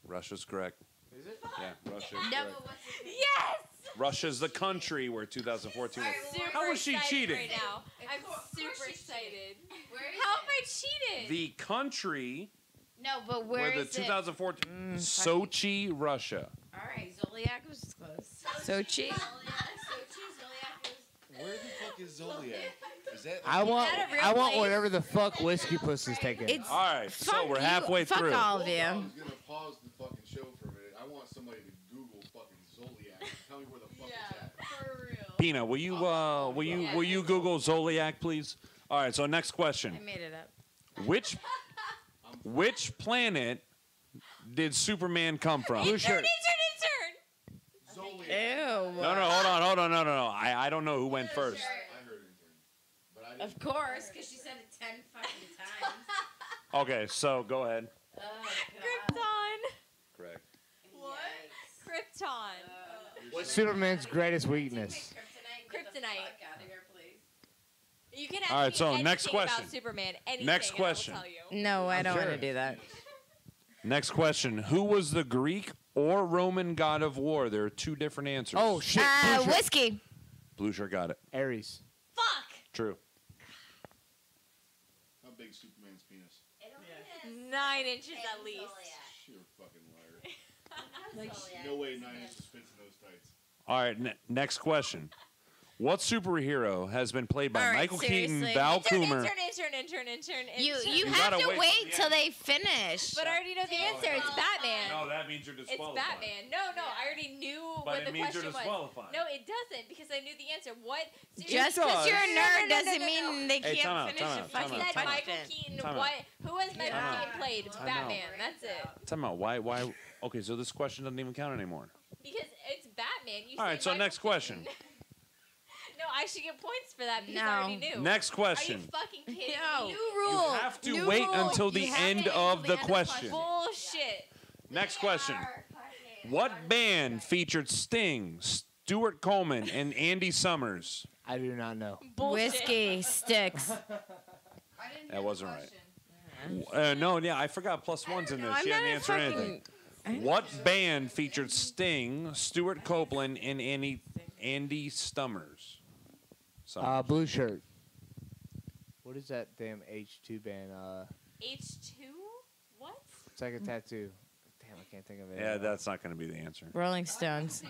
S1: Russia's correct.
S3: Is it?
S1: Yeah, Russia.
S5: No,
S1: correct.
S5: but what's the
S7: Yes.
S1: Russia's the country where 2014 was.
S7: Super
S1: How was she
S7: excited
S1: cheating?
S7: right now? I'm
S5: course
S7: super
S5: she's
S7: excited.
S5: Where is
S7: How
S5: it?
S7: have I cheated?
S1: The country
S5: No, but where
S1: where the
S5: is it?
S1: 2014 Sochi, Russia.
S5: All right, Zodiac was close.
S6: Sochi.
S4: Where the fuck is Zodiac? Is that?
S3: I want
S7: that a real
S3: I want
S7: place?
S3: whatever the fuck whiskey pussy's taking.
S6: It's
S1: All right, so
S6: fuck
S1: we're
S6: you-
S1: halfway
S6: fuck
S1: through.
S6: all of
S4: I
S6: you.
S4: was gonna pause the fucking show for a minute. I want somebody to Google fucking Zodiac and tell me where the fuck it's at.
S7: For real.
S1: Pina, will you Google Zodiac, please? All right, so next
S5: I
S1: question.
S5: made it up.
S1: Which planet did Superman come from?
S3: Blue shirt.
S7: Intern.
S4: Zodiac.
S6: Ew.
S1: No, hold on, no. I don't know who went first.
S4: I heard intern, but I didn't.
S5: Of course, because she said it 10 fucking times.
S1: Okay, so go ahead.
S5: Oh, God.
S7: Krypton.
S1: Correct.
S7: What?
S5: Yikes.
S7: Krypton.
S3: What's Superman's greatest weakness?
S5: Kryptonite. Get the
S7: Kryptonite.
S5: fuck out of here, please.
S7: You can ask
S1: All right,
S7: me
S1: so
S7: anything
S1: next question.
S7: about Superman. Anything,
S1: Next
S7: and I will
S1: question.
S7: tell you.
S6: No, I don't
S3: sure.
S6: want to do that.
S1: Next question. Who was the Greek or Roman god of war? There are two different answers.
S3: Oh shit! Blue shirt.
S6: Whiskey.
S1: Blue shirt got it.
S3: Aries.
S7: Fuck.
S1: True.
S4: How big's Superman's penis?
S7: 9 inches at least.
S4: You're a fucking liar. No way 9 inches fits in those tights.
S1: All right, next question. What superhero has been played by
S6: All right,
S1: Michael Keaton,
S6: seriously.
S1: Val Coomer?
S7: Intern.
S6: You
S1: You
S6: have
S1: gotta
S6: to
S1: wait till
S6: wait
S1: the
S6: till
S1: end.
S6: they finish.
S7: But I already know the answer. It's Batman.
S1: No, that means you're
S7: It's
S1: disqualified.
S7: Batman. No, I already knew
S1: But
S7: what
S1: it
S7: the
S1: means you're
S7: question was.
S1: disqualified.
S7: No, it doesn't because I knew the answer. What?
S6: Just
S3: does.
S6: because you're a nerd
S7: No.
S6: doesn't mean they
S1: Hey,
S6: can't
S1: time out,
S6: finish
S1: time
S6: a
S1: out, time
S7: I
S6: fucking
S1: out,
S7: said Michael
S6: question.
S7: Keaton.
S1: Time out.
S7: What? Who has Michael
S1: Time out.
S7: Keaton played?
S1: Time out.
S7: Batman. That's it.
S1: Tell me why? Okay, so this question doesn't even count anymore.
S7: Because it's Batman. You
S1: All
S7: say
S1: right, so
S7: Michael
S1: next question.
S7: Keaton. No, I should get points for that because
S6: No.
S7: I already knew.
S1: Next
S7: Are you
S1: question.
S7: fucking kidding
S6: No.
S7: me?
S6: New rule.
S1: You have to
S6: New
S1: wait
S6: rule.
S1: until the
S6: You have
S1: end
S6: to
S1: of
S6: wait
S1: the
S6: till
S1: question.
S7: Bullshit.
S1: Next question. What band featured Sting, Stuart Coleman, and Andy Summers?
S3: I do not know.
S7: Bullshit.
S6: Whiskey sticks.
S1: That wasn't right. No, yeah, I forgot plus one's in this.
S6: I'm
S1: She
S6: not
S1: hadn't
S6: a
S1: answered anything. What band featured Sting, Stuart Copeland, and Andy Summers?
S3: Blue shirt. What is that damn H2 band?
S7: H2? What?
S3: It's like a tattoo. Damn, I can't think of it.
S1: Yeah, that's not going to be the answer.
S6: Rolling Stones.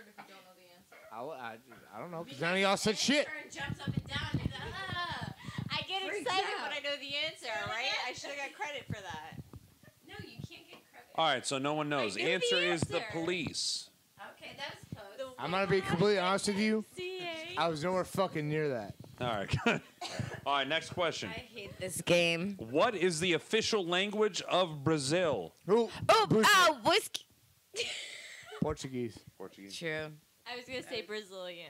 S3: I don't know because none of y'all said shit.
S5: Jumps up and down. He's like, "Ah."
S7: I get
S5: Freaks
S7: excited
S5: out.
S7: when I know the answer, right? I should have got credit for that.
S5: No, you can't get credit.
S1: All right, so no one knows.
S7: I knew the
S1: Answer is the
S7: answer.
S1: police.
S5: Okay, that was close.
S3: I'm gonna be completely honest with you.
S7: CA.
S3: I was nowhere fucking near that.
S1: All right, good. All right, next question.
S6: I hate this game.
S1: What is the official language of Brazil?
S3: Ooh,
S6: Oh,
S3: blue shirt.
S6: whiskey.
S3: Portuguese.
S1: Portuguese.
S6: True.
S7: I was gonna say Brazilian.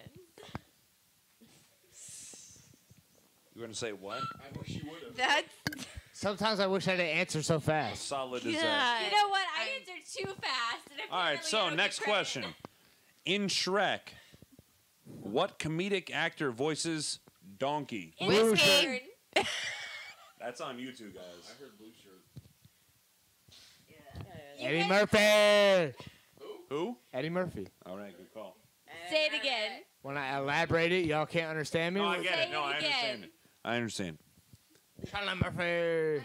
S1: You going to say what?
S4: I wish you would have.
S6: That's
S3: Sometimes I wish I didn't answer so
S1: How
S3: fast.
S1: solid is that?
S6: God.
S7: You know what? I answered too fast. And
S1: All right,
S7: apparently I
S1: so
S7: don't get
S1: next
S7: credit.
S1: question. In Shrek, what comedic actor voices Donkey?
S3: Blue
S7: Intern.
S1: That's on YouTube, guys.
S4: I heard blue shirt.
S3: Eddie Murphy.
S1: Who?
S3: Eddie Murphy.
S1: All right, good call.
S7: Say it again.
S3: When I elaborate it, y'all can't understand me.
S1: No, I get
S7: Say
S1: it. No,
S7: it
S1: I understand
S7: again.
S1: it. I understand.
S3: Eddie Murphy.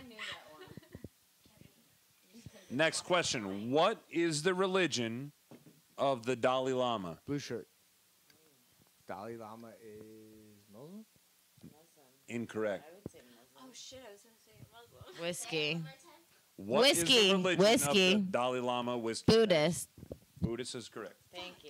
S1: Next question. What is the religion of the Dalai Lama?
S3: Blue shirt. Dalai Lama is Muslim?
S1: Incorrect.
S7: Oh shit! I was gonna say Muslim.
S6: whiskey.
S1: What is
S6: Whiskey,
S1: the religion
S6: whiskey.
S1: of the Dalai Lama? Whiskey.
S6: Buddhist.
S1: Buddhist is correct.
S6: Thank you.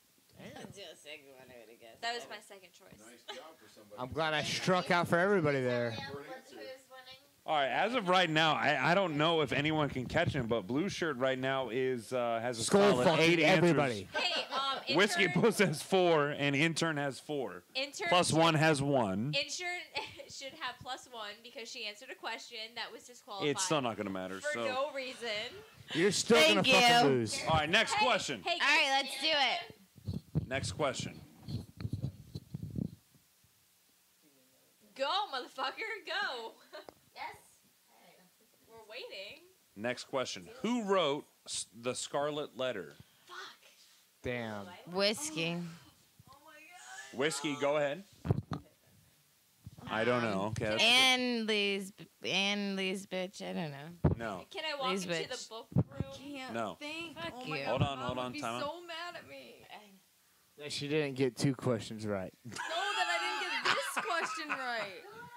S7: That was my second choice.
S4: Nice job for somebody.
S3: I'm glad I struck out for everybody there.
S1: All right, as of right now, I don't know if anyone can catch him, but Blue Shirt right now is has a
S3: Skull
S1: solid
S3: fucking
S1: 8 answers.
S3: everybody.
S7: Hey,
S1: Whiskey
S7: intern,
S1: Puss has 4, and Intern has 4.
S7: intern
S1: Plus
S7: should-
S1: 1 has 1.
S7: Intern should have +1 because she answered a question that was disqualified.
S1: It's still not going to matter.
S7: for
S1: So,
S7: no reason.
S3: You're still
S6: Thank
S3: gonna fucking
S6: you.
S3: lose.
S1: all right, next
S7: Hey,
S1: question.
S7: Hey,
S6: All right, let's do it.
S1: Next question.
S7: go, motherfucker, go.
S5: Yes.
S7: We're waiting.
S1: Next question. Who wrote the Scarlet Letter?
S3: Damn.
S5: Whiskey.
S1: Whiskey, go ahead. I don't know. Okay. that's a
S5: Anne Lee's bitch. I don't know.
S1: good- No.
S7: Can I walk
S5: These
S7: into
S5: bitch.
S7: the book room?
S6: Can't
S1: No.
S6: think.
S5: Fuck
S6: oh my
S5: you.
S6: God,
S1: Hold on,
S6: Mom
S1: hold
S6: would
S1: on,
S6: be
S1: time out.
S6: so mad at me.
S3: Yeah, she didn't get 2 questions right.
S6: No, that I didn't get this question right.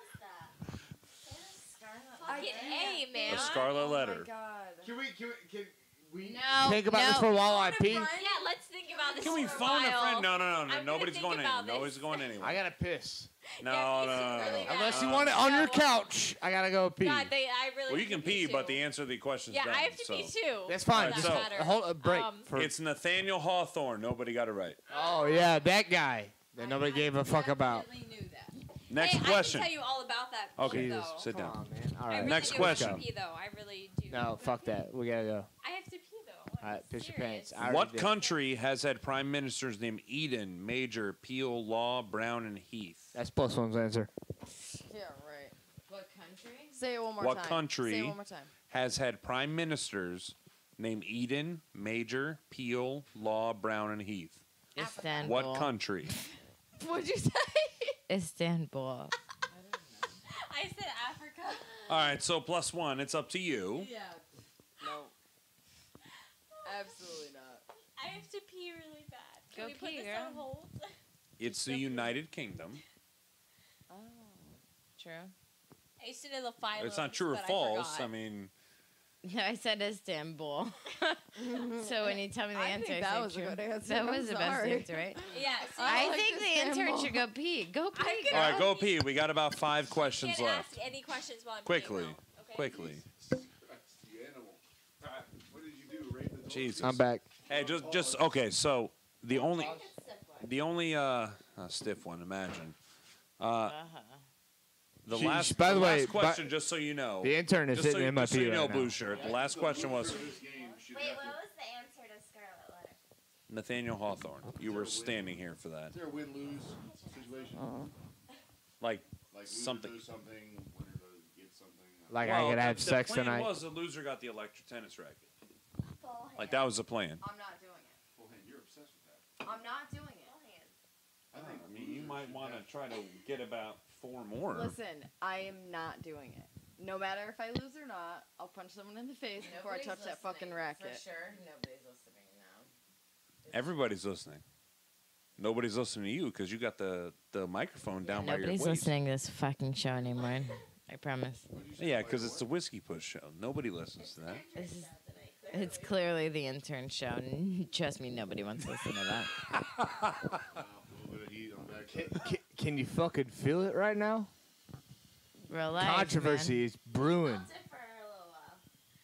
S7: Fucking A, man.
S1: The Scarlet
S6: Oh
S1: Letter.
S6: my God.
S4: Can we
S5: No.
S3: Think about this for a while I pee.
S7: Yeah, let's think about this.
S1: Can we
S7: for
S1: phone a
S7: while.
S1: friend? No.
S7: I'm gonna
S1: Nobody's
S7: think
S1: going
S7: about
S1: anywhere. Nobody's
S7: this.
S1: going anywhere.
S3: I gotta piss.
S1: No,
S7: Yeah,
S1: no,
S7: this is
S1: no,
S7: really
S1: no.
S7: bad.
S3: Unless you want it on your couch, I gotta go pee.
S7: God, I really.
S1: Well, you
S7: have
S1: can
S7: to
S1: pee,
S7: too.
S1: but the answer to the question's
S7: Yeah,
S1: done.
S7: I have to
S1: so.
S7: pee too.
S3: That's fine.
S1: Alright,
S3: Just
S1: so-
S7: matter.
S3: hold a break. For,
S1: It's Nathaniel Hawthorne. Nobody got it right.
S3: oh yeah, that guy that nobody gave a fuck about.
S6: Definitely knew that.
S1: Next
S7: Hey,
S1: question.
S7: I can tell you all about that.
S1: Okay,
S7: though.
S3: Jesus,
S1: sit
S3: come
S1: down.
S3: on, man. All
S7: I
S3: right.
S7: really
S1: Next
S7: do
S1: question.
S7: have to pee, though. I really do.
S3: No, fuck that. We gotta go.
S7: I have to pee though.
S3: All right, piss your
S7: serious.
S3: pants. I already
S1: What
S3: did.
S1: country has had prime ministers named Eden, Major, Peel, Law, Brown, and Heath?
S3: That's plus one's answer.
S6: Yeah, right.
S5: What country?
S6: Say it one more
S1: What
S6: time.
S1: country?
S6: Say it one more time.
S1: Has had prime ministers named Eden, Major, Peel, Law, Brown, and Heath.
S5: Istanbul.
S1: What country?
S6: What'd you say?
S5: Istanbul.
S7: I said Africa.
S1: All right, so plus one. It's up to you.
S6: Yeah. No. Absolutely not.
S7: I have to pee really bad. Can
S5: Go
S7: we put
S5: pee,
S7: this
S5: girl.
S7: on hold?
S1: It's the United Kingdom.
S5: Oh. True.
S7: I used to know the phylum.
S1: It's not true or false. I mean,
S5: No, I said Istanbul. So when you tell me the
S6: I
S5: answer,
S6: think
S5: I
S6: that
S5: say
S6: was a
S5: true.
S6: good answer.
S5: That
S6: I'm
S5: was the best
S6: sorry.
S5: answer, right?
S7: Yeah. See,
S5: I
S6: like
S5: think the intern
S6: Istanbul.
S5: should go pee. Go pee.
S7: I'm
S5: girl.
S1: all right, go pee. We got about 5
S7: you
S1: questions
S7: can't
S1: left.
S7: ask any questions while I'm
S1: Quickly,
S7: peeing, though, okay?
S1: quickly.
S2: The animal. What did you do? Raid the door?
S1: Jesus.
S3: I'm back.
S1: Hey, just okay. So the only stiff one. Imagine. The
S3: She-
S1: last.
S3: by the way,
S1: last question, just so you know.
S3: The intern is
S1: Just so
S3: sitting
S1: you,
S3: in my
S1: just so
S3: pee
S1: you know,
S3: right now.
S1: blue shirt. The last question was
S8: Wait, what was the answer to Scarlet Letter?
S1: Nathaniel Hawthorne. You were standing here for that.
S4: Is there a win-lose situation?
S1: Like
S4: Like loser
S1: something.
S4: does something, winner does get something.
S3: Like
S1: Well,
S3: I could have
S1: the
S3: sex
S1: plan
S3: tonight.
S1: was the loser got the electric tennis racket.
S8: Full hand.
S1: Like that was the plan.
S6: I'm not doing it.
S4: Well, hey, you're obsessed with that.
S6: I'm not doing it.
S8: Full hand.
S1: I mean, you might want to try to get about 4 more.
S6: Listen, I am not doing it. No matter if I lose or not, I'll punch someone in the face before I touch that fucking racket.
S5: For sure, nobody's listening now.
S1: Everybody's listening. Nobody's listening to you because you got the microphone down by your
S5: Nobody's
S1: waist.
S5: listening to this fucking show anymore. I promise.
S1: Yeah, because it's the Whiskey Push show. Nobody listens to that.
S5: This is, it's clearly the intern show. And trust me, nobody wants to listen to that.
S4: A little bit of heat on the back.
S3: Can you fucking feel it right now?
S5: Relax,
S3: Controversy is brewing.
S8: Hold it for a little while.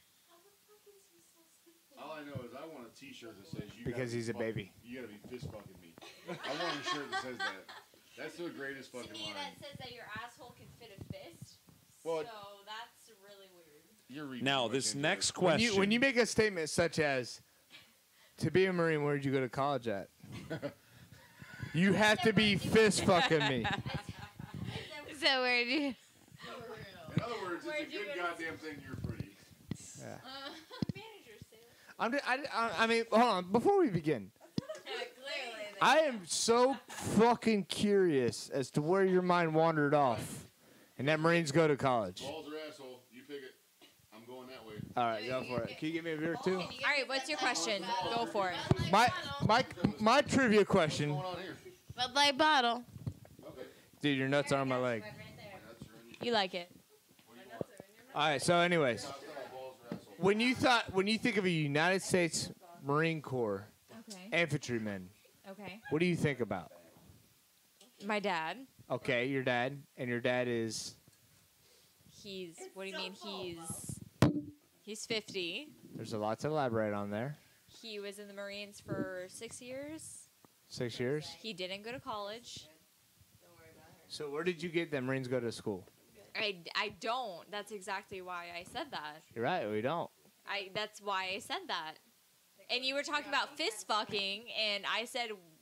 S4: All I know is I want a T-shirt that says you.
S3: Because
S4: gotta
S3: he's a
S4: fuck-
S3: baby.
S4: You gotta be fist fucking me. I want a shirt that says that. That's the greatest
S7: To
S4: fucking
S7: me,
S4: line.
S7: that says that your asshole can fit a fist.
S4: Well,
S7: so that's really weird.
S4: You're reading
S1: Now,
S4: too much
S1: this
S4: into
S1: next
S4: it.
S1: question.
S3: When you make a statement such as, "To be a Marine, where did you go to college at?" You have to be fist fucking me.
S5: So where do you?
S4: In other words,
S7: Where'd
S4: it's a
S7: you
S4: good
S7: go to
S4: goddamn thing you're pretty.
S7: Managers say that.
S3: I mean, hold on. Before we begin,
S5: Clearly.
S3: I am so fucking curious as to where your mind wandered off, and that Marines go to college.
S4: Balls or asshole, you pick it. I'm going that way.
S3: All right, go for it. Can you give me a beer too?
S7: All right, what's your question? Go for it.
S3: My trivia question,
S4: What's going on here?
S5: Bud Light bottle.
S4: Okay.
S3: dude. Your nuts are on my leg.
S4: That's your
S7: You like it?
S3: All right. So, anyways,
S4: balls or asshole.
S3: when you think of a United States Marine Corps
S7: Okay.
S3: infantryman,
S7: Okay.
S3: what do you think about?
S7: My dad.
S3: Okay, your dad, and your dad is
S7: He's. What do you mean? He's 50.
S3: there's a lot to elaborate on there.
S7: He was in the Marines for 6 years.
S3: 6 years.
S7: He didn't go to college.
S3: So where did you get them Marines go to school?
S7: I don't. That's exactly why I said that.
S3: You're right. We don't.
S7: That's why I said that. And you were talking about fist fucking, and I said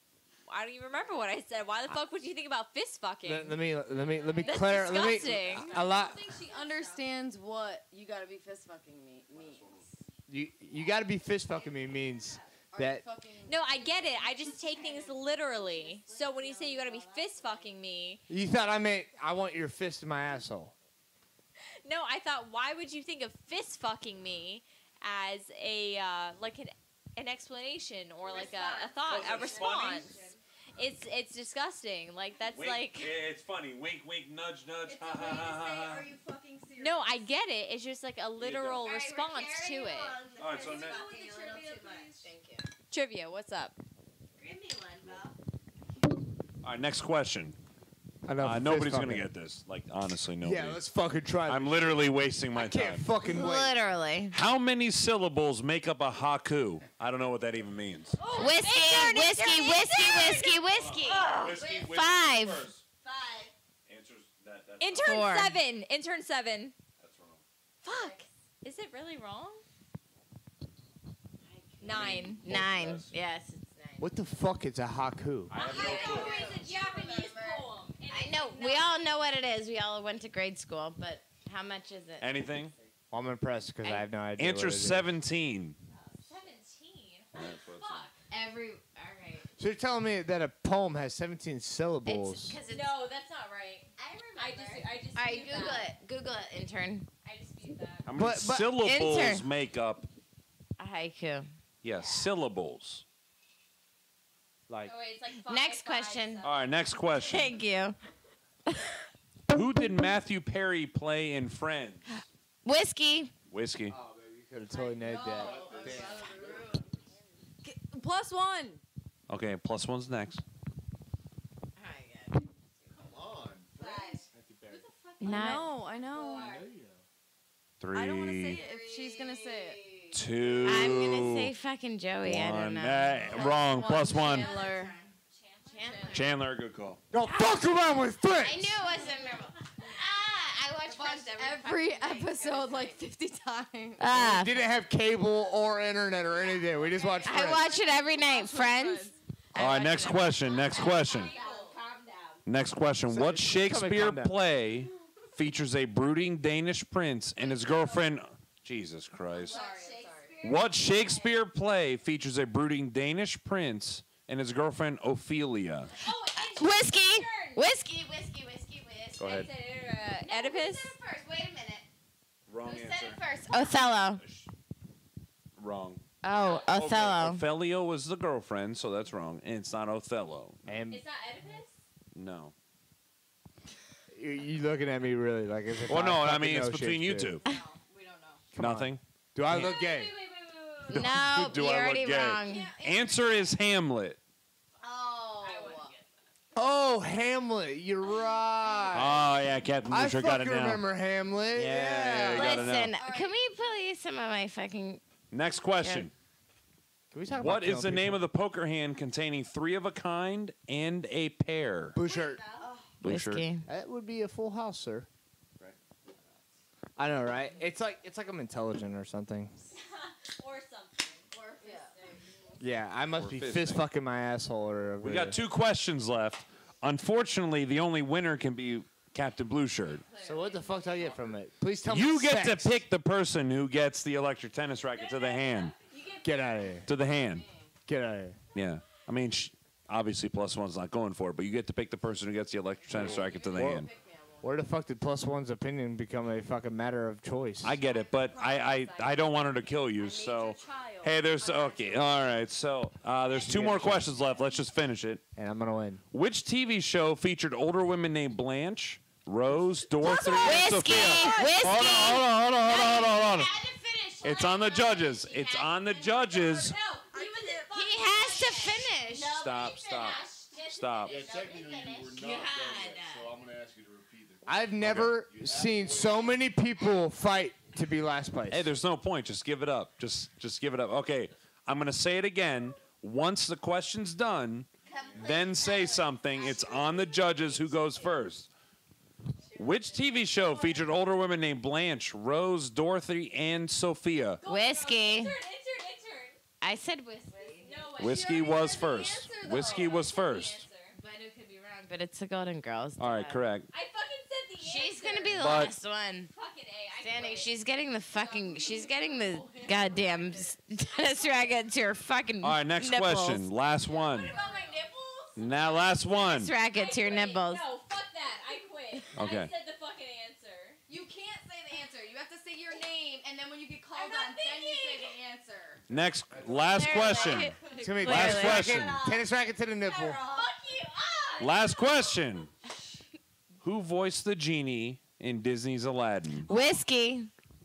S7: I don't even remember what I said. Why the fuck would you think about fist fucking?
S3: Let me
S7: That's
S3: clarify.
S7: disgusting.
S3: A lot.
S6: I think she understands what you gotta be fist fucking means.
S3: You got to be fist fucking me means
S6: Are you
S3: that.
S6: fucking
S7: No, I get it. I just take things literally. So when you say you gotta be fist fucking me,
S3: You thought I meant I want your fist in my asshole.
S7: no, I thought why would you think of fist fucking me as a like an explanation or like a thought, a response? It's disgusting. Like that's like
S1: it's funny. Wink, wink, nudge, nudge. Ha ha ha ha.
S6: Are you fucking serious?
S7: no, I get it. It's just like a literal response to it.
S1: All right, so next.
S6: Thank you.
S7: Trivia, what's up?
S5: Give me one, Val.
S1: All right, next question. Nobody's gonna get this. Like honestly, nobody.
S3: Yeah, let's fucking try.
S1: I'm literally wasting my
S3: I can't
S1: time.
S3: fucking wait.
S5: Literally.
S1: How many syllables make up a haiku? I don't know what that even means.
S5: Whiskey, whiskey, whiskey, whiskey, whiskey.
S1: Whiskey,
S5: 5.
S1: Answers that.
S7: Intern
S5: 4.
S7: 7. Intern 7.
S1: That's wrong.
S7: Fuck. Is it really wrong? 9.
S5: 9. Yes, it's 9.
S3: What the fuck is a haiku?
S1: I have no clue.
S7: It's a Japanese poem.
S5: I know. We all know what it is. We all went to grade school, but how much is it?
S1: Anything?
S3: I'm impressed because I have no idea.
S1: Answer
S3: what it is.
S1: 17.
S7: 17.
S1: That's what's-
S7: Fuck.
S5: All right.
S3: So you're telling me that a poem has 17 syllables?
S5: It's because it's.
S7: No, that's not right.
S5: I
S7: I
S5: remember.
S7: just
S5: All right,
S7: dispute
S5: Google
S7: that.
S5: it. Google it, intern.
S7: I dispute that.
S1: How many
S3: But-
S1: syllables
S5: Enter.
S1: make up?
S5: A haiku.
S1: Yeah, syllables.
S3: Like,
S7: Oh, wait, it's like 5,
S5: Next
S7: 5,
S5: question.
S7: 7.
S1: All right, next question.
S5: Thank you.
S1: Who did Matthew Perry play in Friends?
S5: Whiskey.
S1: Whiskey.
S3: oh, baby, you could have totally nailed that.
S6: +1.
S1: Okay, plus one's next.
S4: Come on.
S5: Not
S6: I know.
S1: 3,
S6: I don't want to say it if she's gonna say it.
S1: 2.
S5: I'm gonna say fucking Joey. I don't
S1: one.
S5: know.
S1: Wrong. Plus one.
S6: Chandler.
S1: Chandler, good call.
S3: Don't fuck around with friends.
S5: I knew it wasn't memorable. I watched Friends
S6: Every episode like 50 times.
S5: Ah,
S3: Didn't have cable or internet or anything. We just watched Friends.
S5: I watch it every night. Friends.
S1: All right, next question. Next question. Next question. What Shakespeare
S3: calm down.
S1: play features a brooding Danish prince and his girlfriend? Jesus Christ. What Shakespeare play features a brooding Danish prince and his girlfriend Ophelia?
S5: Whiskey. Whiskey. Whiskey. Whiskey. Whiskey.
S1: Go ahead.
S7: Oedipus?
S5: Who said it first? Wait a minute.
S1: Wrong
S5: Who said it first? Othello.
S1: Wrong.
S5: Oh, Othello.
S1: Ophelia was the girlfriend, so that's wrong. And it's not Othello.
S3: And
S7: It's not Oedipus?
S1: No.
S3: you looking at me really like as if
S1: Well, no, I
S3: fucking
S1: mean, it's
S3: know
S1: between you
S3: Shakespeare.
S1: two.
S6: We don't know.
S1: Nothing?
S3: Do I look gay?
S7: Wait.
S5: No,
S1: Do
S5: you're
S1: I look
S5: already
S1: gay?
S5: wrong.
S1: Answer is Hamlet.
S6: Oh.
S3: Oh, Hamlet, you're right.
S1: Oh, yeah, Captain
S3: I
S1: Boucher got it
S3: fucking
S1: now.
S3: remember Hamlet.
S1: Yeah, you got it now.
S5: Listen, can we play some of my fucking?
S1: Next question.
S3: Can we talk
S1: What
S3: about
S1: is the name of the poker hand containing 3 of a kind and a pair?
S3: blue shirt?
S1: Blue shirt.
S5: Whiskey.
S3: That would be a full house, sir. I know, right? It's like I'm intelligent or something.
S7: Or something.
S3: Yeah, I must
S1: Or
S3: be
S1: fisting.
S3: fist fucking my asshole or.
S1: We got 2 questions left. Unfortunately, the only winner can be Captain Blue Shirt.
S3: So what the fuck do I get from it? Please tell me.
S1: You get
S3: sex.
S1: to pick the person who gets the electric tennis racket to the hand.
S3: Get out of here.
S1: To the hand.
S3: Get out of here.
S1: Yeah. I mean, obviously, plus one's not going for it, but you get to pick the person who gets the electric tennis racket to the hand.
S3: Where the fuck did plus one's opinion become a fucking matter of choice?
S1: I get it, but I don't want her to kill you, so. Hey, there's. Okay, all right, so there's 2 more questions left. Let's just finish it.
S3: And I'm gonna win.
S1: Which TV show featured older women named Blanche, Rose, Dorothy, and
S5: Whiskey.
S1: Sophia?
S5: Whiskey.
S1: Hold on.
S5: Had to finish.
S1: It's on the judges. It's on the judges.
S5: He has to finish.
S1: Stop.
S4: Yeah, technically you were not done yet, so I'm going to ask you to repeat it.
S3: I've never seen so many people fight to be last place.
S1: Hey, there's no point. Just give it up. Just give it up. Okay, I'm gonna say it again. Once the question's done, then say something. It's on the judges who goes first. Which TV show featured older women named Blanche, Rose, Dorothy, and Sophia?
S5: Whiskey.
S7: Intern.
S5: I said whiskey.
S1: Whiskey was first. Whiskey was first.
S5: But it could be wrong. But it's the Golden Girls.
S1: All right, correct.
S7: I fucking said the answer.
S5: She's gonna be the
S1: But-
S5: last one.
S7: Fucking A.
S5: Sandy, she's getting the goddamn tennis racket to her fucking
S1: All right, next
S5: nipples.
S1: question. Last one.
S7: What about my nipples?
S1: Now, last one.
S5: Tennis racket to your nipples.
S7: No, fuck that. I quit.
S1: Okay.
S7: I said the fucking answer.
S6: You can't say the answer. You have to say your name, and then when you get called
S7: I'm not
S6: on, then you say
S7: thinking.
S6: the answer.
S1: Next, last question.
S3: It's gonna be
S1: Last
S3: tennis
S1: question.
S3: racket, tennis racket to the nipple.
S7: Fuck you. Ah!
S1: Last question. Who voiced the genie in Disney's Aladdin?
S5: Whiskey.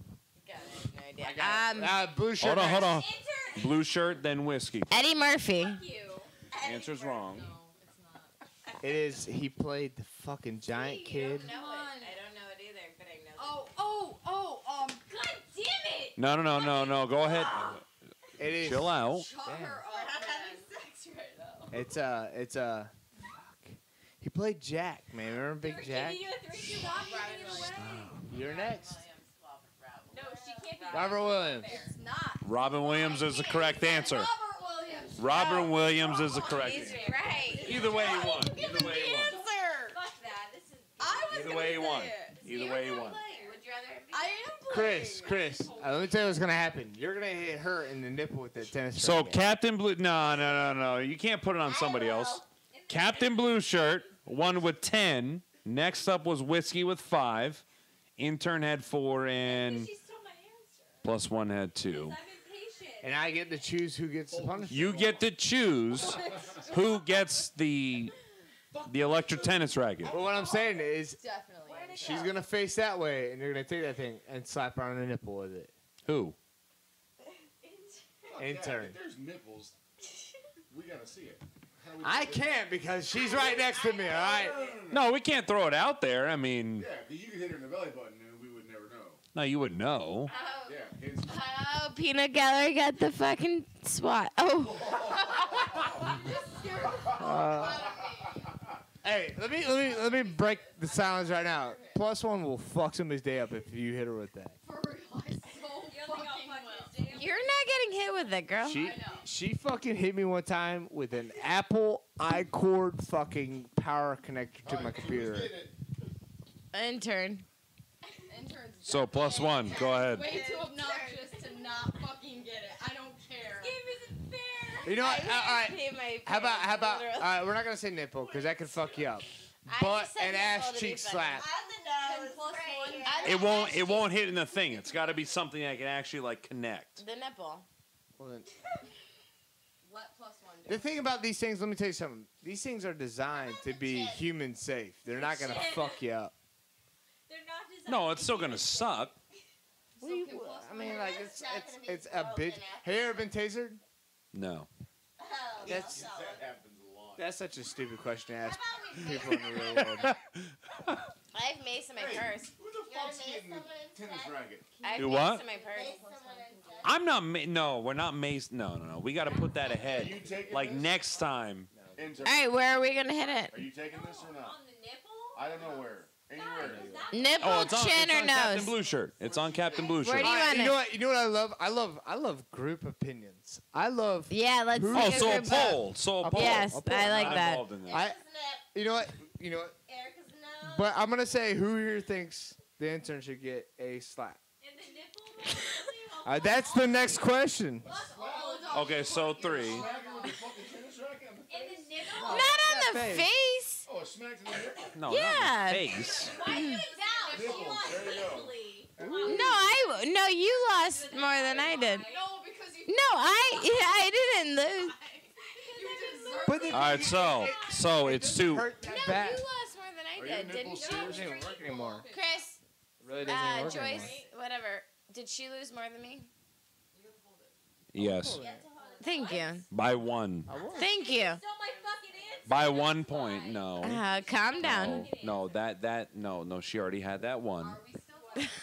S3: Blue shirt.
S1: Hold on.
S7: Enter.
S1: Blue shirt, then whiskey.
S5: Eddie Murphy.
S7: Fuck you.
S1: Answer's wrong.
S3: It is. He played the fucking giant kid.
S5: I don't know it either, but I know.
S6: Oh,
S7: God damn it.
S1: No. Go ahead.
S3: It is.
S1: Chill out.
S6: shut her up.
S3: It's fuck. He played Jack, man. Remember Big Jack?
S7: Giving you a 3-2 lock. Giving it away.
S3: You're next.
S7: No, she can't be.
S3: Robert Williams.
S6: It's not.
S1: Robin Williams is the correct answer.
S6: Robert Williams.
S1: Robin Williams is the correct
S5: He's
S1: answer.
S5: right.
S1: Either way, he won. Either way, he won.
S7: Fuck that. This is.
S6: I was
S1: Either
S6: gonna
S1: way, he
S6: say
S1: won.
S6: it.
S1: Either way, he won.
S5: Would you rather be?
S6: I am playing.
S3: Chris. Let me tell you what's gonna happen. You're gonna hit her in the nipple with that tennis
S1: So
S3: racket.
S1: Captain Blue, no. You can't put it on somebody else. Captain Blue shirt won with 10. Next up was Whiskey with 5. Intern had 4, and
S7: She stole my answer.
S1: plus 1 had 2.
S7: I'm impatient.
S3: And I get to choose who gets the punishment.
S1: You get to choose who gets the electric tennis racket.
S3: But what I'm saying is,
S6: Definitely.
S3: she's gonna face that way, and you're gonna take that thing and slap her on the nipple with it.
S1: Who?
S3: Intern.
S4: If there's nipples, we gotta see it. How do we
S3: I
S4: do that?
S3: can't because she's right next to me. All right.
S1: No, we can't throw it out there. I mean,
S4: Yeah, 'cause you could hit her in the belly button and we would never know.
S1: no, you would know.
S4: Yeah, it's
S5: Oh, Peanut Gallery got the fucking swat. Oh.
S3: Hey, let me break the silence right now. Plus 1 will fuck somebody's day up if you hit her with that.
S6: For real, I so fucking will.
S5: You're not getting hit with it, girl.
S3: She fucking hit me one time with an Apple iCord fucking power connector to my computer.
S5: Intern.
S6: Interns
S1: So plus 1. Go ahead.
S6: way too obnoxious to not fucking get it. I don't care.
S7: Game isn't fair.
S3: You know what? All right.
S5: Pay my
S3: How about
S5: literally.
S3: all right, we're not gonna say nipple because that could fuck you up.
S5: I
S3: But
S5: just said
S3: an
S5: nipple
S3: ass
S5: to be
S3: cheek
S5: funny.
S3: slap.
S1: It won't hit in the thing. It's got to be something that can actually like connect.
S5: The nipple.
S3: Well, then,
S6: Let plus 1 do
S3: the thing about these things, let me tell you something. These things are designed to be human safe. They're not gonna fuck you up.
S7: They're not designed.
S1: No, it's still gonna suck.
S3: What do you, I mean, like it's a bit. Have you ever been tasered?
S1: No.
S3: That's
S4: that happens a lot.
S3: that's such a stupid question to ask people in the real world.
S5: I have mace in my purse.
S4: Who the fuck's getting a tennis racket?
S5: I have
S1: Do
S5: mace
S1: what?
S5: in my purse.
S1: I'm not. No, we're not mace. No. We got to put that ahead.
S4: Are you taking
S1: Like
S4: this?
S1: next time.
S4: Intern,
S5: All right, where are we gonna hit it?
S4: are you taking this or not?
S7: On the nipple?
S4: I don't know where. Anywhere.
S5: Nipple,
S1: Oh, it's on,
S5: chin,
S1: it's
S5: or
S1: on Captain
S5: nose?
S1: Blue shirt. It's on Captain Blue
S5: Where
S1: shirt.
S5: do you want
S3: You
S5: it?
S3: know what? You know what I love? I love group opinions. I love.
S5: Yeah, let's
S3: Who-
S5: take
S1: Oh,
S5: a
S1: so a
S5: group vote.
S1: poll. So a
S3: A
S1: poll.
S5: Yes,
S3: I'll put
S5: I
S3: it
S5: like
S1: Not
S5: that.
S1: involved in that.
S3: I. You know what? You know what?
S7: Erica's no.
S3: But I'm gonna say who here thinks the intern should get a slap.
S7: In the nipple?
S3: That's the next question.
S1: Okay, so 3.
S7: In the nipple?
S5: Not on the
S3: face.
S5: face.
S4: Oh, a smack to the nipple.
S1: No,
S5: Yeah.
S1: not in the face.
S7: Why you down? She
S4: Nipples,
S7: lost
S4: there you go.
S7: easily.
S5: No, you lost more than I did.
S6: No, because you
S5: No, I didn't lose.
S6: deserve
S3: But the
S1: All right, so it's 2.
S3: hurt that
S5: No,
S3: bad.
S5: you lost more than I
S4: Are your
S5: did, didn't
S4: nipples
S5: you?
S4: serious?
S3: It doesn't work anymore.
S5: Chris,
S3: It really doesn't even work
S5: Joyce,
S3: anymore.
S5: whatever. Did she lose more than me?
S1: Yes.
S5: Thank you.
S1: By 1.
S5: Thank you.
S7: Stole my fucking answer.
S1: By 1 point. No.
S5: Calm down.
S1: No, no, she already had that one.
S6: Are we still talking about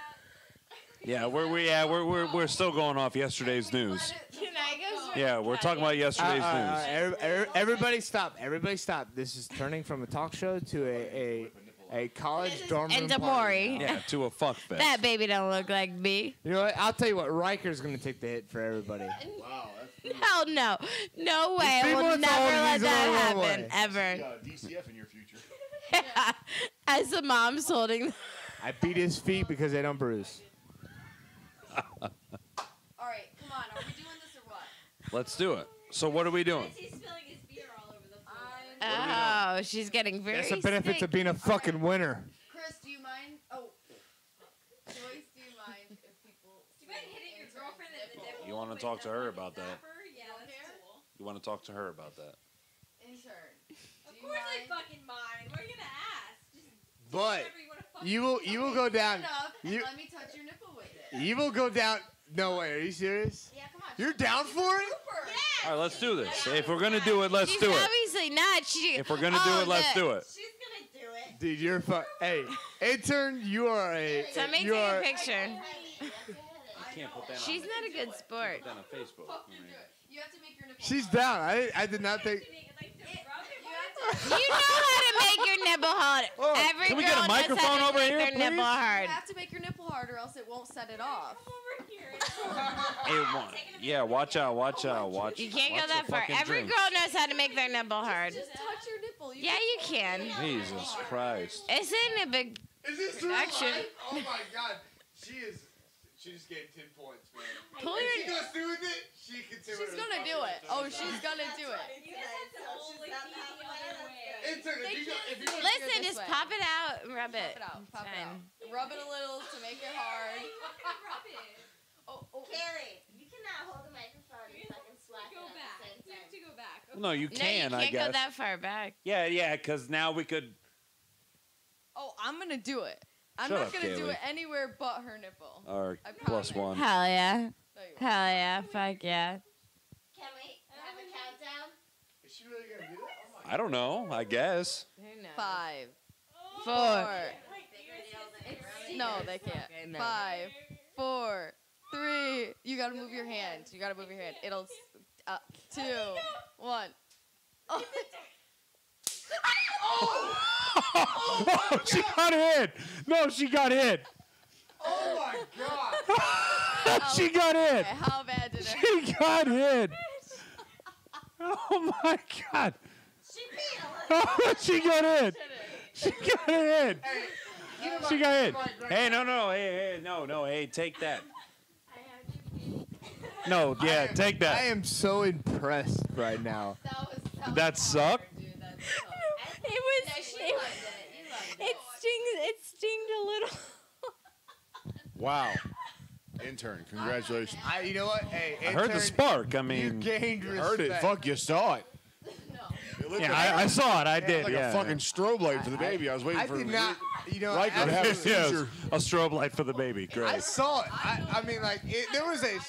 S1: Yeah, we're still going off yesterday's news.
S5: Can I go?
S1: Yeah, we're talking about yesterday's news.
S3: Everybody stop. Everybody stop. This is turning from a talk show to a college dorm room
S5: And
S3: party.
S5: Amori.
S1: Yeah, to a fuck fest.
S5: That baby don't look like me.
S3: You know what? I'll tell you what. Riker's gonna take the hit for everybody.
S4: Wow, that's
S5: Hell no. No way. I
S3: People
S5: will
S3: told
S5: never let
S3: he's
S5: that
S3: only one
S5: happen.
S3: way.
S5: Ever.
S4: DCF in your future.
S5: As the mom's holding.
S3: I beat his feet because they don't bruise.
S6: All right, come on. Are we doing this or what?
S1: Let's do it. So what are we doing?
S7: He's spilling his beer all over the floor.
S5: Oh, she's getting very
S3: That's the benefits of
S5: sick.
S3: being a fucking winner.
S6: Chris, do you mind? Oh, Joyce, do you mind if people?
S7: Do you mind hitting your girlfriend in the nipple?
S1: You wanna
S7: with
S1: talk to
S7: the
S1: her
S7: fucking
S1: about that?
S7: zapper? Yeah, that's cool.
S1: You want to talk to her about that?
S6: Intern.
S7: Of course I fucking mind. What are you gonna ask? Just do
S3: But
S7: whatever you wanna fucking
S3: you will go down.
S6: Stand up and
S3: You
S6: let me touch your nipple with it.
S3: you will go down. No way. Are you serious?
S6: Yeah, come on.
S3: You're down for it?
S1: All right, let's do this. If we're gonna do it, let's
S5: She's
S1: do it.
S5: obviously not. She.
S1: If we're gonna do it, let's do it.
S7: She's gonna do it.
S3: Dude, you're Hey, intern, you are a.
S5: Somebody
S3: you
S5: take
S3: are,
S5: a picture.
S1: Can't put that
S5: She's not a good sport.
S1: on Facebook.
S6: You have to make your nipple.
S3: She's down. I did not think.
S5: You know how to make your nipple hard.
S3: Oh,
S5: Every
S1: can we
S5: girl
S1: get a
S5: knows
S1: microphone
S5: how to
S1: over
S5: make
S1: here,
S5: their nipple
S1: please?
S5: hard.
S6: You have to make your nipple hard, or else it won't set it off.
S1: Yeah, watch out, watch out, watch.
S5: You can't
S1: watch
S5: go that
S1: the
S5: far.
S1: fucking
S5: Every
S1: drink.
S5: girl knows how to make their nipple hard.
S6: Just touch your nipple.
S5: Yeah, you can.
S1: Jesus Christ.
S5: It's in a big.
S3: Is this
S5: Action.
S3: Oh my god. She just gave 10 points, man.
S5: Pull
S3: If she
S5: your.
S3: goes through with it, she can do
S6: She's gonna do it. Oh, she's gonna do it.
S3: Intern, if you
S5: Listen,
S6: this
S5: just
S6: way.
S5: pop it out and rub it.
S6: Pop it out. Pop it
S5: Fine.
S6: out. Rub it a little to make it hard. Oh,
S8: Carrie, you cannot hold the microphone and fucking slap
S7: Go
S8: it at
S7: back.
S8: the same
S7: You have
S8: time.
S7: to go back.
S1: No, you
S5: No,
S1: can,
S5: you
S1: I
S5: can't
S1: guess.
S5: go that far back.
S1: Yeah, because now we could.
S6: Oh, I'm gonna do it. I'm
S1: Shut
S6: not
S1: up,
S6: gonna do
S1: Kaylee.
S6: it anywhere but her nipple.
S1: Or
S6: I
S1: plus
S6: promise.
S1: one.
S5: Hell yeah.
S6: No, you won't.
S5: Hell yeah. Fuck yeah.
S8: Can we have a countdown?
S3: Is she really gonna do that?
S1: I don't know. I guess.
S6: 5,
S5: 4.
S6: 4. No, they can't. 5, 4, 3. You gotta move your hand. You gotta move your hand. It'll. 2, 1. Oh.
S1: Oh, she got hit. No, she got hit.
S3: Oh my god.
S1: She got hit.
S6: Okay, how bad did it?
S1: She got hit. Oh my god. Oh, she got hit. She got hit. She got hit. Hey, no. Hey, no. Hey, take that. No, yeah, take
S3: I
S1: that.
S3: am so impressed right now.
S6: That
S1: That sucked?
S6: Dude, that
S7: It was. It stinged a little.
S4: Wow. Intern, congratulations.
S3: You know what? Hey,
S1: I heard the
S3: intern,
S1: spark. I
S3: You
S1: mean,
S3: gained respect.
S4: Heard it. Fuck, you saw it. It looked
S1: yeah,
S4: like,
S1: I saw it. I did.
S4: like
S1: Yeah.
S4: a fucking strobe light for the baby. I was waiting
S3: I
S4: for
S3: did not. You know,
S4: Riker to have a
S3: absolutely-
S1: Yes,
S4: seizure.
S1: a strobe light for the baby.
S3: I
S1: Great.
S3: saw it. I mean, like, there was a.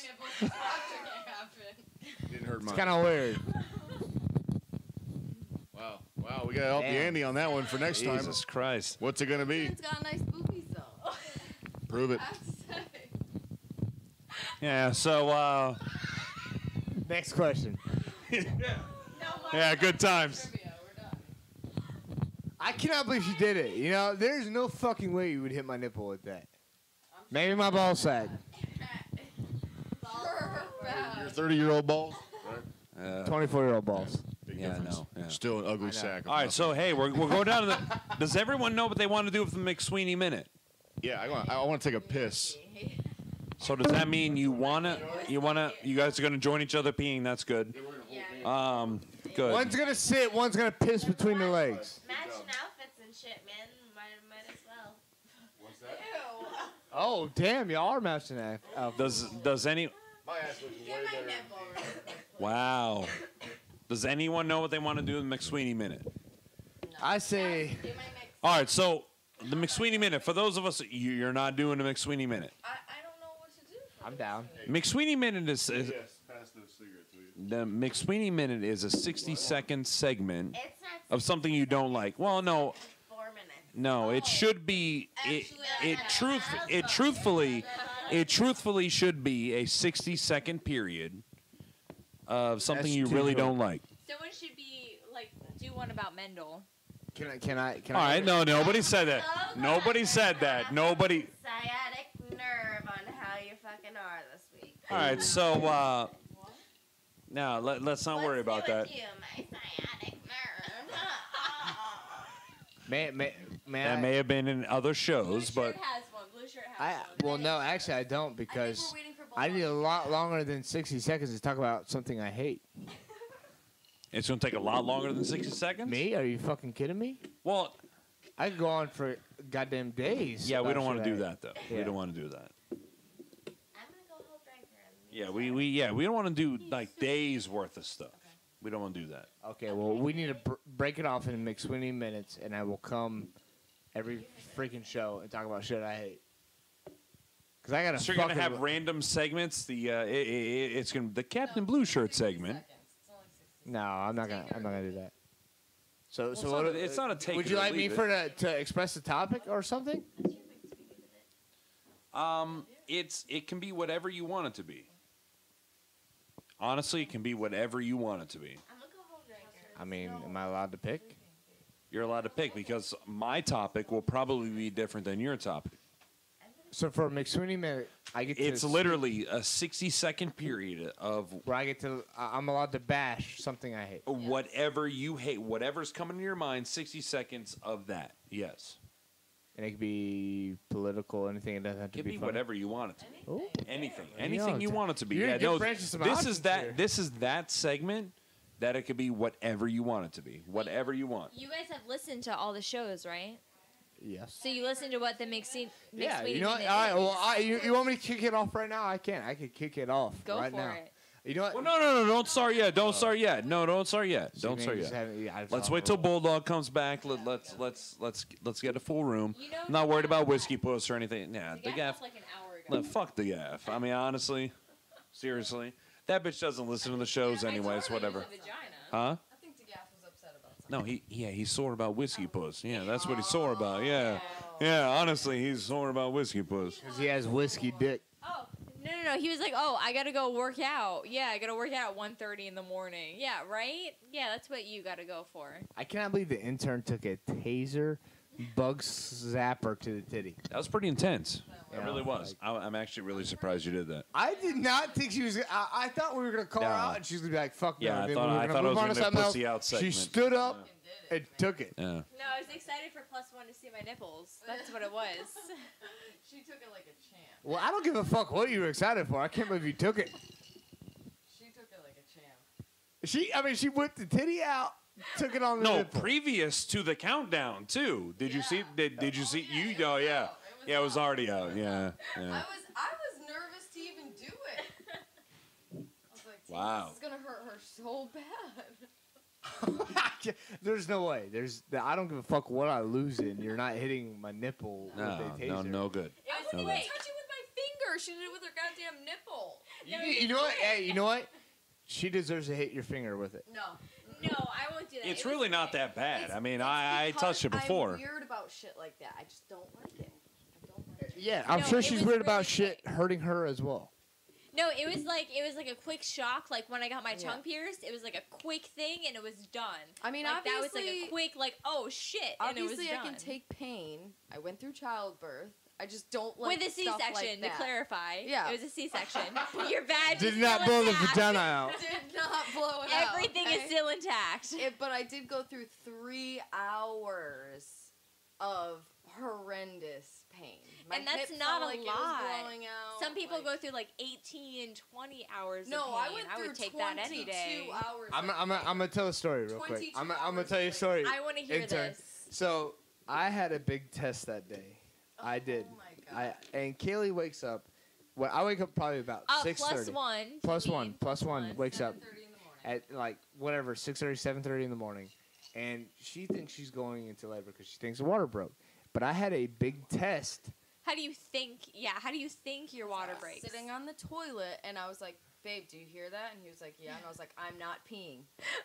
S4: Didn't hurt
S3: It's
S4: mine.
S3: kind of weird.
S4: Wow, we gotta help the
S3: Damn.
S4: Andy on that one for next time.
S1: Jesus Christ.
S4: What's it gonna be?
S6: It's got nice boobies though.
S4: Prove it.
S6: I have to say.
S1: Yeah. So,
S3: Next question.
S1: yeah, good times.
S6: Trivia, we're done.
S3: I cannot believe she did it. You know, there's no fucking way you would hit my nipple with that. Maybe my ball sack.
S4: Your 30-year-old balls.
S3: 24-year-old balls.
S4: Big
S1: Yeah, I
S4: difference.
S1: know, yeah.
S4: Still an ugly
S3: know.
S4: sack. of
S1: All right.
S4: nothing.
S1: So, hey, we're going down to the. Does everyone know what they want to do with the McSweeney Minute?
S4: Yeah, I want to take a piss.
S1: So does that mean you guys are gonna join each other peeing? That's good. Good.
S3: One's gonna sit, one's gonna piss between the legs.
S8: Matching outfits and shit, man. Might as well.
S4: What's that?
S3: Oh, damn, y'all are matching that.
S1: Does any?
S4: My ass looks way better.
S1: Wow. Does anyone know what they want to do in the McSweeney Minute?
S3: I say,
S1: All right. So the McSweeney Minute. For those of us, you're not doing the McSweeney Minute.
S6: I don't know what to do.
S3: I'm down.
S1: McSweeney Minute is
S4: Yes, pass those cigarettes, will you?
S1: the McSweeney Minute is a 60-second segment
S8: It's not
S1: of something you don't like. Well, no,
S8: 4 minutes.
S1: no. It should be. It truthfully should be a 60-second period of something
S3: That's
S1: you
S3: too
S1: really
S3: short.
S1: don't like.
S7: Someone should be like do one about Mendel.
S3: Can I?
S1: All right. No, nobody said that. Nobody said that. Nobody.
S8: Sciatic nerve on how you fucking are this week.
S1: All right. So No, let's not worry about that.
S5: You, my sciatic nerve.
S1: That may have been in other shows, but
S7: has one. Blue shirt has one.
S3: Well, no, actually, I don't because I need a lot longer than 60 seconds to talk about something I hate.
S1: it's going to take a lot longer than 60 seconds?
S3: Me? Are you fucking kidding me?
S1: Well,
S3: I could go on for goddamn days.
S1: yeah, we
S3: about
S1: don't want
S3: shit
S1: to
S3: I
S1: do
S3: hate.
S1: that, though.
S3: Yeah.
S1: We don't want to do that.
S5: I'm gonna go hold drinker.
S1: Yeah, we don't want to do, like, days worth of stuff. We don't want to do that.
S3: Okay, well, we need to break it off in McSweeney minutes, and I will come every freaking show and talk about shit I hate. Because I got to
S1: So you're gonna have random segments. It's gonna the Captain Blue Shirt segment.
S3: No, I'm not gonna do that. So,
S1: it's
S3: what?
S1: not it's not a take.
S3: Would
S1: it
S3: you
S1: or
S3: like me
S1: leave it.
S3: to express the topic or something?
S1: It can be whatever you want it to be. Honestly, it can be whatever you want it to be.
S5: I'm gonna go hold drinker.
S3: I mean, am I allowed to pick?
S1: You're allowed to pick because my topic will probably be different than your topic.
S3: So for a McSweeney minute, I get to.
S1: It's literally a 60-second period of
S3: where I get to. I'm allowed to bash something I hate.
S1: whatever you hate, whatever's coming to your mind. 60 seconds of that. Yes.
S3: And it could be political, anything. It doesn't have
S1: It
S3: to
S1: could
S3: be
S1: be
S3: funny.
S1: whatever you want it to be.
S3: Ooh.
S1: Anything.
S3: You
S1: Anything
S3: know,
S1: you want it to be.
S3: you're
S1: Yeah, no,
S3: branching some
S1: this is
S3: options
S1: that
S3: here.
S1: this is that segment that it could be whatever you want it to be. Whatever you want.
S7: You guys have listened to all the shows, right?
S3: Yes.
S7: So you listen to what the McSweeney
S3: Yeah,
S7: McSweeney
S3: you know what?
S7: Minute
S3: All right,
S7: is.
S3: well, you want me to kick it off right now? I can. I can kick it off
S7: Go
S3: right
S7: for
S3: now.
S7: it.
S3: You know what?
S1: Well, no, don't start yet. Don't start yet. No, don't start yet.
S3: So
S1: Don't
S3: you
S1: start
S3: just
S1: yet.
S3: haven't- yeah,
S1: Let's
S3: I'll-
S1: wait till Bulldog comes back. Let's get a full room.
S7: You know
S1: I'm not worried
S7: the
S1: about
S7: gaff-
S1: Whiskey Puss or anything. Nah, the gaff.
S7: was like an hour ago.
S1: Look, fuck the gaff. I mean, honestly, seriously, that bitch doesn't listen to the shows anyways. Whatever. Huh?
S6: I think DeGaff was upset about something.
S1: No, he's sore about Whiskey Puss. Yeah, that's what he's sore about. Yeah, honestly, he's sore about Whiskey Puss.
S3: 'Cause he has whiskey dick.
S7: Oh, no. He was like, oh, I got to go work out. Yeah, I got to work out at 1:30 in the morning. Yeah, right? Yeah, that's what you got to go for.
S3: I cannot believe the intern took a taser bug zapper to the titty.
S1: That was pretty intense. It
S3: Yeah,
S1: really was. I'm actually really surprised you did that.
S3: I did not think she was. I thought we were gonna call her
S1: No.
S3: out, and she was gonna be like, "Fuck
S1: Yeah,
S3: no."
S1: I
S3: Then
S1: thought-
S3: we were
S1: I
S3: gonna
S1: thought it
S3: move
S1: was
S3: on to
S1: gonna be a
S3: something else.
S1: pussy out
S3: She
S1: segment.
S3: stood up and took it.
S1: Yeah.
S7: No, I was excited for +1 to see my nipples. That's what it was.
S6: She took it like a champ.
S3: Well, I don't give a fuck what you were excited for. I can't believe you took it.
S6: She took it like a champ.
S3: She whipped the titty out, took it on the
S1: No,
S3: nipple.
S1: previous to the countdown too. Did you see? Did you see? You? Oh yeah. Yeah, it was already out. Yeah.
S6: I was nervous to even do it. I was like, "Damn,
S1: Wow.
S6: this is gonna hurt her so bad."
S3: There's no way. I don't give a fuck what I lose in. You're not hitting my nipple with a taser.
S1: No good.
S6: I
S1: No
S6: wouldn't
S1: good.
S6: even touch it with my finger. She did it with her goddamn nipple.
S3: You know what? Hey, you know what? She deserves to hit your finger with it.
S6: No.
S7: No, I won't do that.
S1: It's
S7: It was
S1: really not
S7: okay.
S1: that bad.
S6: It's-
S1: I mean,
S6: it's
S1: I touched it
S6: because
S1: before.
S6: I'm weird about shit like that. I just don't like it. I don't like it.
S3: Yeah, I'm
S7: No,
S3: sure
S7: it
S3: she's
S7: was
S3: weird about
S7: really
S3: shit hurting her as well.
S7: No, it was like a quick shock. Like when I got my
S6: Yeah.
S7: tongue pierced, it was like a quick thing and it was done.
S6: I mean,
S7: like, that was like a
S6: obviously-
S7: quick oh shit, and it was
S6: Obviously, I
S7: done.
S6: can take pain. I went through childbirth. I just don't like
S7: with a
S6: stuff
S7: C-section
S6: like
S7: to
S6: that.
S7: clarify.
S6: Yeah.
S7: it was a C-section. Your vag
S3: Did
S7: is
S3: not
S7: still
S3: blow the
S7: intact.
S3: vagina out.
S6: Did not blow it out.
S7: Everything
S6: okay?
S7: is still intact.
S6: But I did go through 3 hours of horrendous pain. My
S7: And that's
S6: hip
S7: not
S6: felt
S7: a
S6: like it was
S7: lot.
S6: blowing out,
S7: Some people
S6: like-
S7: go through like 18 and 20 hours.
S6: No,
S7: of
S6: I
S7: pain.
S6: went
S7: I
S6: through
S7: would take
S6: 22
S7: that any day.
S6: hours.
S3: I'm
S6: of pain.
S3: gonna tell a story real quick.
S6: 22
S3: I'm gonna
S6: hours
S3: tell you a
S6: of
S3: story.
S7: I want to hear
S3: Intern.
S7: this.
S3: So I had a big test that day. I did.
S6: Oh my God.
S3: And Kaylee wakes up. Well, I wake up probably about 6:30.
S7: +1.
S3: Plus
S7: to
S3: one.
S7: me.
S3: Plus one. Wakes up
S6: 7:30 in the morning.
S3: at like whatever 6:30, 7:30 in the morning, and she thinks she's going into labor because she thinks the water broke. But I had a big test.
S7: How do you think? Yeah. How do you think your water
S6: I was
S7: breaks?
S6: sitting on the toilet, and I was like, "Babe, do you hear that?" And he was like, "Yeah." And I was like, "I'm not peeing."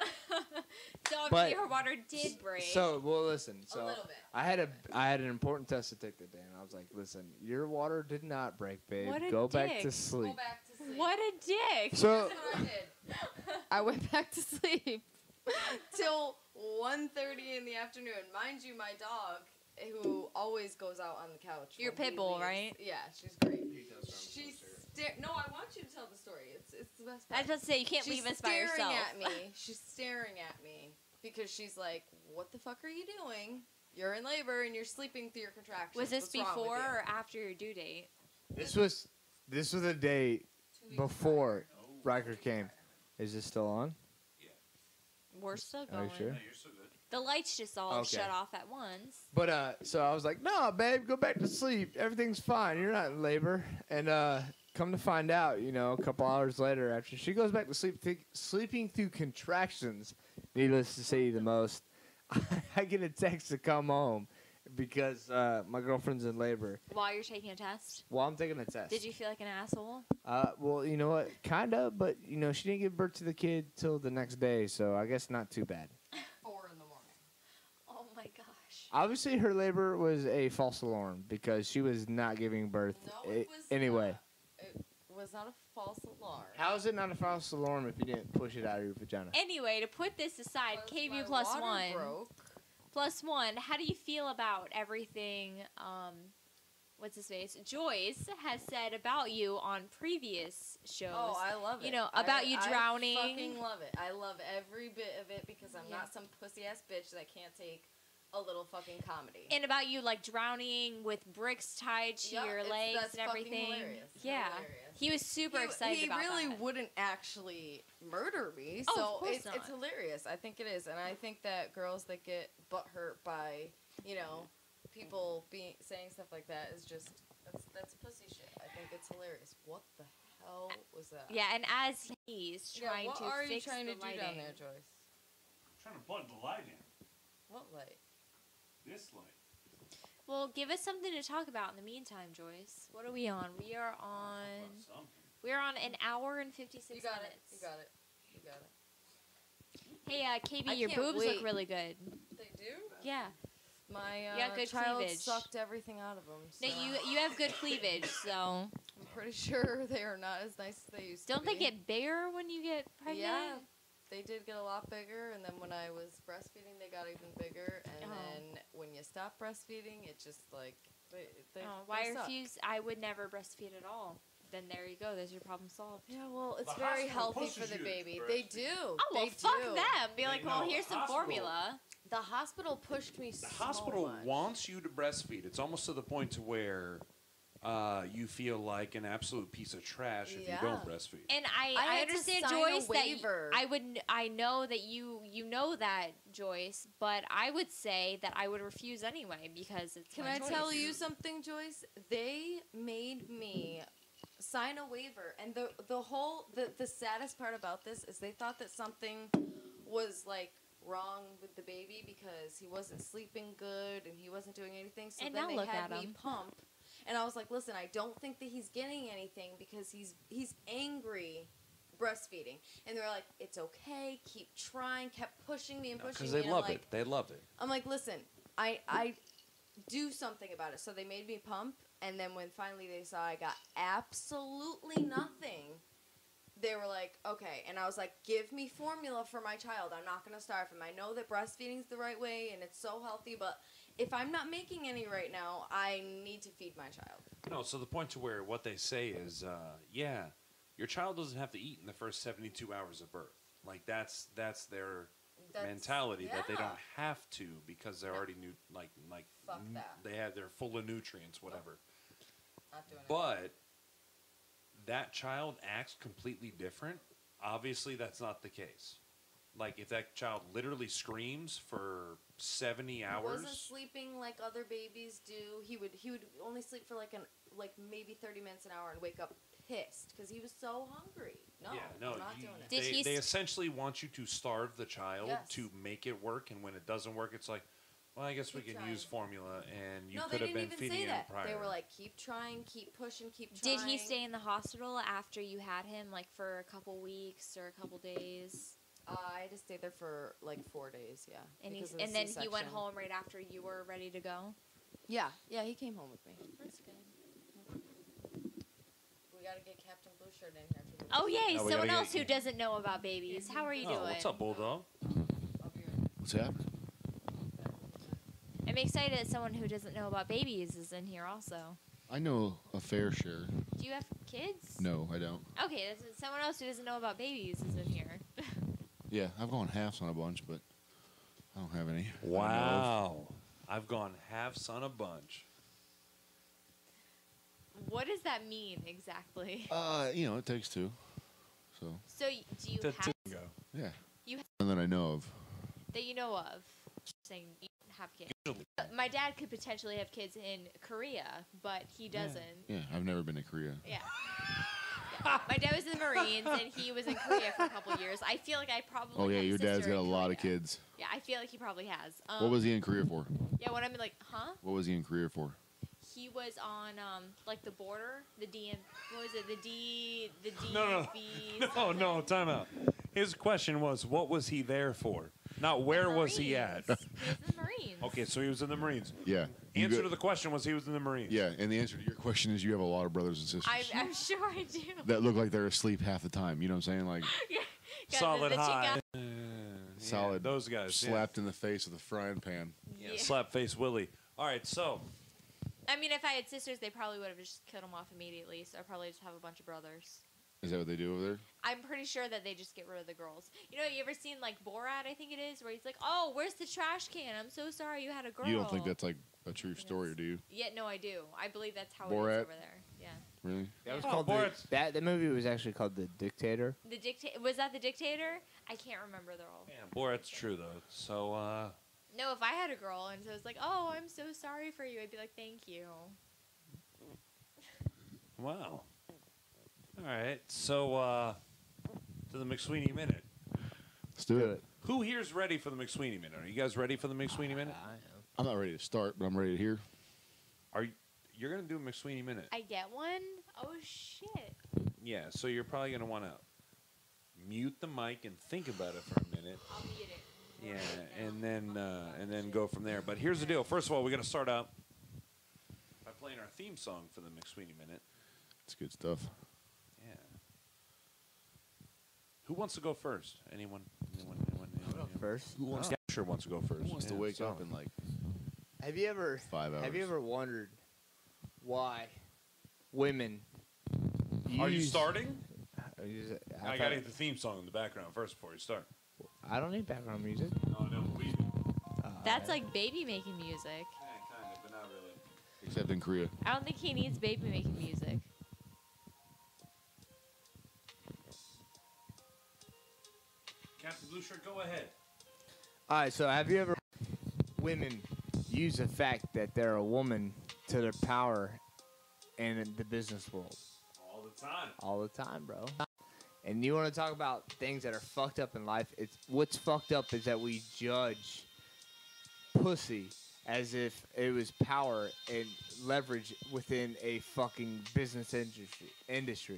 S7: So obviously
S3: But-
S7: her water did break.
S3: So well, listen. So
S6: little bit.
S3: I had an important test to take that day, and I was like, "Listen, your water did not break, babe.
S7: What a
S3: Go back to
S7: dick.
S3: sleep."
S6: Go back to sleep.
S7: what a dick.
S3: So
S6: That's what I did. I went back to sleep till 1:30 in the afternoon. Mind you, my dog, who always goes out on the couch.
S7: Your
S6: when he
S7: pit bull,
S6: leaves-
S7: right?
S6: Yeah, she's great. She's No, I want you to tell the story. It's the best
S7: I was
S6: part.
S7: about to say, you can't
S6: She's
S7: leave us by yourself.
S6: staring at me. She's staring at me because she's like, "What the fuck are you doing? You're in labor and you're sleeping through your contractions."
S7: Was this
S6: What's wrong with
S7: before
S6: you?"
S7: or after your due date?
S3: This was a day
S6: 2 weeks
S3: before Riker came. Is this still on?
S7: We're still
S3: Are
S7: going.
S3: you sure?
S7: The lights just all
S3: Okay.
S7: shut off at once.
S3: But so I was like, "No, babe, go back to sleep. Everything's fine. You're not in labor." And come to find out, a couple hours later, after she goes back to sleep, sleeping through contractions, needless to say, the most, I get a text to come home because my girlfriend's in labor.
S7: While you're taking a test?
S3: While I'm taking a test.
S7: Did you feel like an asshole?
S3: Well, you know what? Kinda, but she didn't give birth to the kid till the next day, so I guess not too bad.
S6: 4 in the morning.
S7: Oh my gosh.
S3: Obviously, her labor was a false alarm because she was not giving birth
S6: No, it was
S3: anyway.
S6: not. It was not a false alarm.
S3: How is it not a false alarm if you didn't push it out of your vagina?
S7: Anyway, to put this aside,
S6: Because my
S7: KB plus
S6: water
S7: one.
S6: broke.
S7: Plus one, how do you feel about everything, what's his face? Joyce has said about you on previous shows.
S6: Oh, I love it.
S7: About you drowning.
S6: I fucking love it. I love every bit of it because I'm
S7: Yeah.
S6: not some pussy ass bitch that can't take a little fucking comedy.
S7: And about you like drowning with bricks tied to
S6: Yeah,
S7: your
S6: that's
S7: legs and
S6: fucking
S7: everything.
S6: hilarious.
S7: Yeah.
S6: Hilarious.
S7: He was super excited about
S6: He really
S7: that.
S6: wouldn't actually murder me,
S7: Oh,
S6: so
S7: of course
S6: it's
S7: not.
S6: hilarious. I think it is, and I think that girls that get butthurt by people saying stuff like that is just that's pussy shit. I think it's hilarious. What the hell was that?
S7: Yeah, and as he's trying
S6: what
S7: to
S6: are you
S7: fix
S6: trying
S7: the
S6: to do
S7: lighting.
S6: down there, Joyce?
S9: Trying to plug the light in.
S6: What light?
S9: This light.
S7: Well, give us something to talk about in the meantime, Joyce. What are we on? We are on. We're on an hour and 56
S6: You got
S7: minutes.
S6: it. You got it. You got it.
S7: Hey, KB,
S6: I
S7: your
S6: can't
S7: boobs
S6: wait.
S7: look really good.
S6: They do.
S7: Yeah.
S6: My
S7: You got good
S6: child
S7: cleavage.
S6: sucked everything out of them. So
S7: No, you have good cleavage, so
S6: I'm pretty sure they are not as nice as they used
S7: don't
S6: to
S7: they
S6: be.
S7: get bigger when you get pregnant?
S6: Yeah, they did get a lot bigger, and then when I was breastfeeding, they got even bigger. And
S7: Oh.
S6: then when you stop breastfeeding, it just like they
S7: Why
S6: they suck.
S7: refuse? I would never breastfeed at all. Then there you go. There's your problem solved.
S6: Yeah, well, it's
S9: The
S6: very
S9: hospital
S6: healthy for
S9: pushes
S6: the
S9: you to
S6: baby.
S9: breastfeed.
S6: They do.
S7: Oh well,
S6: they
S7: fuck
S6: do.
S7: them. Be
S9: They
S7: like, well,
S9: know.
S7: here's some
S9: Hospital.
S7: formula.
S6: The hospital pushed me
S1: The
S6: so
S1: hospital
S6: much.
S1: wants you to breastfeed. It's almost to the point to where you feel like an absolute piece of trash if you
S6: Yeah.
S1: don't breastfeed.
S7: And
S6: I
S7: I
S6: had to
S7: understand,
S6: sign a
S7: Joyce, that
S6: waiver.
S7: I know that you know that, Joyce, but I would say that I would refuse anyway because it's
S6: Can
S7: my
S6: I
S7: choice.
S6: tell you something, Joyce? They made me sign a waiver, and the saddest part about this is they thought that something was like wrong with the baby because he wasn't sleeping good and he wasn't doing anything. So
S7: And
S6: then
S7: now
S6: they
S7: look
S6: had
S7: at
S6: me
S7: him.
S6: pump, and I was like, listen, I don't think that he's getting anything because he's angry breastfeeding, and they're like, it's okay, keep trying, kept pushing me and pushing
S1: Because
S6: me.
S1: they
S6: and
S1: love
S6: I'm
S1: it.
S6: like,
S1: They love it.
S6: I'm like, listen, I do something about it. So they made me pump, and then when finally they saw I got absolutely nothing, they were like, okay. And I was like, give me formula for my child. I'm not going to starve him. I know that breastfeeding's the right way, and it's so healthy, but if I'm not making any right now, I need to feed my child.
S1: No, so the point to where what they say is, your child doesn't have to eat in the first 72 hours of birth. Like that's their mentality that they
S6: yeah.
S1: don't have to because they're
S6: No.
S1: already
S6: Fuck that.
S1: they're full of nutrients, whatever.
S6: Not doing it.
S1: But that child acts completely different. Obviously, that's not the case. Like if that child literally screams for 70
S6: He
S1: hours.
S6: wasn't sleeping like other babies do. He would only sleep for like maybe 30 minutes an hour and wake up pissed because he was so hungry. No, I'm not doing it.
S7: Did he
S1: They
S7: s-
S1: essentially want you to starve the child
S6: Yes.
S1: to make it work, and when it doesn't work, it's like, well, I guess
S6: Keep
S1: we can
S6: trying.
S1: use formula, and you
S6: No,
S1: could
S6: they
S1: have
S6: didn't
S1: been
S6: even
S1: feeding
S6: say
S1: him
S6: that.
S1: prior.
S6: They were like, keep trying, keep pushing, keep trying.
S7: Did he stay in the hospital after you had him, like for a couple weeks or a couple days?
S6: I had to stay there for like 4 days, yeah.
S7: And
S6: because of
S7: and
S6: the
S7: then he went
S6: C-section.
S7: home right after you were ready to go.
S6: Yeah, he came home with me.
S7: That's good.
S6: We gotta get Captain Blue Shirt in here. For the
S7: Oh yay!
S1: No, we
S7: Someone
S1: gotta
S7: else
S1: get-
S7: who doesn't know about babies. How are you
S1: Oh,
S7: doing?
S1: what's up, Bulldog?
S6: I'll be right
S4: What's happening?
S7: I'm excited that someone who doesn't know about babies is in here also.
S4: I know a fair share.
S7: Do you have kids?
S4: No, I don't.
S7: Okay, that's someone else who doesn't know about babies is in here.
S4: Yeah, I've gone halves on a bunch, but I don't have any.
S1: Wow. I've gone halves on a bunch.
S7: What does that mean exactly?
S4: It takes two. So.
S7: So do you have
S4: Yeah.
S7: You
S4: And that I know of.
S7: that you know of? Saying you have kids. My dad could potentially have kids in Korea, but he doesn't.
S4: Yeah, I've never been to Korea.
S7: Yeah. My dad was in the Marines, and he was in Korea for a couple years. I feel like I probably.
S4: Oh yeah,
S7: had a
S4: your dad's
S7: sister
S4: got a
S7: in
S4: lot of
S7: Korea.
S4: kids.
S7: Yeah, I feel like he probably has.
S4: What was he in Korea for?
S7: Yeah, when I'm like, huh?
S4: What was he in Korea for?
S7: He was on like the border, the DM. What was it? The
S1: No,
S7: DMV.
S1: no, time out. His question was, what was he there for? Not where was he at?
S7: He was in the Marines.
S1: Okay, so he was in the Marines.
S4: Yeah.
S1: Answer to the question was he was in the Marines.
S4: Yeah, and the answer to your question is you have a lot of brothers and sisters
S7: I'm sure I do.
S4: that look like they're asleep half the time. You know what I'm saying? Like
S7: Got
S1: Solid
S7: the
S1: high.
S4: solid.
S1: those guys.
S4: Slapped in the face with a frying pan.
S1: Yeah. Slap face Willie. All right, so.
S7: I mean, if I had sisters, they probably would have just killed them off immediately. So I probably just have a bunch of brothers.
S4: Is that what they do over there?
S7: I'm pretty sure that they just get rid of the girls. You know, you ever seen like Borat? I think it is, where he's like, "Oh, where's the trash can? I'm so sorry you had a girl."
S4: You don't think that's like a true story, do you?
S7: Yeah, no, I do. I believe that's how it
S4: Borat?
S7: is over there. Yeah.
S4: Really?
S3: That was
S1: Oh,
S3: called
S1: Borat's-
S3: that movie was actually called The Dictator.
S7: Was that the Dictator? I can't remember the role.
S1: Yeah, Borat's true, though. So,
S7: No, if I had a girl and so it was like, "Oh, I'm so sorry for you," I'd be like, "Thank you."
S1: wow. All right, so, to the McSweeney Minute.
S4: Let's do it.
S1: Who here's ready for the McSweeney Minute? Are you guys ready for the McSweeney Minute?
S4: I'm not ready to start, but I'm ready to hear.
S1: You're going to do a McSweeney Minute?
S7: I get one? Oh, shit.
S1: Yeah, so you're probably going to want to mute the mic and think about it for a minute.
S7: I'll mute it.
S1: Yeah, and then go from there. But here's the deal. First of all, we're going to start out by playing our theme song for the McSweeney Minute.
S4: It's good stuff.
S1: Yeah. Who wants to go first? Anyone?
S3: First.
S1: Who wants? Yeah, sure wants to go first.
S4: Who wants to wake up in like
S3: Have you ever
S4: 5 hours?
S3: Have you ever wondered why women?
S1: Are you
S3: use-
S1: starting?
S3: I
S1: I got to get the theme song in the background first before you start.
S3: I don't need background music.
S1: Oh, no, please.
S7: That's like baby making music.
S1: Yeah, kind of, but not really.
S4: Except in Korea.
S7: I don't think he needs baby making music.
S1: Captain Blue Shirt, go ahead.
S3: All right. So have you ever women use the fact that they're a woman to their power in the business world?
S1: All the time.
S3: All the time, bro. And you want to talk about things that are fucked up in life? It's what's fucked up is that we judge pussy as if it was power and leverage within a fucking business industry.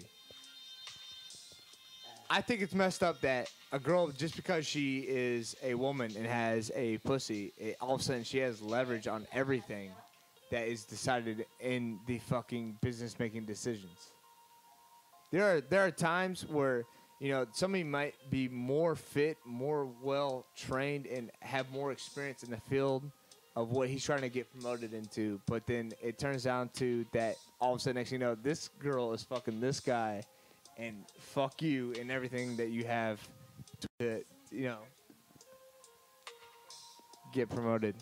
S3: I think it's messed up that a girl, just because she is a woman and has a pussy, all of a sudden she has leverage on everything that is decided in the fucking business making decisions. There are times where, you know, somebody might be more fit, more well trained, and have more experience in the field of what he's trying to get promoted into. But then it turns down to that all of a sudden, next thing you know, this girl is fucking this guy, and fuck you and everything that you have to, you know, get promoted.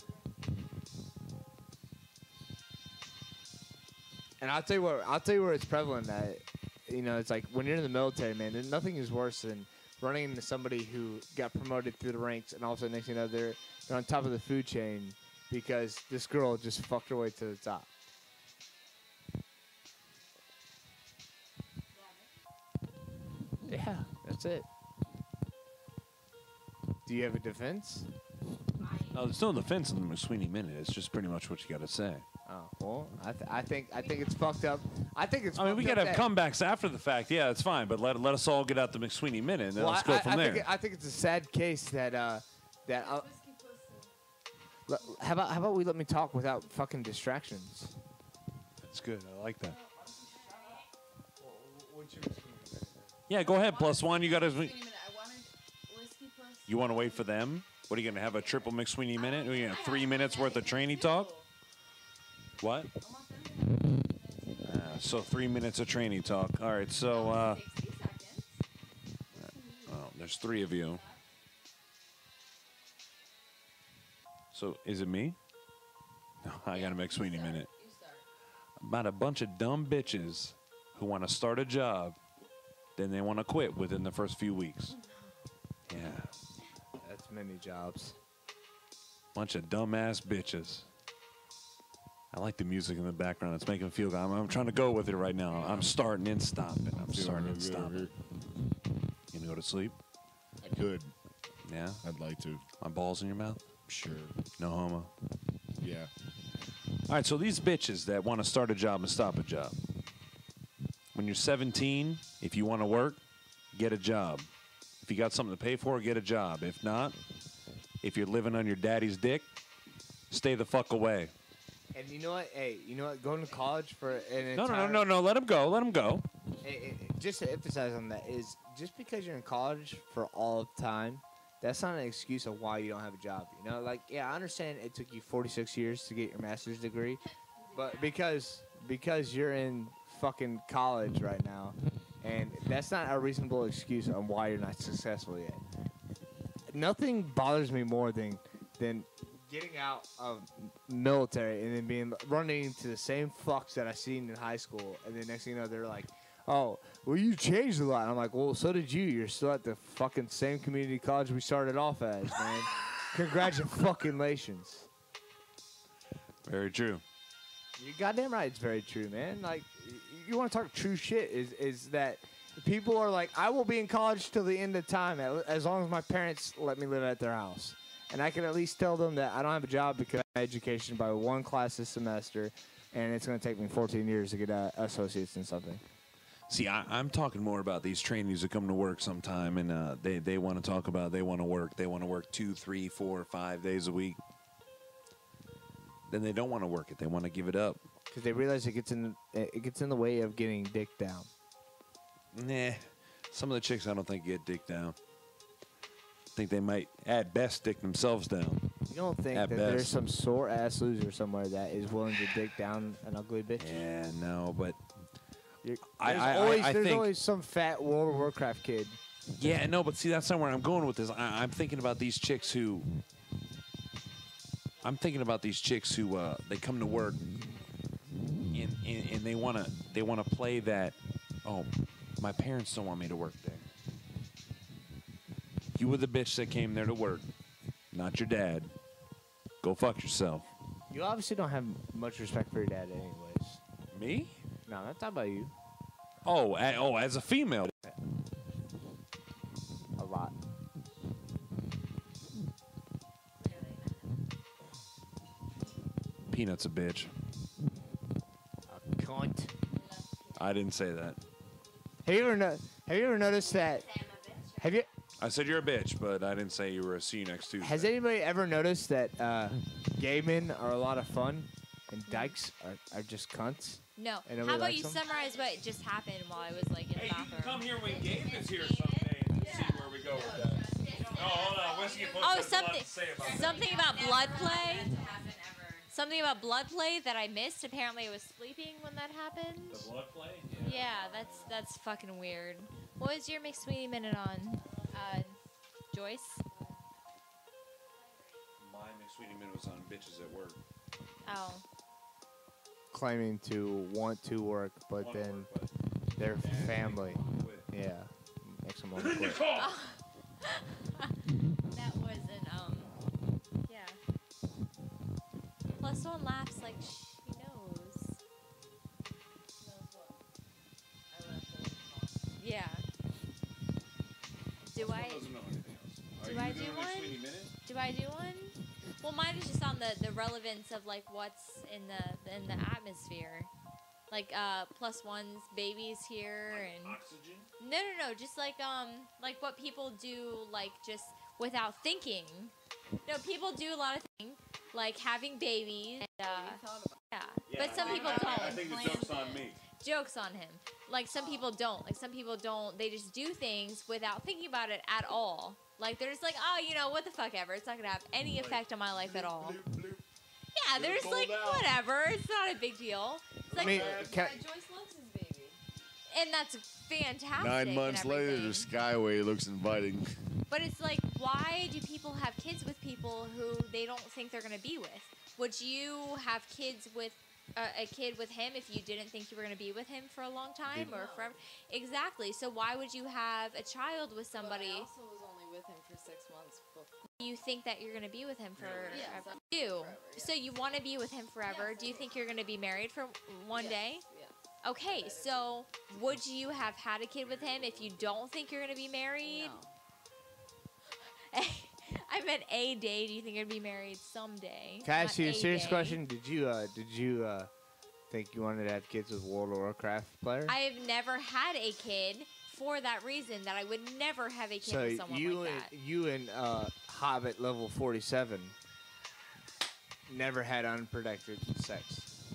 S3: And I'll tell you where it's prevalent at. You know, it's like when you're in the military, man, nothing is worse than running into somebody who got promoted through the ranks, and all of a sudden, next thing you know, they're on top of the food chain because this girl just fucked her way to the top. Yeah, that's it. Do you have a defense?
S1: No, there's no defense in the McSweeney Minute. It's just pretty much what you got to say.
S3: Oh well, I think it's fucked up. I think it's.
S1: I mean, we
S3: fucked
S1: got to
S3: up
S1: have
S3: that-
S1: comebacks after the fact. Yeah, it's fine. But let us all get out the McSweeney Minute, and then let's go from there.
S3: I think it's a sad case that how about we let me talk without fucking distractions?
S1: That's good. I like that. Yeah, go ahead. Plus one. You got to. You want to wait for them? What are you going to have, a triple McSweeney Minute? Are you going to have 3 minutes worth of training talk? What? So 3 minutes of training talk. All right, so there's 3 of you. So is it me? No, I got a Mcsweeney minute. About a bunch of dumb bitches who want to start a job, then they want to quit within the first few weeks. Yeah.
S3: That's many jobs.
S1: Bunch of dumbass bitches. I like the music in the background. It's making me feel good. I'm trying to go with it right now. I'm starting and stopping. I'm starting and stopping. You gonna go to sleep?
S4: I could.
S1: Yeah?
S4: I'd like to.
S1: My balls in your mouth?
S4: Sure.
S1: No homo.
S4: Yeah.
S1: All right, so these bitches that want to start a job and stop a job. When you're 17, if you want to work, get a job. If you got something to pay for, get a job. If not, if you're living on your daddy's dick, stay the fuck away.
S3: And you know what? Hey, you know what? Going to college for an
S1: No,
S3: entire...
S1: no. Let him go. Let him go.
S3: Just to emphasize on that is just because you're in college for all of time, that's not an excuse of why you don't have a job. You know, like, yeah, I understand it took you 46 years to get your master's degree, but because you're in fucking college right now, and that's not a reasonable excuse on why you're not successful yet. Nothing bothers me more than getting out of military and then running into the same fucks that I seen in high school, and then next thing you know, they're like, oh, well, you changed a lot. And I'm like, well, so did you. You're still at the fucking same community college we started off as, man. Congratulations.
S1: Very true.
S3: You're goddamn right. It's very true, man. Like, you want to talk true shit is that people are like, I will be in college till the end of time as long as my parents let me live at their house. And I can at least tell them that I don't have a job because of my education by 1 class this semester, and it's going to take me 14 years to get associates in something.
S1: See, I'm talking more about these trainees that come to work sometime, and they want to talk about they want to work. They want to work 2, 3, 4, 5 days a week. Then they don't want to work it. They want to give it up.
S3: Because they realize it gets in the way of getting dick down.
S1: Nah. Some of the chicks I don't think get dick down. I think they might, at best, dick themselves down.
S3: You don't think
S1: At
S3: that
S1: best.
S3: there's some sore-ass loser somewhere that is willing to dick down an ugly bitch?
S1: Yeah, no, but...
S3: There's
S1: I think,
S3: always some fat World of Warcraft kid.
S1: Yeah, no, but see, that's not where I'm going with this. I'm thinking about these chicks who... they come to work and they wanna play that, oh, my parents don't want me to work there. You were the bitch that came there to work, not your dad. Go fuck yourself.
S3: You obviously don't have much respect for your dad anyways.
S1: Me?
S3: No, I'm not talking about you.
S1: Oh, as a female.
S3: A lot.
S1: Peanut's a bitch.
S3: A cunt.
S1: I didn't say that.
S3: Have you ever noticed that?
S1: I said you're a bitch, but I didn't say you were a see you next Tuesday.
S3: Has anybody ever noticed that gay men are a lot of fun and dykes are just cunts?
S7: No.
S3: And
S7: How
S3: nobody
S7: about
S3: likes
S7: you
S3: them?
S7: summarize what just happened while I was like in the bathroom?
S1: here when Gabe is here someday and see where we go with that. Oh, hold on. Whiskey Puss
S7: Oh,
S1: has a lot to say about that.
S7: something about blood play. Something about blood play that I missed. Apparently, I was sleeping when that happened.
S1: The blood play?
S7: Yeah, that's fucking weird. What was your Mcsweeney minute on, Joyce?
S1: My Mcsweeney minute was on bitches at work.
S7: Oh.
S3: Claiming to want to work, but then their family. Yeah. Makes them want to quit.
S7: That wasn't, yeah. Plus, someone laughs like she knows. Yeah. Do I do one? Do I do one? Well, mine is just on the relevance of like what's in the atmosphere, like +1's babies here and
S1: oxygen.
S7: No, just like what people do like just without thinking. No, people do a lot of things like having babies. And, yeah, but some people don't.
S1: I think the joke's on me.
S7: Joke's on him. Like some people don't. Like some people don't. They just do things without thinking about it at all. Like they're just like, oh, what the fuck ever. It's not gonna have any effect on my life at all. Yeah, there's like whatever. It's not a big deal. It's like,
S6: Joyce loves his baby.
S7: and that's fantastic.
S4: 9 months
S7: and
S4: later,
S7: everything.
S4: the Skyway looks inviting.
S7: But it's like, why do people have kids with people who they don't think they're gonna be with? Would you have kids with a kid with him if you didn't think you were gonna be with him for a long time or forever? Exactly. So why would you have a child with somebody?
S6: But I also was only with him for 6 months before.
S7: You think that you're gonna be with him forever?
S6: Yes, I'm
S7: You.
S6: forever, yeah.
S7: So you want to be with him forever?
S6: Yes,
S7: Do you
S6: I
S7: think you're gonna be married for one day?
S6: Yeah.
S7: Okay, so would you have had a kid with him if you don't think you're gonna be married?
S6: No.
S7: I meant a day. Do you think you're gonna be married someday?
S3: Can I
S7: Not
S3: ask you a serious
S7: day.
S3: question? Did you think you wanted to have kids with World of Warcraft players?
S7: I have never had a kid for that reason. That I would never have a kid
S3: So
S7: with someone
S3: you
S7: like
S3: and
S7: that.
S3: you and Hobbit level 47 never had unprotected sex.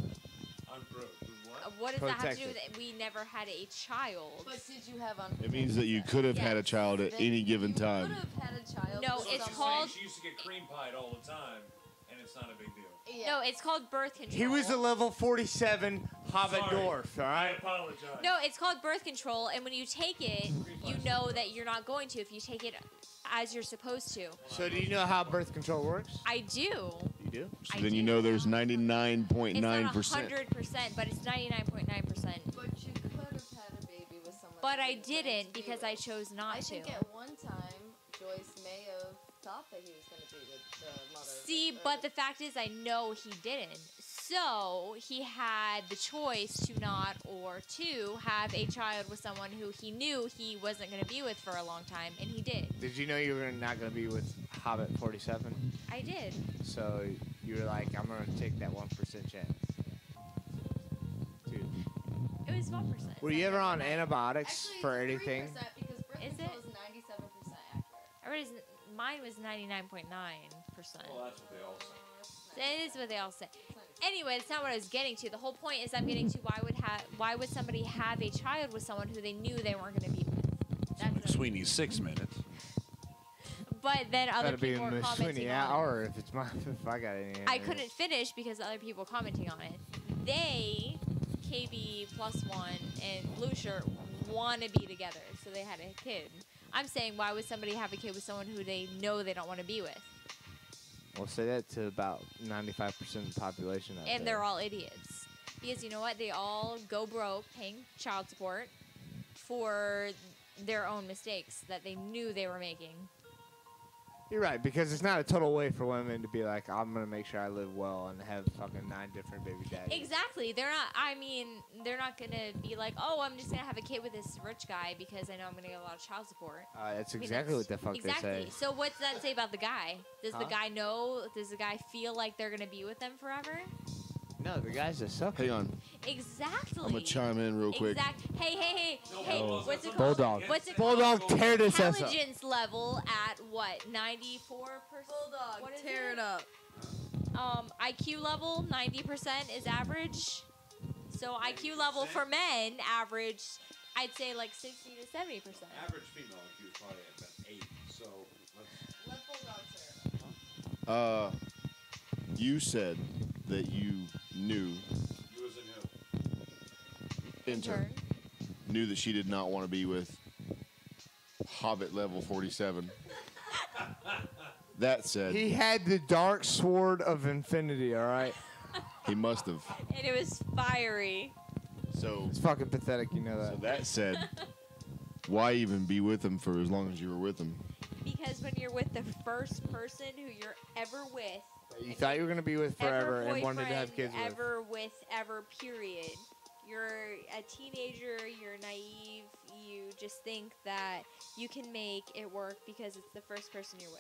S7: What does that have to do
S3: Protected.
S7: with it? We never had a child.
S6: But did you have on?
S4: It means that you could have had a child at any given
S6: You
S4: time.
S6: could have had a child.
S7: No,
S6: with
S7: it's
S6: someone.
S7: called-
S1: She used to get cream pied all the time, and it's not a big deal.
S6: Yeah.
S7: No, it's called birth control.
S3: He was a level 47 Hobbit
S1: Sorry.
S3: dwarf, all
S1: I
S3: right?
S1: apologize.
S7: No, it's called birth control, and when you take it, you know that you're not going to if you take it as you're supposed to.
S3: So do you know how birth control works?
S7: I do.
S3: You do?
S4: So
S7: I
S4: then you
S7: do.
S4: know there's
S7: It's not
S4: 99.9%.
S7: 100%, but it's 99.9%.
S6: But you could have had a baby with someone.
S7: But
S6: you
S7: I
S6: didn't plan
S7: didn't
S6: to be
S7: because
S6: with.
S7: I chose not
S6: I
S7: to.
S6: think at one time Joyce may have thought that he was going to be with the mother.
S7: See, but the fact is, I know he didn't. So he had the choice to not or to have a child with someone who he knew he wasn't going to be with for a long time, and he did.
S3: Did you know you were not going to be with Hobbit 47?
S7: I did.
S3: So you were like, I'm going to take that 1% chance. Dude.
S7: It was 1%.
S3: Were you ever on antibiotics
S6: Actually,
S3: for
S6: it's
S3: anything?
S6: 3% because birth
S7: Is
S6: control
S7: it?
S6: is 97% accurate.
S7: I read mine was 99.9%.
S1: Well, that's what they all say.
S7: That is what they all say. Anyway, that's not what I was getting to. The whole point is I'm getting to why would somebody have a child with someone who they knew they weren't going to be with? That's what I'm-
S1: Sweeney's 6 minutes.
S7: But then other
S3: Gotta be
S7: people
S3: in
S7: were
S3: the
S7: commenting
S3: Sweeney
S7: on it.
S3: hour if it's my if I got any.
S7: I couldn't finish because other people were commenting on it. They, KB plus one and Blue Shirt, want to be together, so they had a kid. I'm saying, why would somebody have a kid with someone who they know they don't want to be with?
S3: We'll say that to about 95% of the population out
S7: And
S3: there.
S7: they're all idiots. Because you know what? They all go broke paying child support for their own mistakes that they knew they were making.
S3: You're right, because it's not a total way for women to be like, I'm gonna make sure I live well and have fucking 9 different baby daddies.
S7: Exactly. They're not. I mean, they're not gonna be like, oh, I'm just gonna have a kid with this rich guy because I know I'm gonna get a lot of child support.
S3: That's
S7: I mean,
S3: exactly what the fuck
S7: exactly.
S3: they say.
S7: So what's that say about the guy? Does the
S3: Huh?
S7: guy know? Does the guy feel like they're gonna be with them forever?
S3: No, the guys are sucking.
S4: Hang on.
S7: Exactly.
S4: I'm going to chime in real quick.
S7: Hey.
S3: Oh.
S7: What's it called?
S3: Bulldog.
S7: What's it
S3: Bulldog,
S7: called?
S3: tear this ass up.
S7: Intelligence level at what? 94%.
S6: Bulldog,
S7: What is
S6: tear it up.
S7: IQ level 90% is average. So IQ level for men average, I'd say like 60 to 70%.
S1: Average female IQ is probably at about 8. So
S6: Let Bulldog tear it up.
S4: You said that you knew,
S1: you as a
S4: intern, knew that she did not want to be with Hobbit level 47. That said,
S3: He had the dark sword of infinity, all right?
S4: he must have.
S7: And it was fiery.
S4: So,
S3: It's fucking pathetic, you know that.
S4: so that said, why even be with him for as long as you were with him?
S7: Because when you're with the first person who you're ever with,
S3: You thought you were gonna be with forever
S7: ever
S3: and wanted to have kids
S7: boyfriend,
S3: with.
S7: ever with, ever, period. You're a teenager, you're naive, you just think that you can make it work because it's the first person you're with.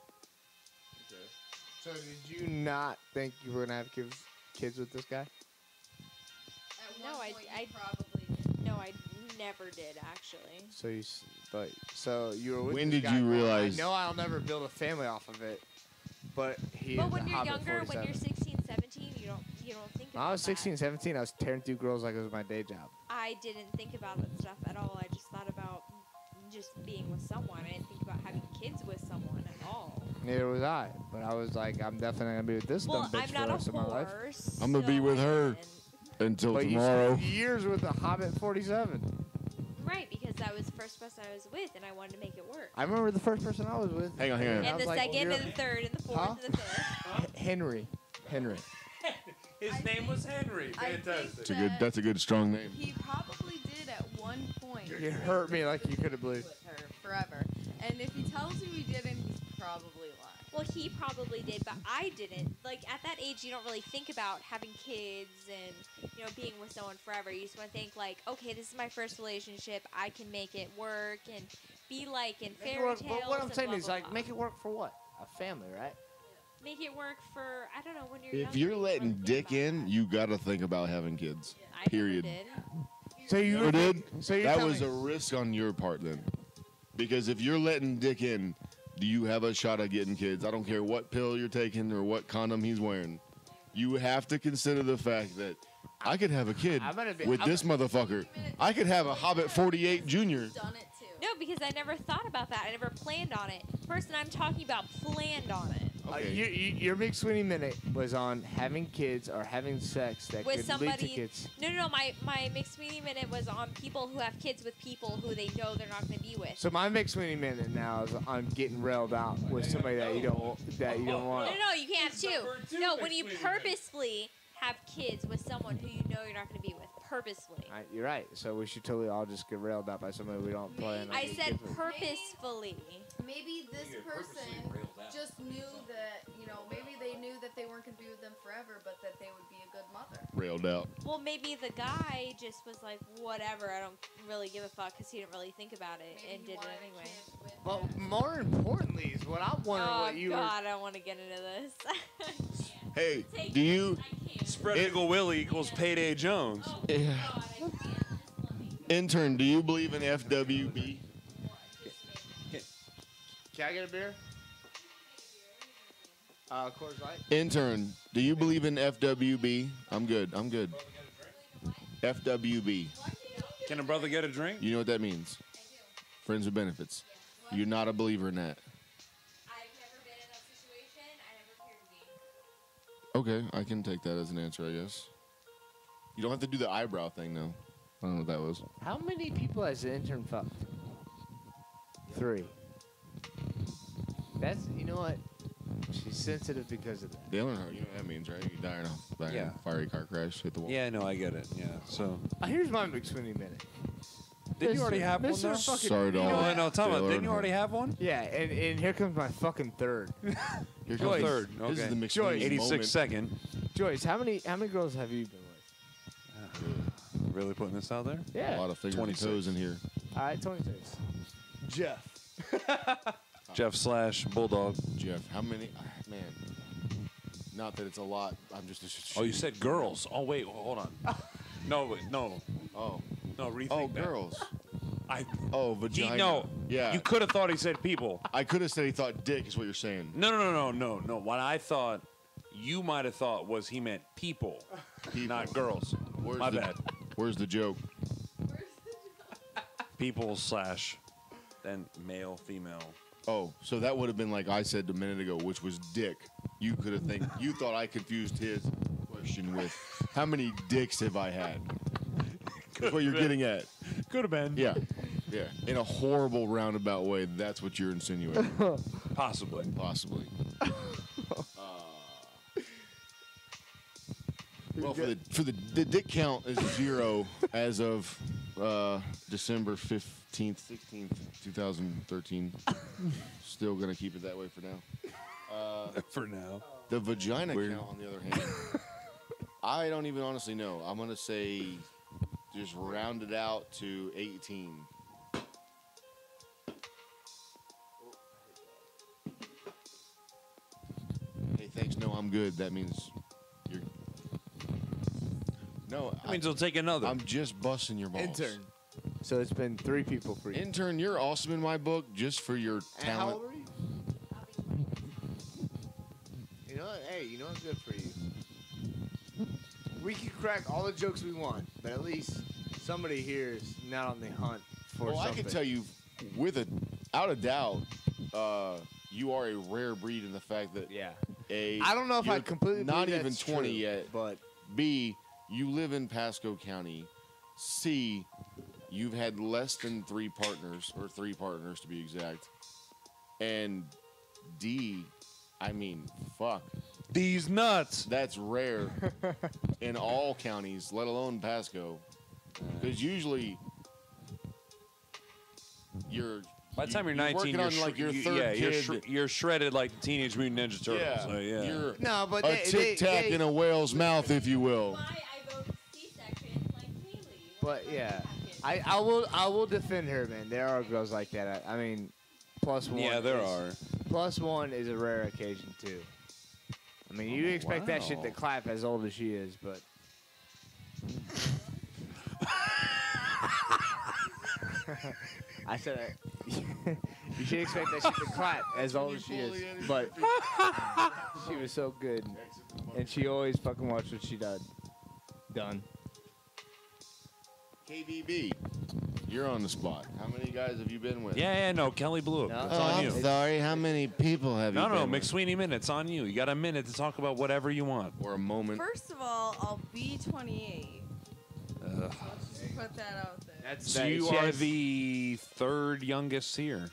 S3: So did you not think you were gonna have kids with this guy?
S6: At
S7: No,
S6: one
S7: I-
S6: point,
S7: I-
S6: you probably did.
S7: No, I never did, actually.
S3: So so you were with
S4: When
S3: this
S4: did
S3: guy
S4: you
S3: going,
S4: realize-
S3: I know I'll never build a family off of it, but he
S7: But
S3: is
S7: when
S3: a
S7: you're
S3: Hobbit
S7: younger, when
S3: 47.
S7: you're 16, 17, you don't think about
S3: When I was
S7: that.
S3: 16, 17, I was tearing through girls like it was my day job.
S7: I didn't think about that stuff at all. I just thought about just being with someone. I didn't think about having kids with someone at all.
S3: Neither was I. But I was like, I'm definitely gonna be with this
S7: Well,
S3: dumb bitch
S7: I'm
S3: for
S7: not
S3: the
S7: a
S3: rest of my life.
S7: horse.
S4: I'm gonna be
S7: so
S4: with
S7: I
S4: her
S7: didn't.
S4: until
S3: But you
S4: tomorrow.
S3: spent years with the Hobbit 47.
S7: Right, because that was the first person I was with, and I wanted to make it work.
S3: I remember the first person I was with.
S4: Hang on.
S3: I
S7: And
S3: was
S7: the
S3: like,
S7: second,
S3: you're-
S7: and the third, and the fourth,
S3: Huh?
S7: and the fifth.
S3: Henry.
S1: His name was Henry.
S6: I think
S4: That's a good. That's a good strong name.
S6: He probably did at one point.
S3: You hurt me like you could have believed.
S6: With her forever. And if he tells you he didn't, he's probably lying.
S7: Well, he probably did, but I didn't. Like, at that age, you don't really think about having kids and, you know, being with someone forever. You just want to think, like, okay, this is my first relationship. I can make it work and be like in fairy tales.
S3: But what I'm
S7: and
S3: saying
S7: blah,
S3: is,
S7: blah,
S3: like,
S7: blah.
S3: make it work for what? A family, right?
S7: Make it work for, I don't know, when you're
S4: If
S7: younger,
S4: you're
S7: you don't
S4: letting
S7: really think
S4: dick
S7: about
S4: in,
S7: that.
S4: you gotta think about having kids.
S7: I
S4: Period.
S7: never did.
S3: So you
S4: Never did?
S3: So you're
S4: That
S3: telling
S4: was
S3: me-
S4: a risk on your part then, because if you're letting dick in, do you have a shot at getting kids? I don't care what pill you're taking or what condom he's wearing. You have to consider the fact that I could have a kid
S3: I'm gonna be-
S4: with
S3: I'm-
S4: this motherfucker. I could have a Hobbit 48 Junior.
S6: Done it too.
S7: No, because I never thought about that. I never planned on it. The person I'm talking about planned on it.
S4: Okay.
S3: Your McSweeney minute was on having kids or having sex that
S7: With
S3: could lead to
S7: somebody.
S3: kids.
S7: No. My McSweeney minute was on people who have kids with people who they know they're not going to be with.
S3: So my McSweeney minute now is on getting railed out with somebody that you don't want.
S7: No, you can't have two.
S1: number two
S7: No, when you
S1: McSweeney minute.
S7: purposefully have kids with someone who you know you're not going to be with. Purposefully.
S3: You're right. So we should totally all just get railed out by somebody we don't plan on.
S7: I
S3: getting
S7: said
S3: kids with.
S7: purposefully.
S6: Maybe this person just knew that, you know, maybe they knew that they weren't going to be with them forever, but that they would be a good mother.
S4: Railed out.
S7: Well, maybe the guy just was like, whatever, I don't really give a fuck because he didn't really think about it
S6: Maybe
S7: and
S6: he
S7: did it
S6: wanted a
S7: anyway.
S6: kid with
S3: But
S6: them.
S3: more importantly is what I'm wondering
S7: Oh,
S3: what you were.
S7: God, I don't want to get into this.
S4: Hey, do you?
S1: Spread Eagle Willie equals Payday Jones.
S4: Intern, do you believe in FWB?
S3: Can I get a beer? Coors Light.
S4: Intern, do you believe in FWB? I'm good. FWB.
S1: Can a brother get a drink?
S4: You know what that means? Friends with benefits. You're not a believer in that.
S7: I've never been in that situation. I never cared to be.
S4: Okay, I can take that as an answer, I guess. You don't have to do the eyebrow thing, though. I don't know what that was.
S3: How many people has the intern fucked? 3. That's, you know what? She's sensitive because of that.
S4: Dale and her, you know what that means, right? You die in a fiery car crash, hit the wall.
S1: Yeah, no, I get it. Yeah, so.
S3: Here's my McSweeney minute.
S1: Did you already have one,
S3: Mr.
S1: though?
S3: Fucking-
S4: Sorry to
S1: No,
S4: all.
S1: no, tell me.
S4: Dale
S1: Didn't you
S4: Earnhardt.
S1: already have one?
S3: Yeah, and here comes my fucking third.
S4: Here
S3: Joyce.
S4: comes
S1: Third,
S4: This is
S1: okay.
S4: the McSweeney
S3: Joyce.
S1: 86
S4: moment.
S1: second.
S3: Joyce, how many girls have you been with?
S1: Really putting this out there?
S4: A
S3: Yeah.
S4: lot of fingers and
S1: 26.
S4: toes in here.
S3: All right, 26. Jeff.
S1: Jeff / Bulldog.
S4: Jeff, how many? Man, not that it's a lot. I'm just.
S1: Oh, you said girls. Oh, wait, hold on. No, wait, no.
S4: Oh,
S1: No, rethink
S4: oh,
S1: that.
S4: girls.
S1: I,
S4: Oh,
S1: he,
S4: vagina.
S1: no.
S4: Yeah.
S1: You could have thought he said people.
S4: I could have said he thought dick is what you're saying.
S1: No. What I thought you might have thought was he meant people, not girls.
S4: Where's
S1: My
S4: the,
S1: bad.
S4: Where's the joke?
S1: People / then male, female.
S4: Oh, so that would have been like I said a minute ago, which was dick. You could have you thought I confused his question with how many dicks have I had? That's what you're getting at.
S1: Could have been.
S4: Yeah. Yeah. In a horrible roundabout way, that's what you're insinuating.
S1: Possibly.
S4: Possibly. Well, for the dick count is 0 as of December 15th, 16th, 2013. Still gonna keep it that way for now.
S1: For now.
S4: The vagina
S1: Weird.
S4: count, on the other hand, I don't even honestly know. I'm gonna say just round it out to 18. Hey, thanks. No, I'm good. That means you're. No,
S1: That means he'll take another.
S4: I'm just busting your balls.
S3: Intern. So it's been 3 people for you.
S4: Intern, you're awesome in my book just for your
S3: And how
S4: talent.
S3: old are you? You know what? Hey, you know what's good for you? We can crack all the jokes we want, but at least somebody here is not on the hunt for
S4: Well, I
S3: something.
S4: can tell you, without a doubt, you are a rare breed in the fact that
S3: I don't know if I
S4: you're
S3: completely
S4: not
S3: believe
S4: even
S3: that's
S4: 20
S3: true,
S4: yet.
S3: but
S4: B, you live in Pasco County. C, you've had less than 3 partners, or 3 partners to be exact. And D, I mean, fuck.
S1: These nuts.
S4: That's rare in all counties, let alone Pasco. Because usually
S1: by the time you're 19,
S4: working
S1: you're
S4: on like your third kid.
S1: you're shredded like the Teenage Mutant Ninja Turtles.
S4: Yeah,
S1: So, yeah.
S4: you're
S3: No, but
S4: a Tic Tac in a whale's mouth, if you will.
S7: Why I vote C-section like Kaylee.
S3: But yeah, I will defend her, man. There are girls like that. I mean, plus one.
S1: Yeah, there are.
S3: Plus one is a rare occasion too. I mean, you expect that shit to clap as old as she is, but. I said you should expect that shit to clap as old as she is, but she was so good, and she always fucking watched what she done.
S4: KBB, you're on the spot. How many guys have you been with?
S1: Yeah, no, Kelly blew it.
S3: No.
S1: It's on you.
S4: Sorry, how many people have
S1: No,
S4: you been with?
S1: Mcsweeney minute. It's on you. You got a minute to talk about whatever you want.
S4: Or a moment.
S6: First of all, I'll be 28. Let's just put that out there.
S1: So you are the 3rd youngest here.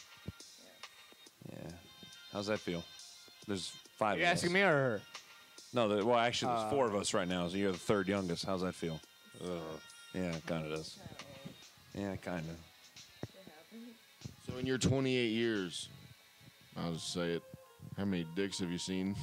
S1: Yeah. How's that feel? There's 5
S3: You
S1: of us.
S3: asking me or her?
S1: No, well, actually, there's 4 of us right now, so you're the 3rd youngest. How's that feel? Yeah, it kind of does. Yeah, kind of.
S4: So in your 28 years, I'll just say it. How many dicks have you seen?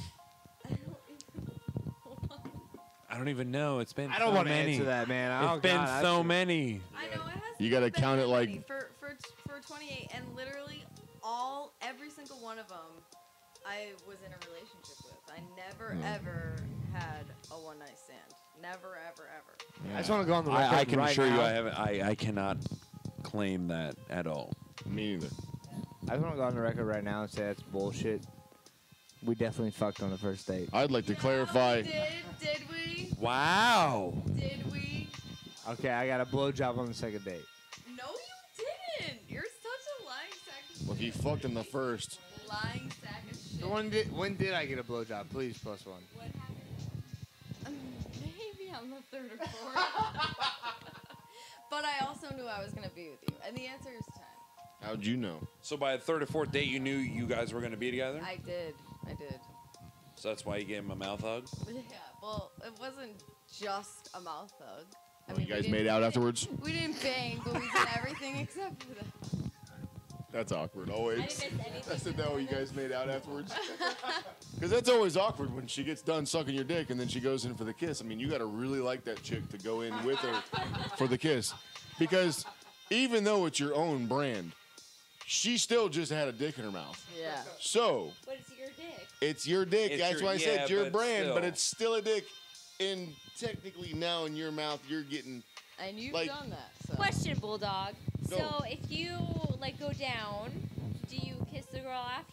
S1: I don't even know. It's been
S3: I don't
S1: so
S3: want to
S1: many.
S3: answer that, man.
S1: It's been so many.
S6: I know it has.
S4: You gotta
S6: been
S4: count
S6: that
S4: it like-
S6: many. for 28, and literally every single one of them, I was in a relationship with. I never ever had a one night stand. Never ever ever.
S3: I just want to go on the record
S1: I can
S3: right
S1: assure you,
S3: now.
S1: I haven't. I cannot claim that at all.
S4: Me neither.
S3: I just want to go on the record right now and say that's bullshit. We definitely fucked on the first date.
S4: I'd like to clarify.
S6: Did we?
S1: Wow.
S6: Did we?
S3: Okay, I got a blowjob on the second date.
S6: No, you didn't. You're such a lying sack of
S4: Well, if you fucked in the first,
S6: lying sack of shit.
S3: So when did I get a blowjob? Please, plus one.
S6: What happened? Maybe on the 3rd or 4th. But I also knew I was gonna be with you, and the answer is 10.
S4: how'd you know?
S1: So by the 3rd or 4th date, you knew you guys were going to be together?
S6: I did.
S1: So that's why you gave him a mouth hug?
S6: Yeah, well, it wasn't just a mouth hug. I
S4: Oh,
S6: mean,
S4: you
S6: we
S4: guys
S6: didn't
S4: made out
S6: bang-
S4: afterwards?
S6: We didn't bang, but we did everything except for that.
S4: That's awkward, always.
S7: I didn't miss anything.
S4: I said, no, you guys made out afterwards? Because that's always awkward when she gets done sucking your dick and then she goes in for the kiss. I mean, you got to really like that chick to go in with her for the kiss. Because even though it's your own brand, she still just had a dick in her mouth.
S6: Yeah.
S4: So,
S7: But it's your dick.
S4: it's your dick.
S1: It's
S4: That's
S1: your-
S4: why I said
S1: yeah,
S4: it's your
S1: but
S4: brand, but
S1: still.
S4: it's still a dick. And technically now in your mouth, you're getting...
S6: And you've
S4: Like-
S6: done that. So.
S7: Question, Bulldog.
S4: Go.
S7: So if you like go down, do you kiss the girl after?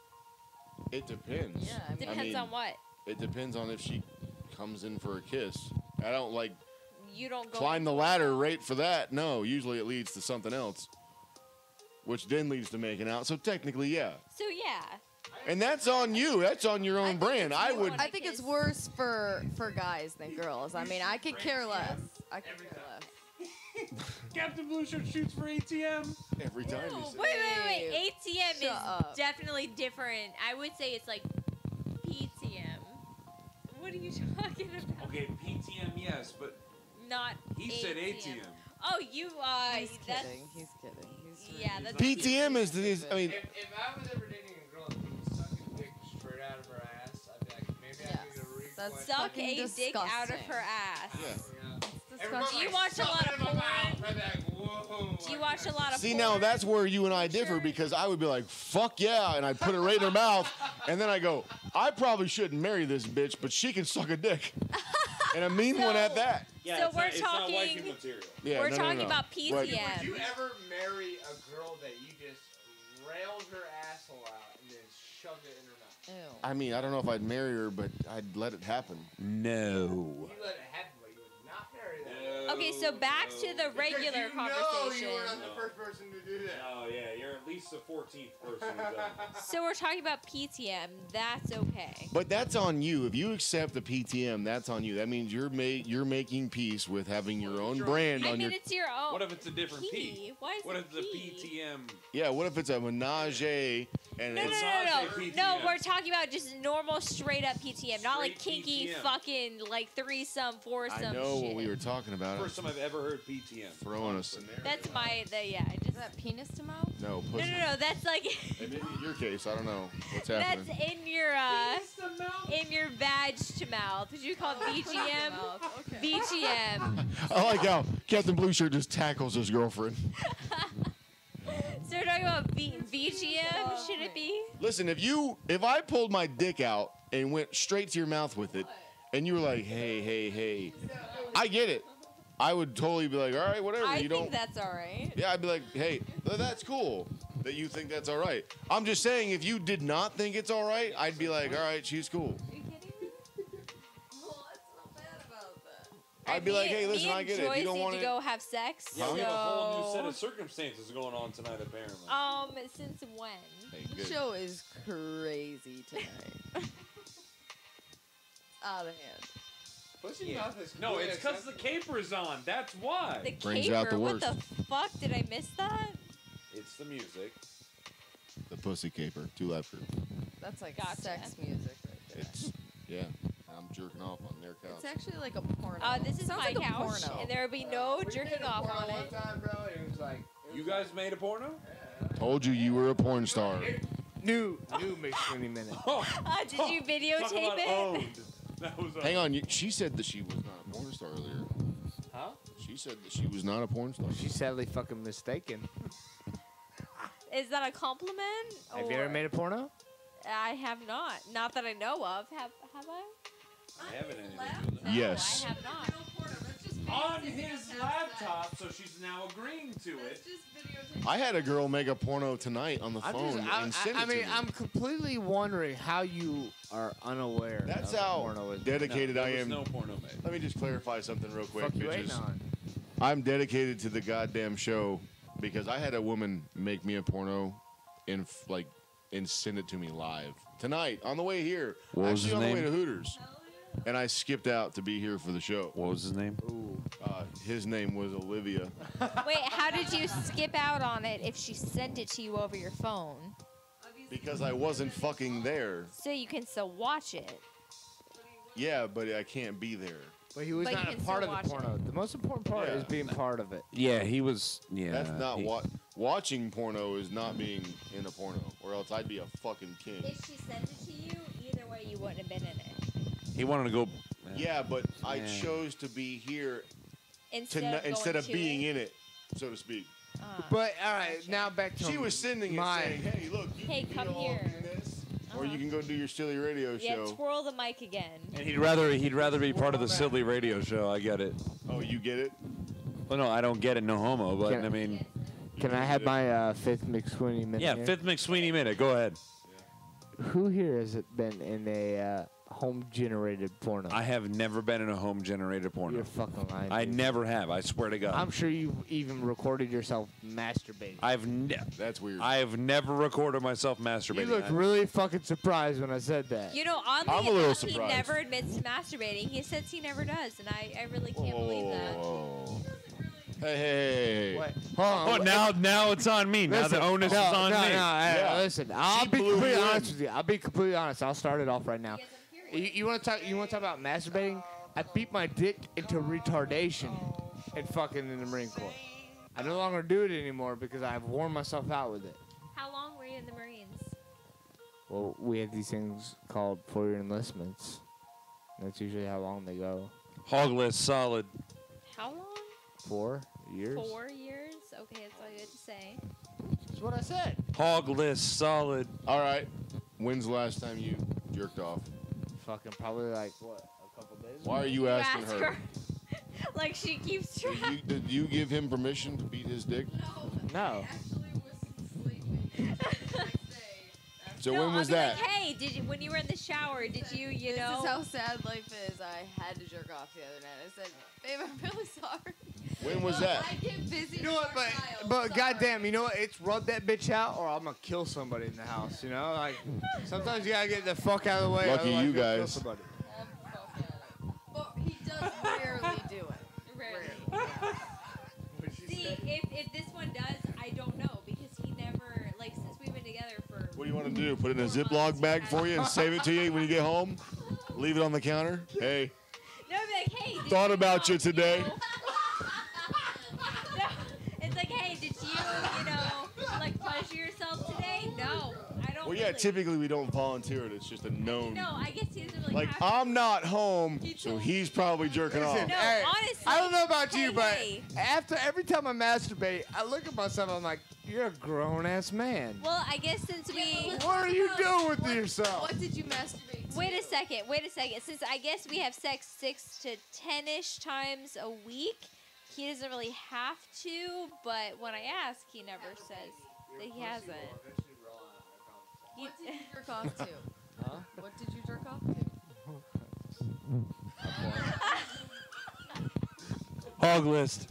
S4: It depends.
S6: Yeah, I mean,
S7: Depends on what.
S4: It depends on if she comes in for a kiss. I don't like
S7: You don't go
S4: climb the ladder right for that. No, usually it leads to something else, which then leads to making out. So technically, yeah.
S7: So yeah.
S4: And that's on you. That's on your own brand. I would.
S6: I think it's worse for guys than girls. I mean, I could care less. I could care less.
S1: Captain Blue Shirt shoots for ATM.
S4: Every time you
S6: No,
S4: say.
S7: Wait. ATM
S6: Shut
S7: is
S6: up.
S7: definitely different. I would say it's like PTM. What are you talking about?
S1: Okay, PTM, yes, but
S7: Not
S1: he said ATM.
S7: Oh, you
S6: He's
S7: that's
S6: kidding. He's kidding. He's
S7: yeah, that's
S4: PTM is I mean,
S3: If I was ever dating a girl that was sucking dick straight out of her ass, I'd be like, maybe I need a
S6: Yes, that's
S7: suck
S6: fucking
S7: a dick out of
S6: disgusting.
S7: her ass.
S6: Disgusting.
S7: Do you watch a lot of porn? Do you watch a lot of
S4: see
S7: porn?
S4: now that's where you and I differ because I would be like, fuck yeah, and I'd put it right in her mouth, and then I go, I probably shouldn't marry this bitch, but she can suck a dick, and a mean one at that.
S7: So we're talking.
S4: Yeah,
S7: We're
S4: no, no,
S7: talking
S4: no.
S7: about
S4: Like,
S7: PTM.
S3: Would you ever marry a girl that you just railed her asshole out and then shoved it in her mouth?
S6: Ew.
S4: I mean, I don't know if I'd marry her, but I'd let it happen.
S1: No.
S3: You let it happen, but you would not marry that.
S7: Okay, so back to the regular conversation.
S4: the first person to do that.
S1: Oh yeah, you're at least the 14th person who's done it.
S7: So we're talking about PTM. That's okay.
S4: But that's on you. If you accept the PTM, that's on you. That means you're making peace with having your own brand
S7: I
S4: on
S7: mean,
S4: your.
S7: it's your own.
S1: What if it's a different P?
S7: P? Why is
S1: What
S7: it
S1: if the
S7: P?
S1: PTM?
S4: Yeah, what if it's a menage and
S7: No, no,
S4: it's
S7: no, no,
S1: PTM.
S7: no. We're talking about just normal, straight up PTM, not like
S1: Straight
S7: kinky,
S1: PTM.
S7: fucking like threesome, foursome.
S4: I know
S7: shit.
S4: what we were talking about.
S1: First time I've ever heard PTM.
S4: Throwing a scenario.
S7: That's my yeah. I
S6: Is
S7: just
S6: that penis to mouth?
S4: No,
S7: no,
S4: pussy.
S7: no. That's like
S4: Maybe in your case, I don't know what's
S7: that's
S4: happening.
S7: in your vag to mouth. Did you call it VGM? VGM.
S4: I like how Captain Blue Shirt just tackles his girlfriend.
S7: So we're talking about VGM. Should it be?
S4: Listen, if I pulled my dick out and went straight to your mouth with it, and you were like, hey, I get it. I would totally be like, all right, whatever.
S7: I
S4: you
S7: think
S4: don't.
S7: that's all right.
S4: Yeah, I'd be like, hey, that's cool that you think that's all right. I'm just saying, if you did not think it's all right, I'd be like, all right, she's cool.
S7: Are you kidding me?
S6: What's so bad about that?
S4: I'd be like, hey, listen,
S7: me
S4: I
S7: and
S4: get it. If you
S7: Joyce
S4: don't
S7: need
S4: want
S7: to
S4: it.
S7: go have sex.
S1: Yeah, we have a whole new set
S7: so-
S1: of circumstances going on tonight, apparently.
S7: Since when?
S4: Hey,
S6: The
S4: good.
S6: show is crazy tonight. Out of hand.
S3: Pussy mouth is
S1: No,
S3: completely
S1: it's because the
S3: acceptable.
S1: caper's on. That's why.
S7: The
S4: Brings
S7: caper.
S4: out the
S7: What
S4: worst.
S7: the fuck? Did I miss that?
S1: It's the music.
S4: The pussy caper, 2 Live Crew.
S6: That's like
S7: Gotcha.
S6: sex music right there.
S4: It's, yeah, I'm jerking off on their couch.
S6: It's actually like a porno.
S7: This is
S6: Sounds
S7: my
S6: like a
S7: couch,
S6: porno.
S7: and there will be no jerking off on it.
S3: Time, bro, it was like,
S1: You guys made a porno?
S4: Told you were a porn star.
S3: new Mcsweeney minute.
S7: Did you
S1: Talk
S7: videotape
S1: about
S7: it?
S1: owned. That was
S4: Hang on, she said that she was not a porn star earlier.
S3: Huh?
S4: She said that she was not a porn star.
S3: She's sadly fucking mistaken.
S7: Is that a compliment?
S3: Have you ever
S7: or-
S3: made a porno?
S7: I have not. Not that I know of. Have I?
S1: I haven't anything to do
S4: Yes.
S7: I have not.
S1: On his laptop, so she's now agreeing to it.
S4: I had a girl make a porno tonight on the phone and send it to me.
S3: I'm completely wondering how you are unaware.
S4: That's
S3: of
S4: how
S3: porno is.
S4: dedicated
S1: No,
S4: I
S1: there was
S4: am.
S1: no porno made.
S4: Let me just clarify something real quick,
S3: Fuck you waiting
S4: bitches.
S3: on.
S4: I'm dedicated to the goddamn show because I had a woman make me a porno and send it to me live tonight on the way here.
S1: What was
S4: Actually,
S1: his
S4: on the way
S1: name?
S4: to Hooters. And I skipped out to be here for the show.
S1: What was his name?
S4: His name was Olivia.
S7: Wait, how did you skip out on it if she sent it to you over your phone?
S4: Because I wasn't fucking there.
S7: So you can still watch it.
S4: Yeah, but I can't be there.
S3: But he was
S7: But you
S3: not a
S7: can
S3: part
S7: still
S3: of the
S7: watch
S3: porno. The most important part
S4: Yeah.
S3: is being part of it.
S1: Yeah, he was. Yeah,
S4: That's not what watching porno is not being in a porno, or else I'd be a fucking king.
S7: If she sent it to you, either way you wouldn't have been in it.
S1: He wanted to go.
S4: Yeah, but I
S1: Yeah.
S4: chose to be here
S7: Instead
S4: instead of
S7: going to
S4: being
S7: it.
S4: in it, so to speak.
S3: But all right, now back to
S4: She was sending it
S3: my.
S4: saying, "Hey, look, you
S7: Hey,
S4: can
S7: come
S4: go all
S7: here."
S4: do this, or you can go do your silly radio
S7: Yeah,
S4: show."
S7: twirl the mic again.
S1: And he'd rather be part of the silly radio show. I get it.
S4: Oh, you get it?
S1: Well, no, I don't get it. No homo. But
S3: Can-
S1: I mean,
S3: Can I have my fifth McSweeney minute?
S1: yeah,
S3: here?
S1: fifth McSweeney minute. Go ahead.
S3: Who here has been in a home-generated porno?
S1: I have never been in a home generated porno.
S3: You're fucking lying.
S1: I
S3: dude.
S1: never have. I swear to God.
S3: I'm sure you've even recorded yourself masturbating.
S4: That's weird.
S1: I've never recorded myself masturbating.
S3: You looked really fucking surprised when I said that.
S7: You know,
S4: I'm
S7: oddly
S4: a little
S7: enough, he
S4: surprised.
S7: never admits to masturbating. He says he never does, and I really can't believe that.
S4: Whoa. Hey.
S3: What? Hold on.
S1: Oh, now it's on me. Now
S3: Listen,
S1: the onus
S3: no,
S1: is on
S3: no,
S1: me.
S3: No, hey,
S4: Yeah.
S3: listen. I'll
S4: She
S3: be
S4: blew
S3: completely
S4: you
S3: honest
S4: in.
S3: with you. I'll be completely honest. I'll start it off right now. You want to talk? You want to talk about masturbating? I beat my dick into retardation and fucking in the Marine Corps. I no longer do it anymore because I've worn myself out with it.
S7: How long were you in the Marines?
S3: Well, we have these things called 4-year enlistments. That's usually how long they go.
S1: Hogless, solid.
S7: How long?
S3: 4 years.
S7: 4 years? Okay, that's all you had to say.
S3: That's what I said.
S1: Hogless, solid.
S4: All right. When's the last time you jerked off?
S3: Fucking probably like what? A couple days.
S4: Why are you asking
S7: ask
S4: her?
S7: Like she keeps trying.
S4: Did you give him permission to beat his dick?
S3: No.
S4: So
S7: No,
S4: when
S7: I'll
S4: was
S7: be
S4: that?
S7: Like, hey, when you were in the shower, did you
S6: This
S7: know?
S6: is how sad life is. I had to jerk off the other night. I said, babe, I'm really sorry.
S4: When was
S6: But
S4: that?
S6: I get busy.
S3: You know what? But goddamn, you know what? It's rub that bitch out, or I'm gonna kill somebody in the house. You know, like sometimes you gotta get the fuck out of the way.
S4: Lucky
S3: otherwise
S4: you
S3: you'll kill
S4: guys.
S3: somebody.
S6: But he does rarely do it.
S7: Rarely. See, if this one does, I don't know because he never like since we've been together for.
S4: What do you want to do? Put it in a Ziploc bag for you and save it to you when you get home? Leave it on the counter? Hey,
S7: No, I'd be like, hey. Did
S4: thought
S7: you
S4: about
S7: know,
S4: you today.
S7: No, it's like, hey, did you like pleasure yourself today? No, I don't.
S4: Well, yeah,
S7: really.
S4: typically we don't volunteer it. It's just a known.
S7: No, I guess he doesn't really
S4: Like,
S7: have to.
S4: I'm not home, so he's probably jerking off.
S7: No,
S3: Hey,
S7: honestly.
S3: I don't know about you, but
S7: hey.
S3: after every time I masturbate, I look at myself. I'm like, you're a grown ass man.
S7: Well, I guess since we.
S3: What are you doing with yourself?
S6: What did you masturbate to?
S7: Wait a second. Since I guess we have sex 6 to 10-ish times a week, he doesn't really have to. But when I ask, he never says that he hasn't.
S6: What did you jerk off to?
S3: Huh?
S6: What did you jerk off to?
S1: Hog list.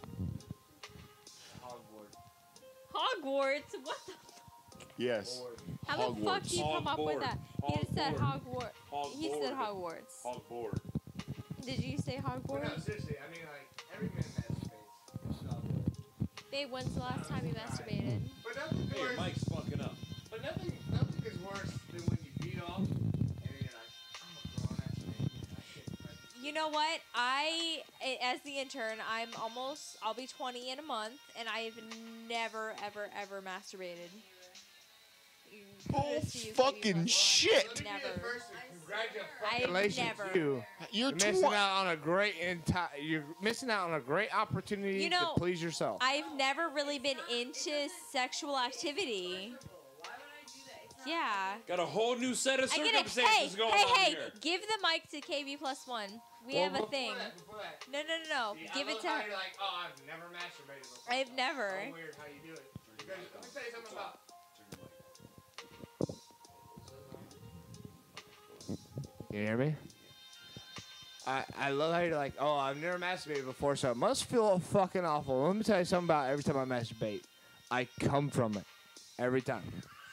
S7: Hogwarts? What the?
S4: Yes.
S7: How the fuck do you come up with
S9: Hogboard.
S7: that? He just said Hogwarts. He
S9: Hogboard.
S7: said Hogwarts.
S9: Hog board.
S7: Did you say Hogwarts?
S3: seriously. I mean, like every man masturbates.
S7: Babe, when's the last time you masturbated?
S3: But nothing
S1: Hey, your mic's fucking up.
S3: But nothing is worse than when you beat off and then you're like, I'm a grown ass man. I shouldn't.
S7: You know what? As the intern, I'll be 20 in a month, and I have never, ever, ever masturbated.
S4: Fucking shit.
S7: Never.
S3: Congratulations,
S7: never.
S3: you.
S4: You're
S3: missing out on a great You're missing out on a great opportunity
S7: You know,
S3: to please yourself.
S7: I've never really been into sexual activity. Yeah.
S1: Got a whole new set of
S7: I get it.
S1: circumstances going on
S7: Hey,
S1: here.
S7: give the mic to KB+1. We have a thing. No. Give it to her.
S3: You're like, oh, I've never masturbated before.
S7: I've never.
S3: So weird how you do it. Because let me tell you something about. You hear me? I love how you're like, oh, I've never masturbated before, so it must feel fucking awful. Let me tell you something about every time I masturbate. I come from it. Every time.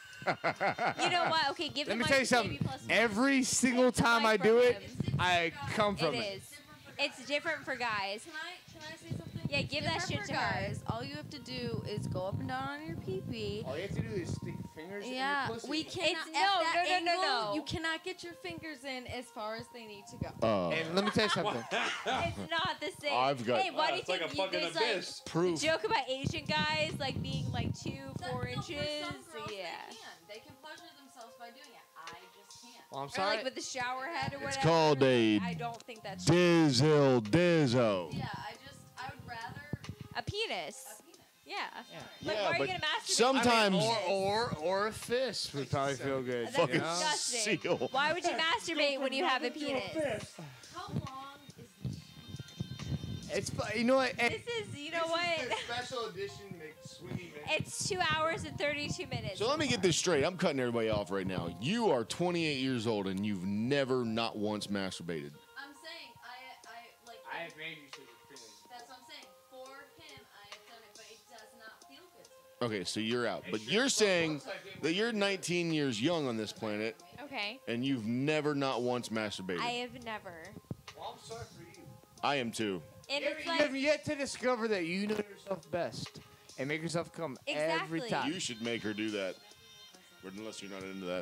S7: You know what? Okay, give the
S3: Let me
S7: mic
S3: tell you
S7: to
S3: something.
S7: KB+1.
S3: Every single
S7: Take the
S3: time I
S7: mic
S3: do
S7: from
S3: it,
S7: him.
S3: I come from
S7: It
S3: it.
S7: is. It's different for guys.
S6: Can I say something?
S7: Yeah, give that
S6: Different
S7: shit
S6: for
S7: to her.
S6: guys. All you have to do is go up and down on your pee-pee.
S3: All you have to do is stick fingers
S6: Yeah,
S3: in your pussy.
S6: we cannot.
S7: It's-
S6: at
S7: no,
S6: that
S7: no, no, no,
S6: angle,
S7: no.
S6: You cannot get your fingers in as far as they need to go.
S3: And let me tell you something.
S7: It's not the same.
S4: I've got-
S7: Hey, why do you
S1: it's like
S7: think
S1: a fucking
S7: there's
S1: abyss.
S7: like
S4: Proof.
S7: the joke about Asian guys like being like 2, 4
S6: For
S7: inches?
S6: some girls,
S7: Yeah.
S6: they can pleasure themselves by doing it. I just can't.
S3: Well, I'm
S7: Or
S3: sorry.
S7: like with the shower head or whatever.
S4: It's called a
S7: I don't think that's true.
S4: Dizzle Dizzo.
S6: Yeah, I would rather
S7: A penis.
S6: a penis.
S7: Yeah.
S4: Yeah,
S7: Like, why are you
S4: but
S7: gonna masturbate?
S4: sometimes-
S3: or a fist would probably feel good.
S7: That's
S4: Fucking
S3: you know?
S7: disgusting.
S4: seal.
S7: Why would you masturbate when you have a penis?
S6: How long is
S3: It's you know what?
S7: This is, you know what?
S3: special edition Mcsweeney.
S7: It's 2 hours and 32 minutes.
S4: So let me get this straight. I'm cutting everybody off right now. You are 28 years old and you've never, not once, masturbated.
S6: I'm saying I like.
S3: I have made you finish.
S6: That's what I'm saying. For him, I have done it, but it does not feel good to me.
S4: Okay, so you're out. But you're saying that you're 19 years young on this planet
S7: Okay.
S4: and you've never, not once masturbated.
S7: I have never.
S3: Well, I'm sorry for you.
S4: I am too.
S7: And
S3: You
S7: it's
S3: have
S7: like,
S3: yet to discover that you know yourself best and make yourself come every
S7: Exactly.
S3: time.
S4: You should make her do that. But unless you're not into that.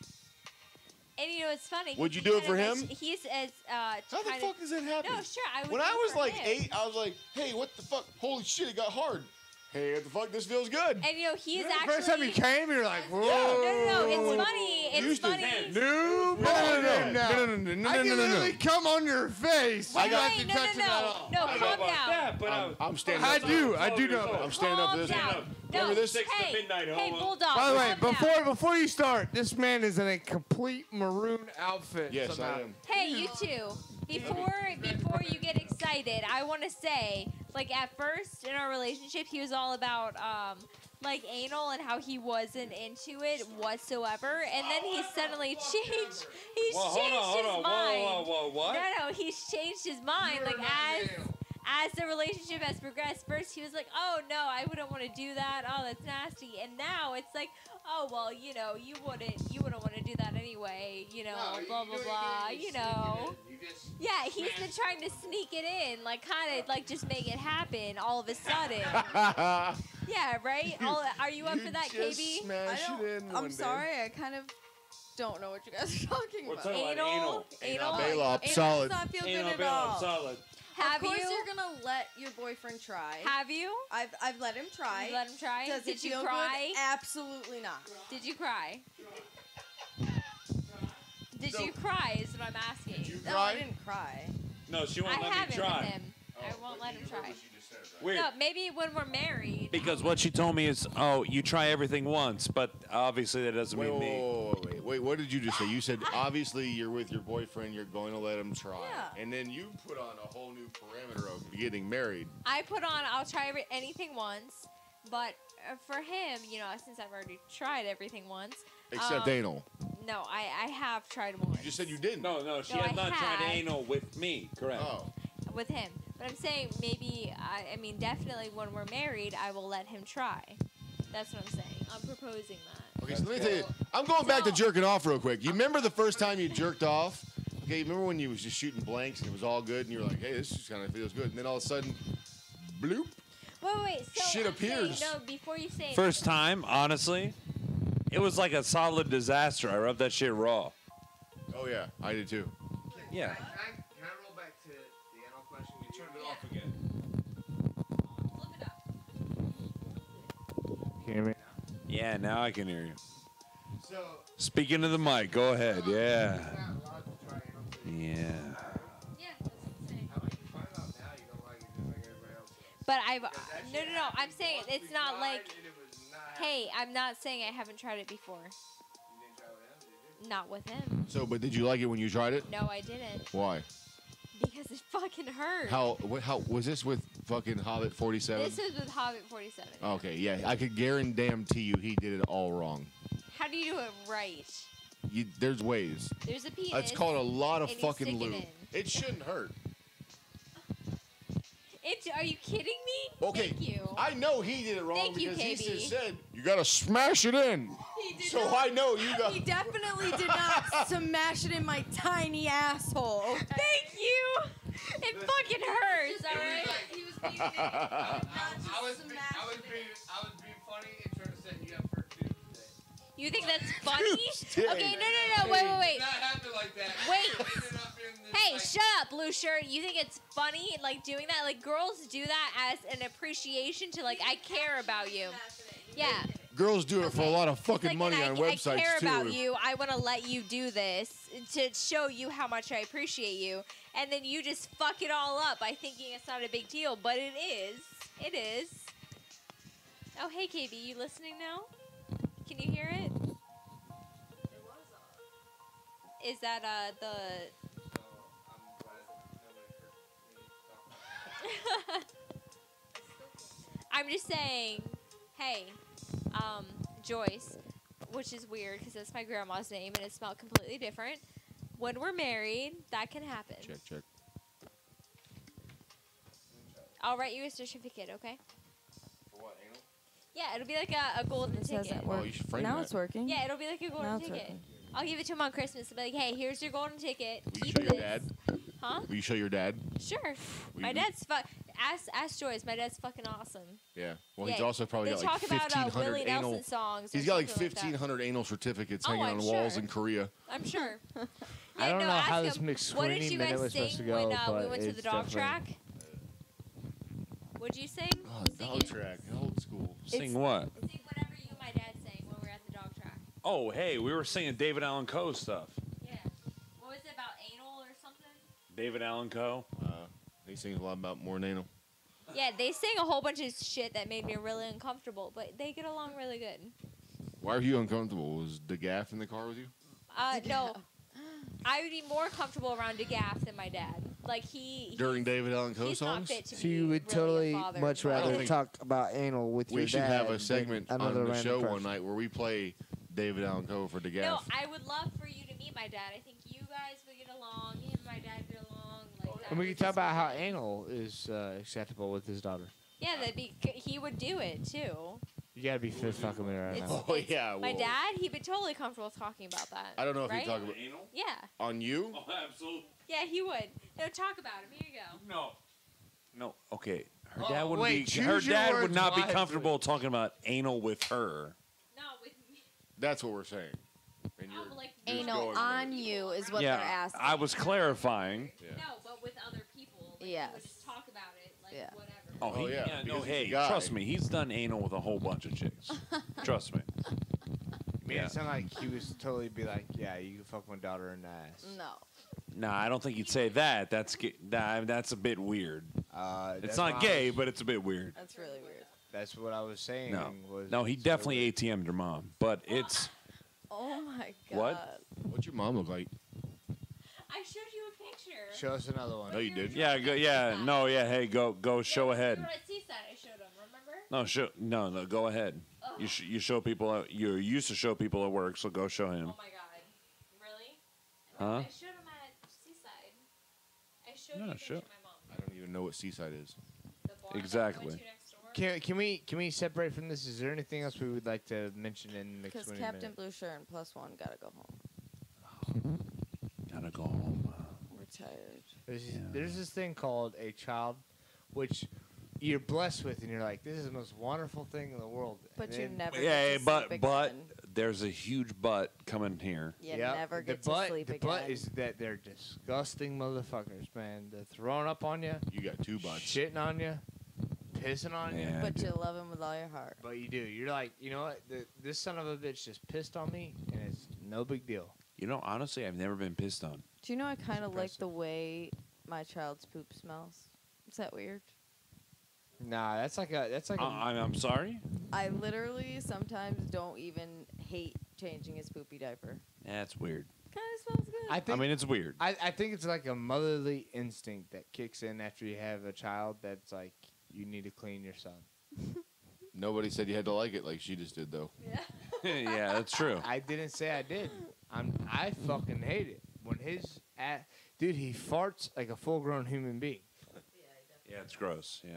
S7: and you know, it's funny.
S4: Would you
S7: he
S4: do it
S7: kinda
S4: for him?
S7: He's as,
S4: How the
S7: kind
S4: fuck does that happen?
S7: No, sure, I would
S4: When
S7: do
S4: I
S7: it
S4: was
S7: for
S4: like
S7: him.
S4: 8, I was like, hey, what the fuck? Holy shit, it got hard. Hey, what the fuck? This feels good.
S7: And you know, he's
S3: The
S7: actually.
S3: first time you came, you're like, whoa.
S7: No, it's funny. It's
S4: Used to.
S7: funny.
S3: No, I can literally come on your face.
S4: I got-
S7: Wait, no, calm down.
S1: That, but
S4: I'm standing
S3: I
S4: up.
S3: do know.
S4: I'm standing up for this.
S7: Down.
S4: Remember
S7: No,
S4: this?
S7: Hey,
S1: midnight,
S7: hey,
S1: homo.
S7: Bulldog.
S3: By the way,
S7: calm down.
S3: before you start, this man is in a complete maroon outfit.
S4: Yes,
S3: somehow.
S4: I am.
S7: Hey, you two. Before you get excited, I want to say, like at first in our relationship, he was all about, like anal and how he wasn't into it whatsoever, and then he suddenly changed. He's changed his mind.
S1: Whoa, what?
S7: No, he's changed his mind. Like as the relationship has progressed, first he was like, "Oh no, I wouldn't want to do that. Oh, that's nasty." And now it's like, "Oh well, you wouldn't want to do that anyway. Blah blah blah. Yeah, he's been trying to sneak it in, like kind of like just make it happen all of a sudden. Yeah, right. Are you up for that, KB?
S6: I'm sorry, I kind of don't know what you guys are talking
S1: We're
S6: about.
S1: talking about
S7: Anal.
S4: Bail-up,
S6: Anal
S4: solid.
S6: does not feel
S1: Anal
S6: good at
S1: bail-up,
S6: all.
S1: solid.
S7: Have
S6: of course
S7: you?
S6: You're gonna let your boyfriend try.
S7: Have you?
S6: I've let him try.
S7: You let him try?
S6: Does
S7: Did
S6: it
S7: you
S6: feel
S7: cry?
S6: good? Absolutely not.
S7: Did you cry? Did you cry? Is what I'm asking.
S6: No, I didn't cry.
S1: No, she won't
S7: I
S1: let me
S7: haven't
S1: try.
S7: with him. I won't let him try.
S1: Weird.
S7: No, maybe when we're married.
S1: Because what she told me is, oh, you try everything once, but obviously that doesn't mean me.
S4: Wait, what did you just say? You said obviously you're with your boyfriend, you're going to let him try.
S6: Yeah.
S4: And then you put on a whole new parameter of getting married.
S7: I put on, I'll try anything once, but for him, since I've already tried everything once.
S4: Except anal.
S7: No, I have tried once.
S4: You just said you didn't.
S1: No, she
S7: No,
S1: has
S7: I
S1: not tried
S7: had.
S1: anal with me. Correct.
S4: Oh.
S7: With him. But I'm saying maybe, definitely when we're married, I will let him try. That's what I'm saying. I'm proposing that.
S4: Okay, so let me tell you. I'm going back to jerking off real quick. You remember the first time you jerked off? Okay, you remember when you was just shooting blanks and it was all good and you were like, hey, this just kind of feels good. And then all of a sudden, bloop.
S7: Wait. So
S4: Shit
S7: I'm saying,
S4: appears.
S7: no, before you say
S1: First time, honestly, it was like a solid disaster. I rubbed that shit raw.
S4: Oh, yeah, I did too.
S1: Yeah.
S3: Can I roll back to the anal question? You turned it off again.
S7: Flip it up.
S3: Can you hear me?
S1: Yeah, now I can hear you.
S3: So,
S1: Speaking to the mic, go ahead. Yeah.
S3: you're not allowed to try anal too.
S1: Yeah.
S7: Yeah, that's what I'm saying.
S3: How about you find out now you don't like it just like everybody else does?
S7: But
S3: That
S7: I'm saying
S3: once
S7: it's
S3: we
S7: not
S3: tried
S7: like,
S3: and it was not
S7: hey, I'm not saying I haven't tried it before.
S3: You didn't try with him, did you?
S7: Not with him.
S4: So, but did you like it when you tried it?
S7: No, I didn't.
S4: Why?
S7: Because it fucking hurt.
S4: How was this with fucking Hobbit 47?
S7: This is with Hobbit 47.
S4: Okay, yeah, I could guarantee you he did it all wrong.
S7: How do you do it right?
S4: There's ways.
S7: There's a penis.
S4: It's called a lot of
S7: and you
S4: fucking
S7: stick it
S4: lube.
S7: in.
S4: It shouldn't hurt.
S7: Are you kidding me?
S4: Okay,
S7: Thank you.
S4: I know he did it wrong
S7: Thank you,
S4: because he
S7: KB.
S4: just said you gotta smash it in.
S6: He did
S4: So
S6: not.
S4: I know you got.
S6: He definitely did not smash it in my tiny asshole.
S7: Thank you. It fucking hurts, all right?
S6: He was being
S3: I was being funny and trying to set you up for Tuesday.
S7: You think that's funny?
S4: Tuesday.
S7: Okay, no. Wait.
S3: It did not happen like that.
S7: Wait.
S3: It ended up in this,
S7: Hey,
S3: like,
S7: shut up, blue shirt. You think it's funny, like, doing that? Like, girls do that as an appreciation to, like, I care about you. Yeah.
S4: Girls do it for a lot of
S7: It's
S4: fucking
S7: like,
S4: money
S7: and
S4: on
S7: I
S4: websites
S7: care
S4: too.
S7: about you. I want to let you do this to show you how much I appreciate you. And then you just fuck it all up by thinking it's not a big deal. But it is. It is. Oh, hey, KB. You listening now? Can you hear it? Is that, the...
S3: I'm glad nobody heard me talk.
S7: I'm just saying, hey, Joyce, which is weird because that's my grandma's name and it's spelled completely different. When we're married, that can happen.
S4: Check.
S7: I'll write you a certificate, okay?
S4: For what, anal?
S7: Yeah, it'll be like a golden
S6: It says
S7: ticket.
S6: that work.
S4: Oh, you should frame
S6: Now
S4: that.
S6: it's working.
S7: Yeah, it'll be like a golden
S6: Now it's
S7: ticket.
S6: working.
S7: I'll give it to him on Christmas. I'll be like, hey, here's your golden ticket.
S4: Will you
S7: Keep
S4: show your
S7: this.
S4: dad?
S7: Huh?
S4: Will you show your dad?
S7: Sure.
S4: Will
S7: My
S4: you-
S7: dad's ask Joyce. My dad's fucking awesome.
S4: Yeah. Well, he's
S7: Yeah,
S4: also probably
S7: they
S4: got like
S7: talk about
S4: 1,500
S7: Willie
S4: anal.
S7: Nelson songs.
S4: He's
S7: or
S4: got like
S7: something that.
S4: 1,500 anal certificates
S7: Oh,
S4: hanging
S7: I'm
S4: on walls
S7: sure.
S4: in Korea.
S7: I'm sure.
S3: I don't know
S7: ask
S3: how this
S7: him,
S3: Mcsweeney
S7: what did you
S3: minute
S7: guys
S3: was supposed
S7: sing
S3: to go,
S7: when we
S3: but
S7: went to the
S3: it's
S7: dog track?
S3: definitely-
S7: What'd you sing?
S4: Oh,
S7: Sing
S4: dog
S7: it.
S4: track, old school.
S1: Sing what?
S7: Sing whatever you and my dad sang when we were at the dog track.
S1: Oh, hey, we were singing David Allan Coe stuff.
S7: Yeah. What was it about anal or something?
S1: David Allan Coe.
S4: He sings a lot about more than anal.
S7: Yeah, they sang a whole bunch of shit that made me really uncomfortable, but they get along really good.
S4: Why are you uncomfortable? Was the gaff in the car with you?
S7: No. I would be more comfortable around DeGaff than my dad. like he
S4: During David Allan Coe
S7: he's not
S4: songs?
S7: fit to
S3: So
S7: be
S3: you would
S7: really a
S3: totally
S7: father,
S3: much
S7: but-
S3: rather
S4: think-
S3: talk about anal with your
S4: We should
S3: dad
S4: have a
S3: than
S4: segment on
S3: another
S4: the
S3: random
S4: show one
S3: person.
S4: night where we play David Allan Coe for DeGaff.
S7: No, I would love for you to meet my dad. I think you guys would get along. Him and my dad get along. Like that
S3: And we
S7: would
S3: can talk
S7: just
S3: about
S7: be
S3: how
S7: great.
S3: anal is acceptable with his daughter.
S7: Yeah, that'd be. He would do it too.
S3: You gotta be fist fucking me right
S7: It's-
S3: now.
S4: Oh, yeah.
S7: My
S4: well,
S7: dad, he'd be totally comfortable talking about that.
S4: I don't know if
S7: right?
S4: he'd talk about
S1: Anal?
S7: Yeah,
S4: on you.
S1: Oh, absolutely.
S7: yeah, he would. No, talk about him. Here you go.
S1: No. No. Okay. Her
S3: Oh,
S1: dad wouldn't
S3: wait,
S1: be.
S3: choose
S1: Her
S3: your
S1: dad would
S3: words
S1: not be
S3: wisely.
S1: comfortable talking about anal with her.
S7: No, with me.
S4: That's what we're saying. And
S7: Oh,
S4: you're
S7: but like
S4: just
S6: Anal
S4: going
S6: on
S4: with it.
S6: you is what
S1: yeah.
S6: they're asking.
S1: I was clarifying.
S4: Yeah.
S7: No, but with other people. Like, he
S6: Yes.
S7: would just talk about it, like
S6: Yeah.
S7: whatever.
S1: Oh,
S4: Oh,
S1: he,
S4: yeah,
S1: yeah. No,
S4: because he's a
S1: hey,
S4: guy.
S1: trust me. He's done anal with a whole bunch of chicks. Trust me.
S3: Yeah,
S1: Yeah.
S3: it sounded like he was totally be like, yeah, you can fuck my daughter in the ass.
S6: No.
S1: Nah, I don't think he'd say that. That's a bit weird.
S3: That's
S1: It's
S3: what
S1: not
S3: I
S1: gay,
S3: was-
S1: but it's a bit weird.
S6: That's really weird.
S3: That's what I was saying.
S1: No,
S3: was
S1: no, he
S3: so
S1: definitely
S3: weird.
S1: ATM'd her mom, but it's
S6: Oh my god.
S1: What?
S4: What's your mom look like?
S7: I showed you a picture.
S3: Show us another one.
S4: No, you did.
S1: yeah, no, yeah. Hey, go, show ahead.
S7: We were at Seaside. I showed him. Remember?
S1: No, go ahead. You show people. You used to show people at work, so go show him.
S7: Oh my god. Really?
S1: Huh?
S7: I showed him at Seaside. I showed
S1: Yeah,
S7: you a
S1: sure.
S7: picture of my mom.
S4: I don't even know what Seaside is.
S7: The bar that we
S1: Exactly.
S7: went to next door.
S3: Can we separate from this? Is there anything else we would like to mention in the
S6: Because
S3: Mcsweeney
S6: Captain
S3: Minute?
S6: Blue Shirt and plus one gotta go home.
S1: Gotta go home.
S6: We're tired.
S3: There's this thing called a child, which you're blessed with, and you're like, this is the most wonderful thing in the world.
S6: But
S3: And
S6: you
S3: then-
S6: never
S1: Yeah,
S6: get to
S1: but
S6: sleep
S1: but
S6: again.
S1: there's a huge but coming here.
S6: You
S3: Yep,
S6: never
S3: the
S6: get to
S3: butt,
S6: sleep
S3: the
S6: again.
S3: butt is that they're disgusting motherfuckers, man. They're throwing up on you,
S4: You got two butts.
S3: shitting on you, pissing on you.
S1: Yeah.
S6: but you love him with all your heart.
S3: But you do. You're like, you know what? This son of a bitch just pissed on me, and it's no big deal.
S1: You know, honestly, I've never been pissed on.
S6: Do you know I kind of like
S3: impressive.
S6: the way my child's poop smells? Is that weird?
S3: Nah, that's like a
S1: I'm sorry.
S6: I literally sometimes don't even hate changing his poopy diaper.
S1: That's weird.
S6: Kind of smells good.
S3: I think
S1: I mean, it's weird.
S3: I think it's like a motherly instinct that kicks in after you have a child. That's like you need to clean your son.
S4: Nobody said you had to like it like she just did, though.
S1: Yeah, that's true.
S3: I didn't say I did. I fucking hate it when his dude he farts like a full grown human being.
S1: Yeah, it's gross. Yeah.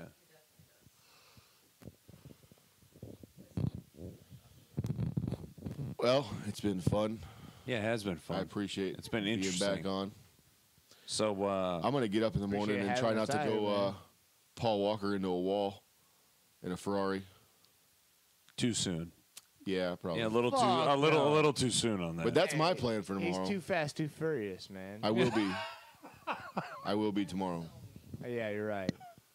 S4: Well, it's been fun.
S1: Yeah, it has been
S4: I
S1: fun.
S4: appreciate
S1: It's been
S4: being
S1: interesting.
S4: back on.
S1: So,
S4: I'm gonna get up in the morning
S3: Appreciate
S4: and try
S3: having
S4: not
S3: us
S4: to
S3: out here,
S4: go
S3: man.
S4: Paul Walker into a wall in a Ferrari.
S1: too soon.
S4: Yeah, probably.
S1: Yeah, a little
S3: Fuck no.
S1: a little too soon on that.
S4: But that's my plan for
S3: He's
S4: tomorrow.
S3: too fast, too furious, man.
S4: I will be. I will be tomorrow.
S3: Yeah, you're right.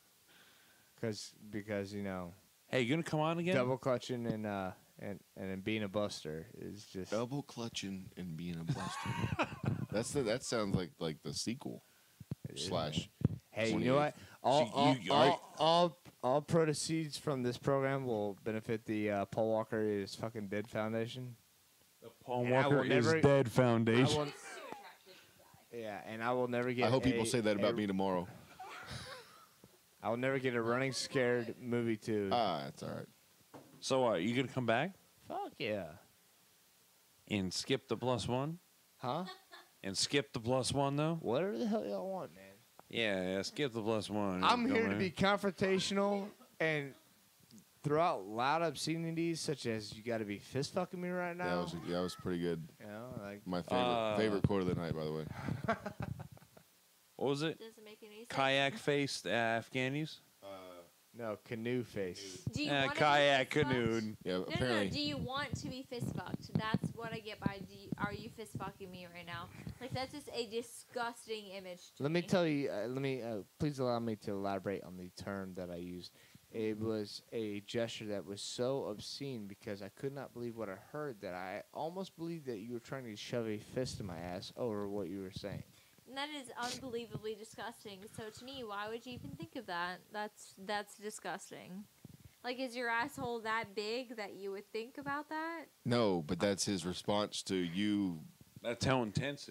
S3: Because you know,
S1: Hey, you gonna come on again?
S3: double clutching and then being a buster is just
S4: Double clutching and being a buster. That sounds like the sequel
S3: it is,
S4: slash.
S3: man. Hey, you
S4: 28.
S3: know what?
S1: So
S3: All proceeds from this program will benefit the Paul Walker is fucking dead foundation.
S1: The Paul
S3: And I will
S1: Walker is
S3: never-
S1: dead
S3: I
S1: foundation.
S3: will, yeah, and I will never get.
S4: I hope people
S3: a-
S4: say that about
S3: a-
S4: me tomorrow.
S3: I will never get a running scared movie too.
S4: That's all right.
S1: So, you gonna come back
S3: Fuck yeah.
S1: and skip the +1?
S3: Huh?
S1: And skip the +1 though?
S3: Whatever the hell y'all want, man.
S1: Yeah, skip the +1.
S3: I'm
S1: Come
S3: here to
S1: in.
S3: be confrontational and throw out loud obscenities such as "you got to be fist fucking me right now."
S4: That was pretty good.
S3: You know, like
S4: My favorite quote of the night, by the way.
S1: What was it?
S7: Doesn't make any sense.
S1: Kayak faced Afghanis?
S3: no canoe face.
S7: Do you want to be
S1: Kayak
S7: fist fucked?
S1: canoed.
S4: Yeah,
S7: No,
S4: apparently.
S7: do you want to be fist fucked? That's what I get by. Are you fist fucking me right now? Like that's just a disgusting image. To
S3: Let me tell you. Please allow me to elaborate on the term that I used. It was a gesture that was so obscene because I could not believe what I heard. That I almost believed that you were trying to shove a fist in my ass over what you were saying.
S7: And that is unbelievably disgusting. So to me, why would you even think of that? That's disgusting. Like, is your asshole that big that you would think about that?
S4: No, but that's his response to you.
S1: That's how intense it is.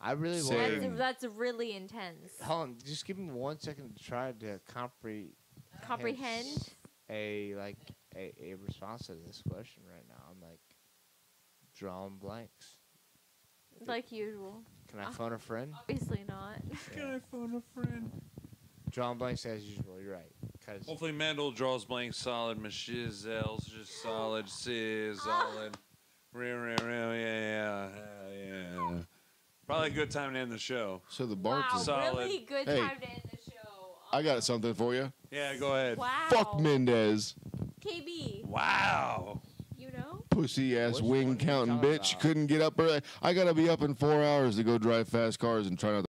S3: I really
S2: Same.
S3: want.
S7: That's really intense.
S3: Hold on, just give me 1 second to try to
S7: Comprehend.
S3: a response to this question right now. I'm like drawing blanks.
S7: Like usual.
S3: Can I phone a friend?
S7: Obviously not.
S1: Can I phone a friend?
S3: Drawing blanks as usual. You're right. 'Cause
S1: Hopefully Mendel draws blank solid. Michizel's just solid. Solid. Yeah. Probably a good time to end the show.
S4: So the
S7: Wow,
S4: bartender.
S1: Solid.
S7: really good
S4: Hey.
S7: time to end the show.
S4: I got something for you.
S1: Yeah, go ahead.
S7: Wow.
S4: Fuck Mendez.
S7: KB,
S1: Wow.
S7: you know?
S4: Pussy ass
S3: Which
S4: wing
S3: one are you
S4: counting
S3: talking
S4: bitch.
S3: about?
S4: Couldn't get up early. I gotta be up in 4 hours to go drive fast cars and try not to